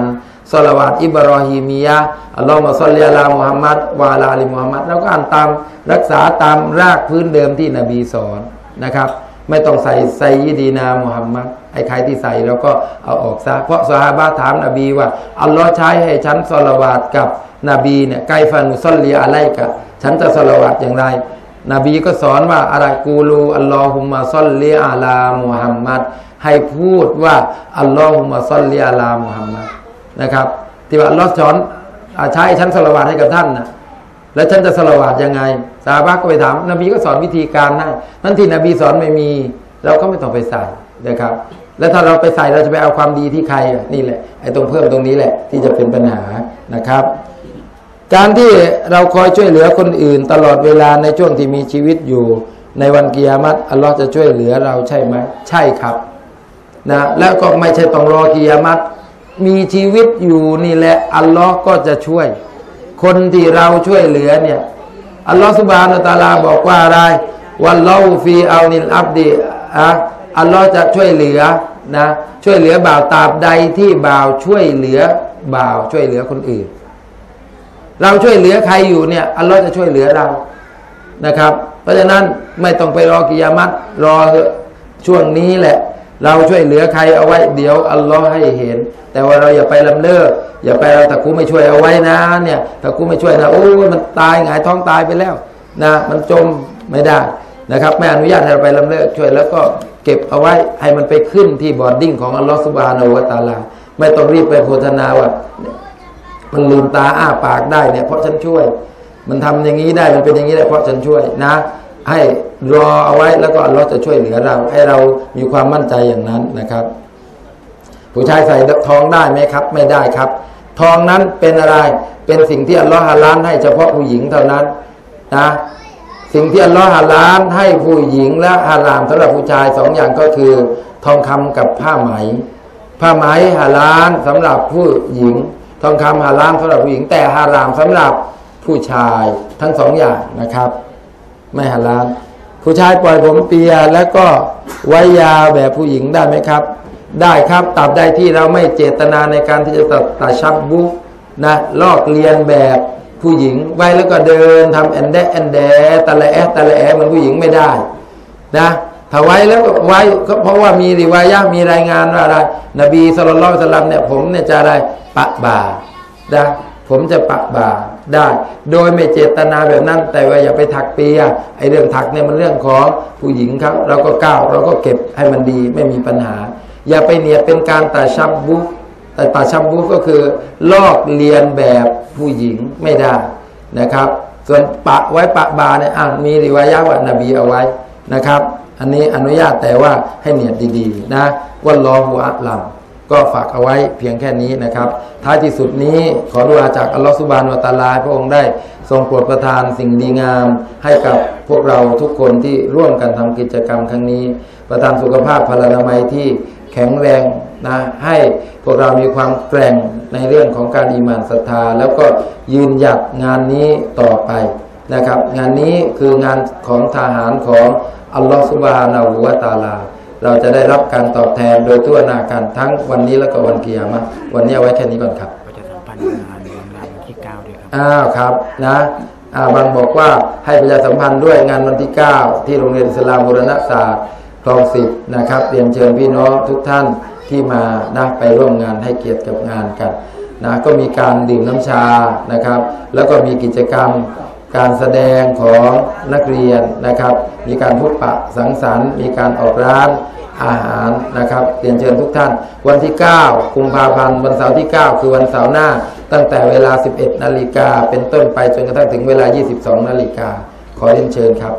ศอลาวาตอิบรอฮีมียะห์อัลลอฮุมะศ็อลลิอะลามุฮัมมัดวะอะลาอาลีมุฮัมมัดแล้วก็อ่านตามรักษาตามรากพื้นเดิมที่นบีสอนนะครับไม่ต้องใส่ไซยิดีนามุฮัมมัดไอ้ใครที่ใส่เราก็เอาออกซะเพราะซอฮาบะห์ถามนบีว่าอัลลอฮ์ใช้ให้ฉันศอลาวาตกับนบีเนี่ยไกฟานุศอลลีอะลัยกะฉันจะศอลาวาตอย่างไรนบีก็สอนว่าอะไรกูลูอัลลอฮุมะศอลลิอะลามุฮัมมัดให้พูดว่าอัลลอฮุมะศอลลิอะลามุฮัมมัดนะครับที่ว่าอัลลอฮ์สอนใช้ฉันศอลาวาตให้กับท่านนะแล้วฉันจะศอลาวาตยังไงซอฮาบะห์ก็ไปถามนบีก็สอนวิธีการให้นั่นที่นบีสอนไม่มีเราก็ไม่ต้องไปใส่นะครับแล้วถ้าเราไปใส่เราจะไปเอาความดีที่ใครนี่แหละไอ้ตรงเพิ่มตรงนี้แหละที่จะเป็นปัญหานะครับการที่เราคอยช่วยเหลือคนอื่นตลอดเวลาในช่วงที่มีชีวิตอยู่ในวันกิยามะฮ์อัลลอฮ์จะช่วยเหลือเราใช่ไหมใช่ครับนะแล้วก็ไม่ใช่ต้องรอกิยามะฮ์มีชีวิตอยู่นี่แหละอัลลอฮ์ก็จะช่วยคนที่เราช่วยเหลือเนี่ยอัลลอฮ์ซุบฮานะฮูวะตะอาลาบอกว่าอะไรวัลลอฮุฟีเอานิลอับดีอะอัลลอฮ์จะช่วยเหลือนะช่วยเหลือบ่าวตราบใดที่บ่าวช่วยเหลือบ่าวช่วยเหลือคนอื่นเราช่วยเหลือใครอยู่เนี่ยอัลลอฮ์จะช่วยเหลือเรานะครับเพราะฉะนั้นไม่ต้องไปรอกิยามะฮ์รอช่วงนี้แหละเราช่วยเหลือใครเอาไว้เดี๋ยวอัลลอฮ์ให้เห็นแต่ว่าเราอย่าไปลำเลิกอย่าไปเราถ้ากูไม่ช่วยเอาไว้นะเนี่ยถ้ากูไม่ช่วยนะโอ้มันตายหงายท้องตายไปแล้วนะมันจมไม่ได้นะครับไม่อนุญาตให้เราไปลำเลิกช่วยแล้วก็เก็บเอาไว้ให้มันไปขึ้นที่บอร์ดดิ้งของอัลลอฮ์ซุบฮานะฮูวะตะอาลาไม่ต้องรีบไปโฆษณาว่ามันลืมตาอ้าปากได้เนี่ยเพราะฉันช่วยมันทำอย่างนี้ได้มันเป็นอย่างนี้ได้เพราะฉันช่วยนะให้รอเอาไว้แล้วก็อัลลอฮ์จะช่วยเหลือเราให้เรามีความมั่นใจอย่างนั้นนะครับผู้ชายใส่ทองได้ไหมครับไม่ได้ครับทองนั้นเป็นอะไรเป็นสิ่งที่อัลลอฮ์ฮาลาลให้เฉพาะผู้หญิงเท่านั้นนะสิ่งที่อัลลอฮ์ฮาลาลให้ผู้หญิงและฮาลาลสำหรับผู้ชายสองอย่างก็คือทองคำกับผ้าไหมผ้าไหมฮาลาลสำหรับผู้หญิงทองคำฮาลาลสำหรับผู้หญิงแต่ฮารามสำหรับผู้ชายทั้งสองอย่างนะครับไม่ฮาลาลผู้ชายปล่อยผมเปียแล้วก็ไว้ยาวแบบผู้หญิงได้ไหมครับได้ครับตราบใดที่เราไม่เจตนาในการที่จะตัดชับบุนะลอกเลียนแบบผู้หญิงไว้แล้วก็เดินทำแอนเดแอนเดตะละแอตะละแอเหมือนผู้หญิงไม่ได้นะถ้าไว้แล้วก็ไว้เพราะว่ามีริวายะมีรายงานว่าอะไรนบีศ็อลลัลลอฮุอะลัยฮิวะซัลลัมเนี่ยผมเนี่ยจะอะไรปะบ่านะผมจะปะบ่าได้โดยไม่เจตนาแบบนั้นแต่ว่าอย่าไปถักเปียไอเรื่องถักเนี่ยมันเรื่องของผู้หญิงครับเราก็ก้าวเราก็เก็บให้มันดีไม่มีปัญหาอย่าไปเนี่ยเป็นการตาชับบุแต่ตาชับบุก็คือลอกเลียนแบบผู้หญิงไม่ได้นะครับส่วนปะไว้ปะบ่าเนี่ยอ่ะมีริวายะว่านบีเอาไว้นะครับอันนี้อนุญาตแต่ว่าให้เนียดดีๆนะวัลลอฮุอะลัมก็ฝากเอาไว้เพียงแค่นี้นะครับท้ายที่สุดนี้ขอดุอาจากอัลลอฮฺซุบฮานะฮูวะตะอาลาพระองค์ได้ทรงโปรดประทานสิ่งดีงามให้กับพวกเราทุกคนที่ร่วมกันทำกิจกรรมครั้งนี้ประทานสุขภาพพลานามัยที่แข็งแรงนะให้พวกเรามีความแกร่งในเรื่องของการอีหม่านศรัทธาแล้วก็ยืนหยัดงานนี้ต่อไปนะครับงานนี้คืองานของทหารของอัลลอฮฺซุบฮานะฮูวะตะอาลาเราจะได้รับการตอบแทนโดยทั่วหน้ากันทั้งวันนี้แล้วก็วันกิยามะฮ์วันนี้เอาไว้แค่นี้ก่อนครับประชาสัมพันธ์งานวันที่เก้าด้วยครับอ้าวครับนะอ่าบางบอกว่าให้ประชาสัมพันธ์ด้วยงานวันที่เก้าที่โรงเรียนอิสลามบูรณะศาสตร์คลองสิบนะครับเรียนเชิญพี่น้องทุกท่านที่มานะไปร่วมงานให้เกียรติกับงานกันนะก็มีการดื่มน้ำชานะครับแล้วก็มีกิจกรรมการแสดงของนักเรียนนะครับมีการพบปะสังสรรค์มีการออกร้านอาหารนะครับเรียนเชิญทุกท่านวันที่เก้ากุมภาพันธ์วันเสาร์ที่เก้าคือวันเสาร์หน้าตั้งแต่เวลา สิบเอ็ดนาฬิกาเป็นต้นไปจนกระทั่งถึงเวลา ยี่สิบสองนาฬิกาขอเรียนเชิญครับ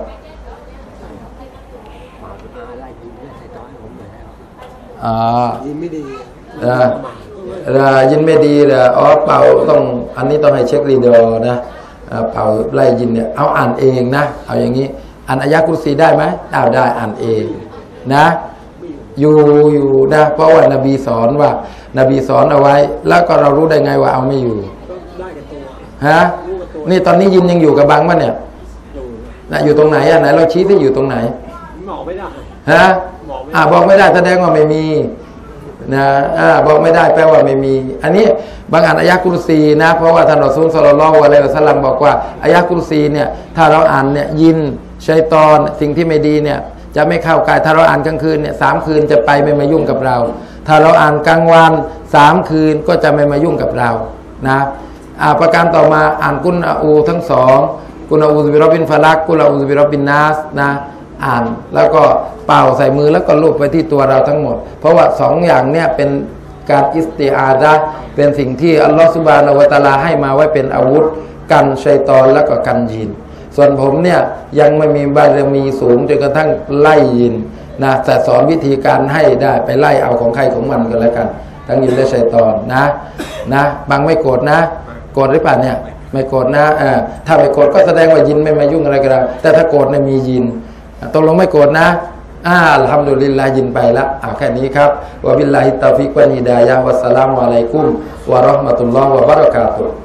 อ่ายินไม่ดีนะยินไม่ดีเลยอ๋อเป่าต้องอันนี้ต้องให้เช็ครีดอนะเป่าไล่ยินเนี่ยเอาอ่านเองนะเอาอย่างนี้อ่านอายะกุรซีได้ไหมได้ได้อ่านเองนะอยู่อยู่นะเพราะว่านบีสอนว่านบีสอนเอาไว้แล้วก็เรารู้ได้ไงว่าเอาไม่อยู่ได้กับตัวฮะนี่ตอนนี้ยินยังอยู่กับบังป่ะเนี่ยนะอยู่ตรงไหนอ่ะไหนเราชี้ที่อยู่ตรงไหนบอกไม่ได้ฮะอ่าบอกไม่ได้แสดงว่าไม่มีนะอ่าบอกไม่ได้แปลว่าไม่มีอันนี้บางอ่านอายะกุรซีนะเพราะว่าท่านรอซูลศ็อลลัลลอฮุอะลัยฮิวะซัลลัมบอกว่าอายะกุรซีเนี่ยถ้าเราอ่านเนี่ยยินชัยฏอนสิ่งที่ไม่ดีเนี่ยจะไม่เข้ากายถ้าเราอ่านกลางคืนเนี่ยสามคืนจะไปไม่มายุ่งกับเราถ้าเราอ่านกลางวันสามคืนก็จะไม่มายุ่งกับเรานะอ่าประการต่อมาอ่านกุลอาอูทั้งสองกุลอาอูซุบิร็อบบินฟะลักกุลอาอูซุบิร็อบบินนัสนะอ่านแล้วก็เป่าใส่มือแล้วก็ลูบไปที่ตัวเราทั้งหมดเพราะว่าสองอย่างเนี่ยเป็นการอิสติอาดะห์เป็นสิ่งที่อัลลอฮฺซุบฮานะฮูวะตะอาลาให้มาไว้เป็นอาวุธกันชัยฏอนแล้วก็กันยินส่วนผมเนี่ยยังไม่มีบารมีสูงจนกระทั่งไล่ยินนะแต่สอนวิธีการให้ได้ไปไล่เอาของใครของมันกันแล้วกันทั้งยินและชัยฏอนนะนะบางไม่โกรธนะโกรธหรือเปล่าเนี่ยไม่โกรธนะเออถ้าไม่โกรธก็แสดงว่ายินไม่มายุ่งอะไรกันแล้วแต่ถ้าโกรธเนี่ยมียินตกลงไม่โกรธนะอ่าอัลฮัมดุลิลลาห์ยินไปละเอาแค่นี้ครับวะบิลลาฮิตตอฟิกวะฮิดายะฮ์วัสสลามุอะลัยกุมวะเราะห์มะตุลลอฮ์วะบะเราะกาตุฮ์